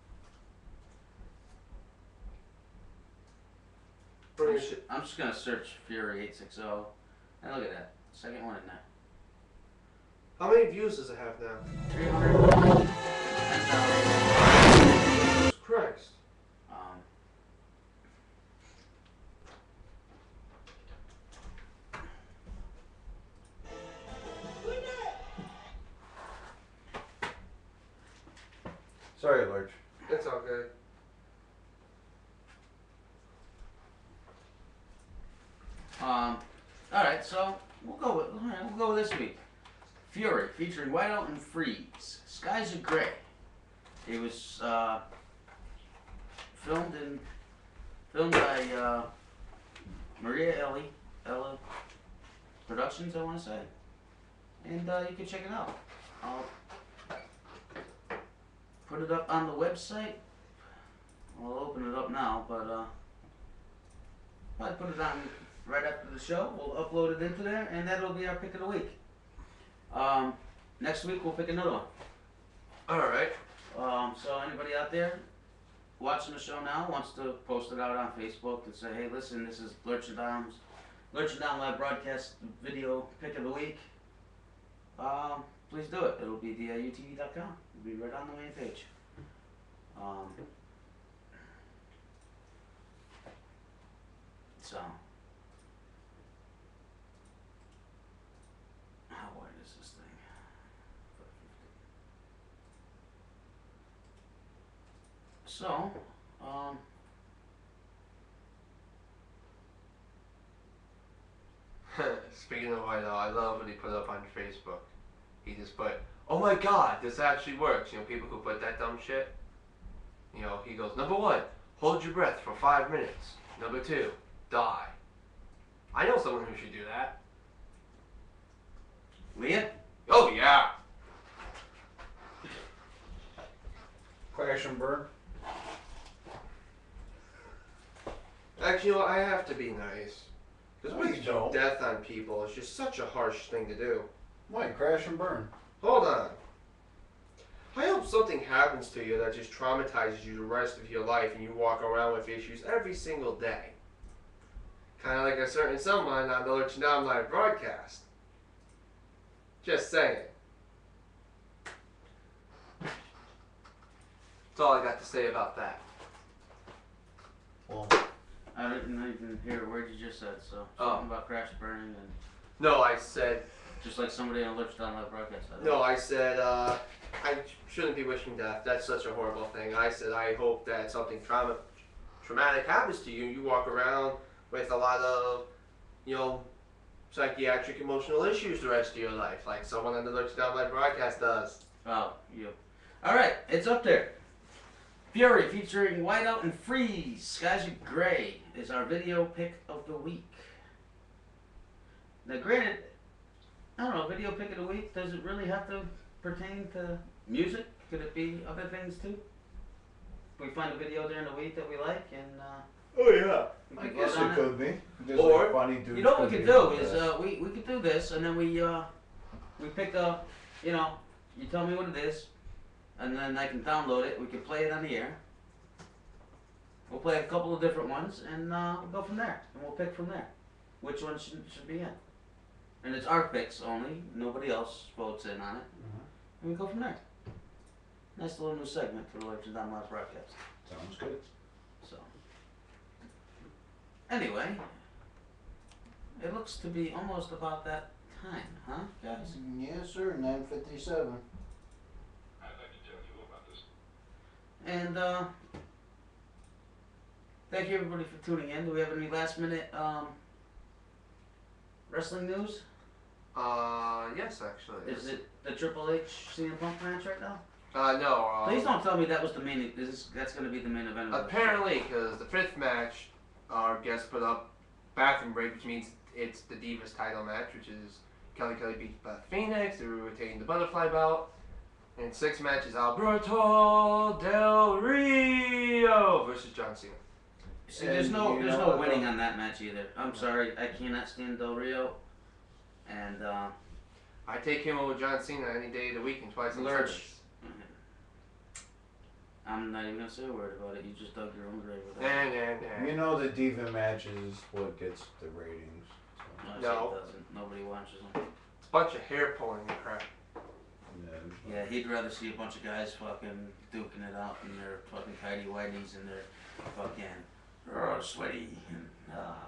I'm, sh- I'm just gonna search Fury eight sixty, and look at that, second one in there. How many views does it have now? three hundred Jesus Christ. Um, Sorry, Lurch. It's all good. we'll go with, all right, we'll go with this week. Fury, featuring Whiteout and Freeze. Skies Are Gray. It was uh, filmed in, filmed by uh, Maria Ellie, Ella Productions, I want to say. And uh, you can check it out. I'll put it up on the website. I'll open it up now, but uh, I'll put it on right after the show. We'll upload it into there, and that'll be our pick of the week. Um, next week we'll pick another one. All right. Um, so anybody out there watching the show now wants to post it out on Facebook and say, hey, listen, this is Lurchin' Dom's Lurchin' Dom live broadcast video pick of the week. Um, please do it. It'll be D I U T V dot com. It'll be right on the main page. Um, so, how wide is this thing? So, um, Speaking of Whiteout, I love what he put up on Facebook. He just put, oh my god, this actually works. You know, people who put that dumb shit. You know, he goes, number one, hold your breath for five minutes. Number two, die. I know someone who should do that. Leah? Oh, yeah. Crash and burn. Actually, you know, I have to be nice. Because No, you wishing don't. death on people is just such a harsh thing to do. Why? Crash and burn. Hold on. I hope something happens to you that just traumatizes you the rest of your life and you walk around with issues every single day. Kind of like a certain someone on the Lurchin' Dom live broadcast. Just saying. That's all I got to say about that. Well, I didn't even hear a word you just said, so Oh. something about crash burning and No, I said, just like somebody on Lurchin' Dom live broadcast. I no, I said, uh, I shouldn't be wishing death. That's such a horrible thing. I said, I hope that something trauma, traumatic happens to you. You walk around with a lot of, you know, psychiatric emotional issues the rest of your life, like someone on the Lurchin' Dom live broadcast does. Oh, you. All right, it's up there. Fury featuring Whiteout and Freeze. Skies Are Gray is our video pick of the week. Now, granted, I don't know, video pick of the week, does it really have to pertain to music? Could it be other things too? If we find a video during the week that we like and uh, oh yeah, we I can guess vote on it could be. Just Or, like funny dudes you know what we could could be do the is best. uh, we, we could do this and then we uh, we pick a, you know, you tell me what it is and then I can download it, we can play it on the air. We'll play a couple of different ones and uh, we'll go from there and we'll pick from there which one should, should be in. And it's our picks only, nobody else votes in on it. And we go from there. Nice little new segment for the Lurchin' Dom live broadcast. Sounds good. So, anyway, it looks to be almost about that time, huh, guys? Yes, sir. nine fifty-seven. I'd like to tell you about this. And uh, thank you everybody for tuning in. Do we have any last minute um, wrestling news? Uh, yes, actually. Is it the Triple H C M Punk match right now? Uh, no. Um, Please don't tell me that was the main. Is this, that's going to be the main event. Of the Apparently, because the fifth match, our guest put up bathroom break, which means it's the Divas title match, which is Kelly Kelly beats Beth Phoenix, they were retaining the butterfly belt. And sixth match is Alberto Del Rio versus John Cena. See, there's And no you there's know no what, winning though? on that match either. I'm sorry, I cannot stand Del Rio. And uh, I take him over John Cena any day of the week and twice on Lurch. Sundays. I'm not even gonna say a word about it. You just dug your own grave with Nah, that. nah, nah. You know the diva match is what gets the ratings. So. No, No. it doesn't. Nobody watches them. It's a bunch of hair pulling and crap. Yeah. Yeah, he'd rather see a bunch of guys fucking duking it out in their fucking tidy whities and their fucking oh, sweaty and uh,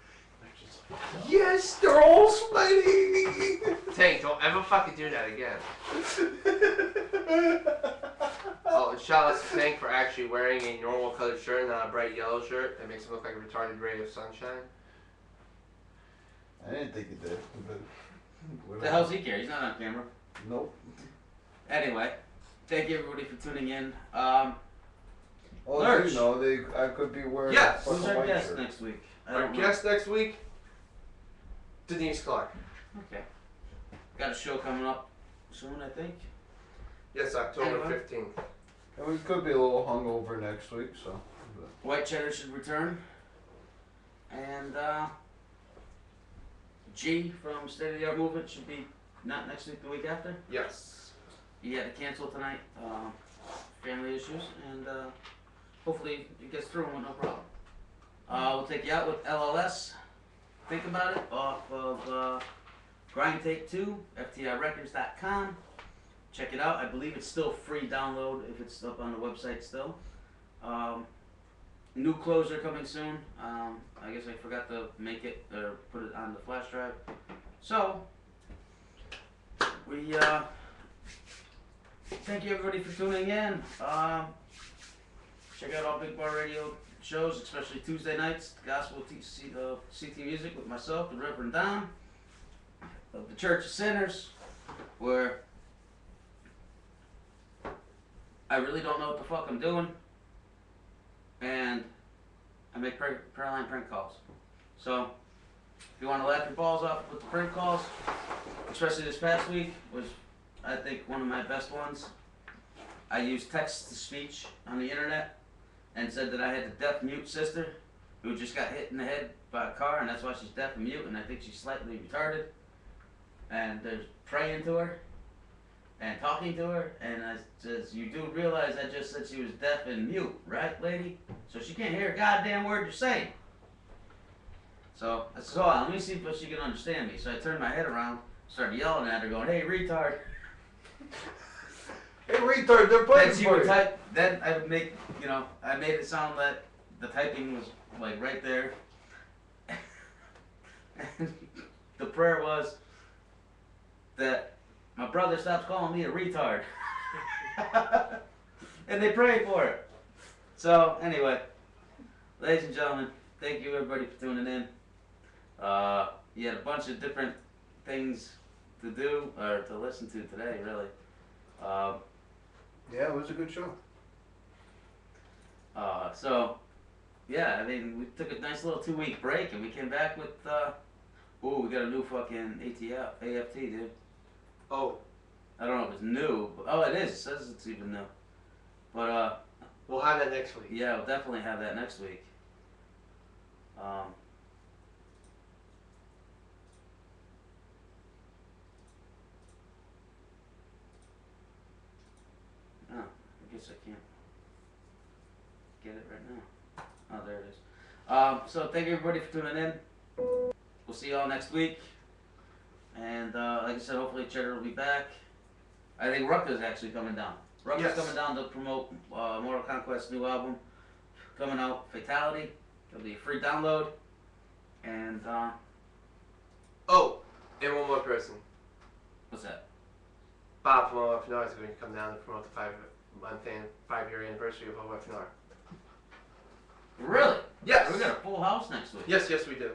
Yes, they're all sweaty! Tank, don't ever fucking do that again. Oh, and shout out to Tank for actually wearing a normal colored shirt and not a bright yellow shirt that makes him look like a retarded ray of sunshine. I didn't think he did. But What the hell's he care? He's not on camera. Nope. Anyway, thank you everybody for tuning in. Um, Oh, Lurch. you know, they I could be wearing Yes. a Who's fucking our white guest shirt. next week? I Our don't know. guest next week, Denise Clark. Okay. Got a show coming up soon, I think. Yes, October Anyway. fifteenth. And we could be a little hungover next week, so. but- White Cheddar should return. And uh, G from State of the Art Movement should be not next week, the week after. Yes. He had to cancel tonight, uh, family issues, and uh, hopefully it gets through with no problem. Uh, we'll take you out with L L S. Think about it, off of uh, Grind Tape two, F T I records dot com. Check it out. I believe it's still free download if it's up on the website still. Um, new clothes are coming soon. Um, I guess I forgot to make it or put it on the flash drive. So, we uh, thank you everybody for tuning in. Um, check out all Big Bar Radio shows, especially Tuesday nights. The Gospel T C, uh, C T Music with myself, the Reverend Don of the Church of Sinners, where I really don't know what the fuck I'm doing, and I make prayer, prayer line prank calls. So, if you want to laugh your balls off with the prank calls, especially this past week was, I think, one of my best ones. I used text-to-speech on the internet and said that I had a deaf mute sister who just got hit in the head by a car, and that's why she's deaf and mute, and I think she's slightly retarded. And there's praying to her and talking to her, and I says, you do realize I just said she was deaf and mute, right, lady? So she can't hear a goddamn word you're saying. So I said, oh, let me see if she can understand me. So I turned my head around, started yelling at her, going, hey, retard. Hey, retard, they're playing Then she for would you. type, then I would make, you know, I made it sound that the typing was like right there. And the prayer was that my brother stops calling me a retard. And they prayed for it. So, anyway, ladies and gentlemen, thank you everybody for tuning in. Uh, you had a bunch of different things to do, or to listen to today, really. Um, Yeah, it was a good show. Uh, so, yeah, I mean, we took a nice little two-week break, and we came back with, uh, ooh, we got a new fucking A T F, A F T, dude. Oh. I don't know if it's new, but, oh, it is, it says it's even new. But, uh... we'll have that next week. Yeah, we'll definitely have that next week. Um... Oh, I guess I can't get it right now. Oh, there it is. Um, so thank you everybody for tuning in. We'll see y'all next week. And uh, like I said, hopefully Cheddar will be back. I think Rucka's actually coming down. Rucka's Yes. coming down to promote uh, Mortal Conquest's new album coming out, Fatality. It'll be a free download. And uh, Oh, and one more person. what's that? Bob from O F N R is going to come down to promote the five month and five year anniversary of O F N R. Really? Yes. We got a full house next week. Yes, yes, we do.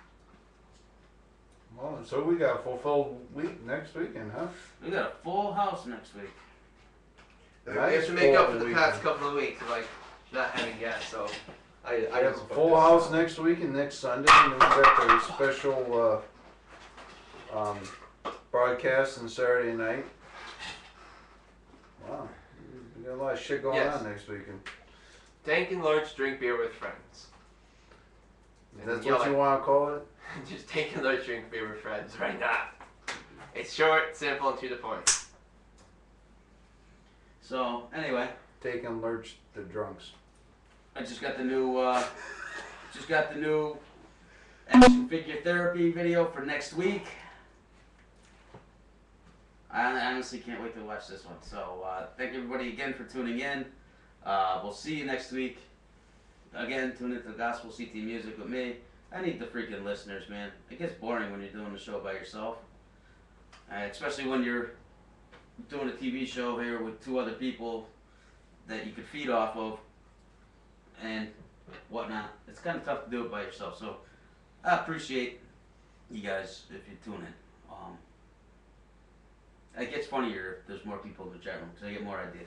Well, so we got a fulfilled week next weekend, huh? We got a full house next week. We Nice have to make up for full the weekend. past couple of weeks of like not having guests, so I, I We have just a full house next week and next Sunday, and then we got the special uh, um, broadcast on Saturday night. Wow, we got a lot of shit going Yes. on next weekend. Tank and Lurch drink beer with friends. Is that what you want to call it? Just Tank and Lurch drink beer with friends right now. It's short, simple, and to the point. So, anyway. Take and Lurch the drunks. I just got the new, uh, just got the new action figure therapy video for next week. I honestly can't wait to watch this one. So, uh, thank everybody again for tuning in. Uh, we'll see you next week. Again, tune into the Gospel C T Music with me. I need the freaking listeners, man. It gets boring when you're doing the show by yourself. Uh, especially when you're doing a T V show here with two other people that you could feed off of and whatnot. It's kind of tough to do it by yourself. So I appreciate you guys, if you tune in. Um, it gets funnier if there's more people in the chat room because I get more ideas.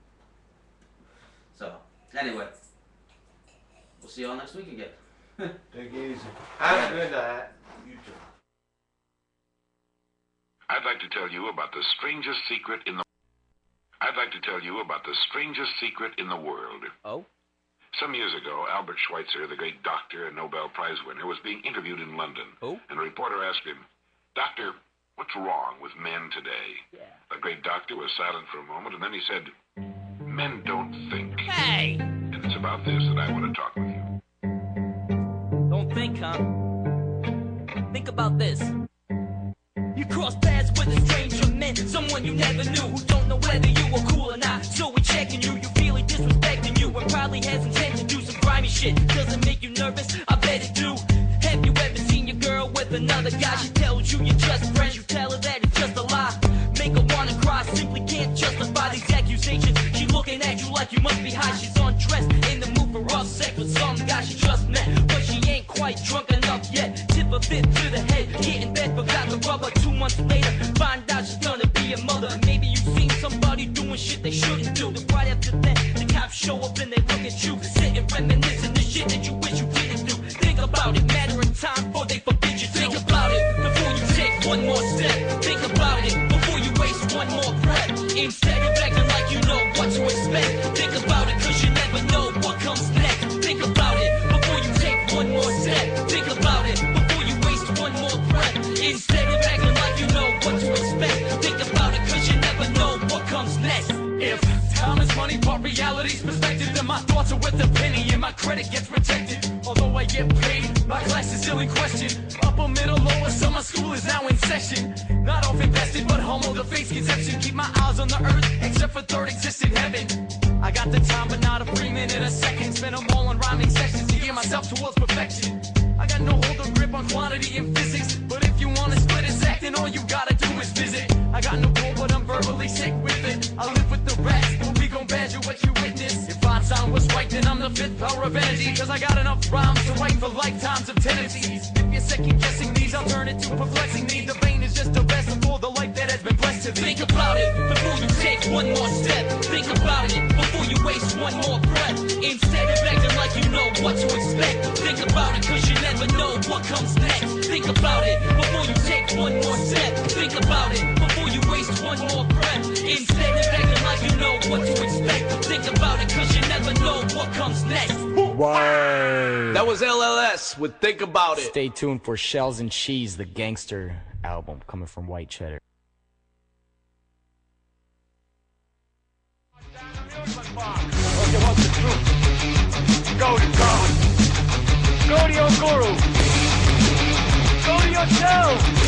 So, anyway, we'll see y'all next week again. Take it easy. Have a good night. You too. I'd like to tell you about the strangest secret in the I'd like to tell you about the strangest secret in the world. Oh? Some years ago, Albert Schweitzer, the great doctor and Nobel Prize winner, was being interviewed in London. Oh? And a reporter asked him, "Doctor, what's wrong with men today?" Yeah. The great doctor was silent for a moment, and then he said, "Men don't think." Hey! And it's about this that I want to talk with you. Don't think, huh? Think about this. You cross paths with a stranger man, someone you never knew, who don't know whether you were cool or not. So we're checking you, you feel he disrespecting you, and probably has intent to do some grimy shit. Does it make you nervous? I bet it do. Have you ever seen your girl with another guy? She tells you you're just friends, you tell her that it's just a lie. Make her wanna cry, simply can't justify these accusations. She looking at you like you must be high. She's undressed, in the mood for rough sex with some guy she just met, but she ain't quite drunk enough yet. Tip a fit to the head, get in bed, forgot the rubber. Two months later, find out she's gonna be a mother. Maybe you've seen somebody doing shit they shouldn't do. Then right after that, the cops show up and they look at you, sitting reminiscing the shit that you wish you didn't do. Think about it, matter of time before they forbid you. Think about it before you take one more step. Think about it before you waste one more breath. Instead of acting like you know what to expect. Think about it, cause you never know what comes next. Think about it before you take one more step. Think about it before you waste one more breath. Instead of acting like you know what to expect. Think about it, cause you never know what comes next. If time is money, but reality's perspective, then my thoughts are worth a penny and my credit gets protected. Although I get paid, my class is still in question. Upper, middle, lower, summer school is now in session. Not off invested, but homo, the face conception. Keep my eyes on the earth, except for third existed heaven. I got the time, but not a free minute a second. Spend them all on rhyming sessions to gear myself towards perfection. I got no hold or grip on quantity and physics, but if you wanna split a sack, then all you gotta do is visit. I got no goal, but I'm verbally sick with it. I live with the rats, but we gon' badger what you witness. If Einstein was right, then I'm the fifth power of energy, cause I got enough rhymes to write for lifetimes of tendencies. If you're second guessing these, I'll turn it to perplexing these. The vein is just a vessel for the life that has been blessed to thee. Think about it before you take one more step. Think about it before you waste one more breath. Instead of acting like you know what to expect. Think about it, cause you never know what comes next. Think about it before you take one more step. Think about it before you waste one more breath. Instead of acting like you know what to expect. Think about it, cause you never know what comes next. Word. That was L L S with Think About It. Stay tuned for Shells and Cheese, the gangster album coming from White Cheddar. Okay, what's the truth? Go to God. Go to your guru. Go to yourself.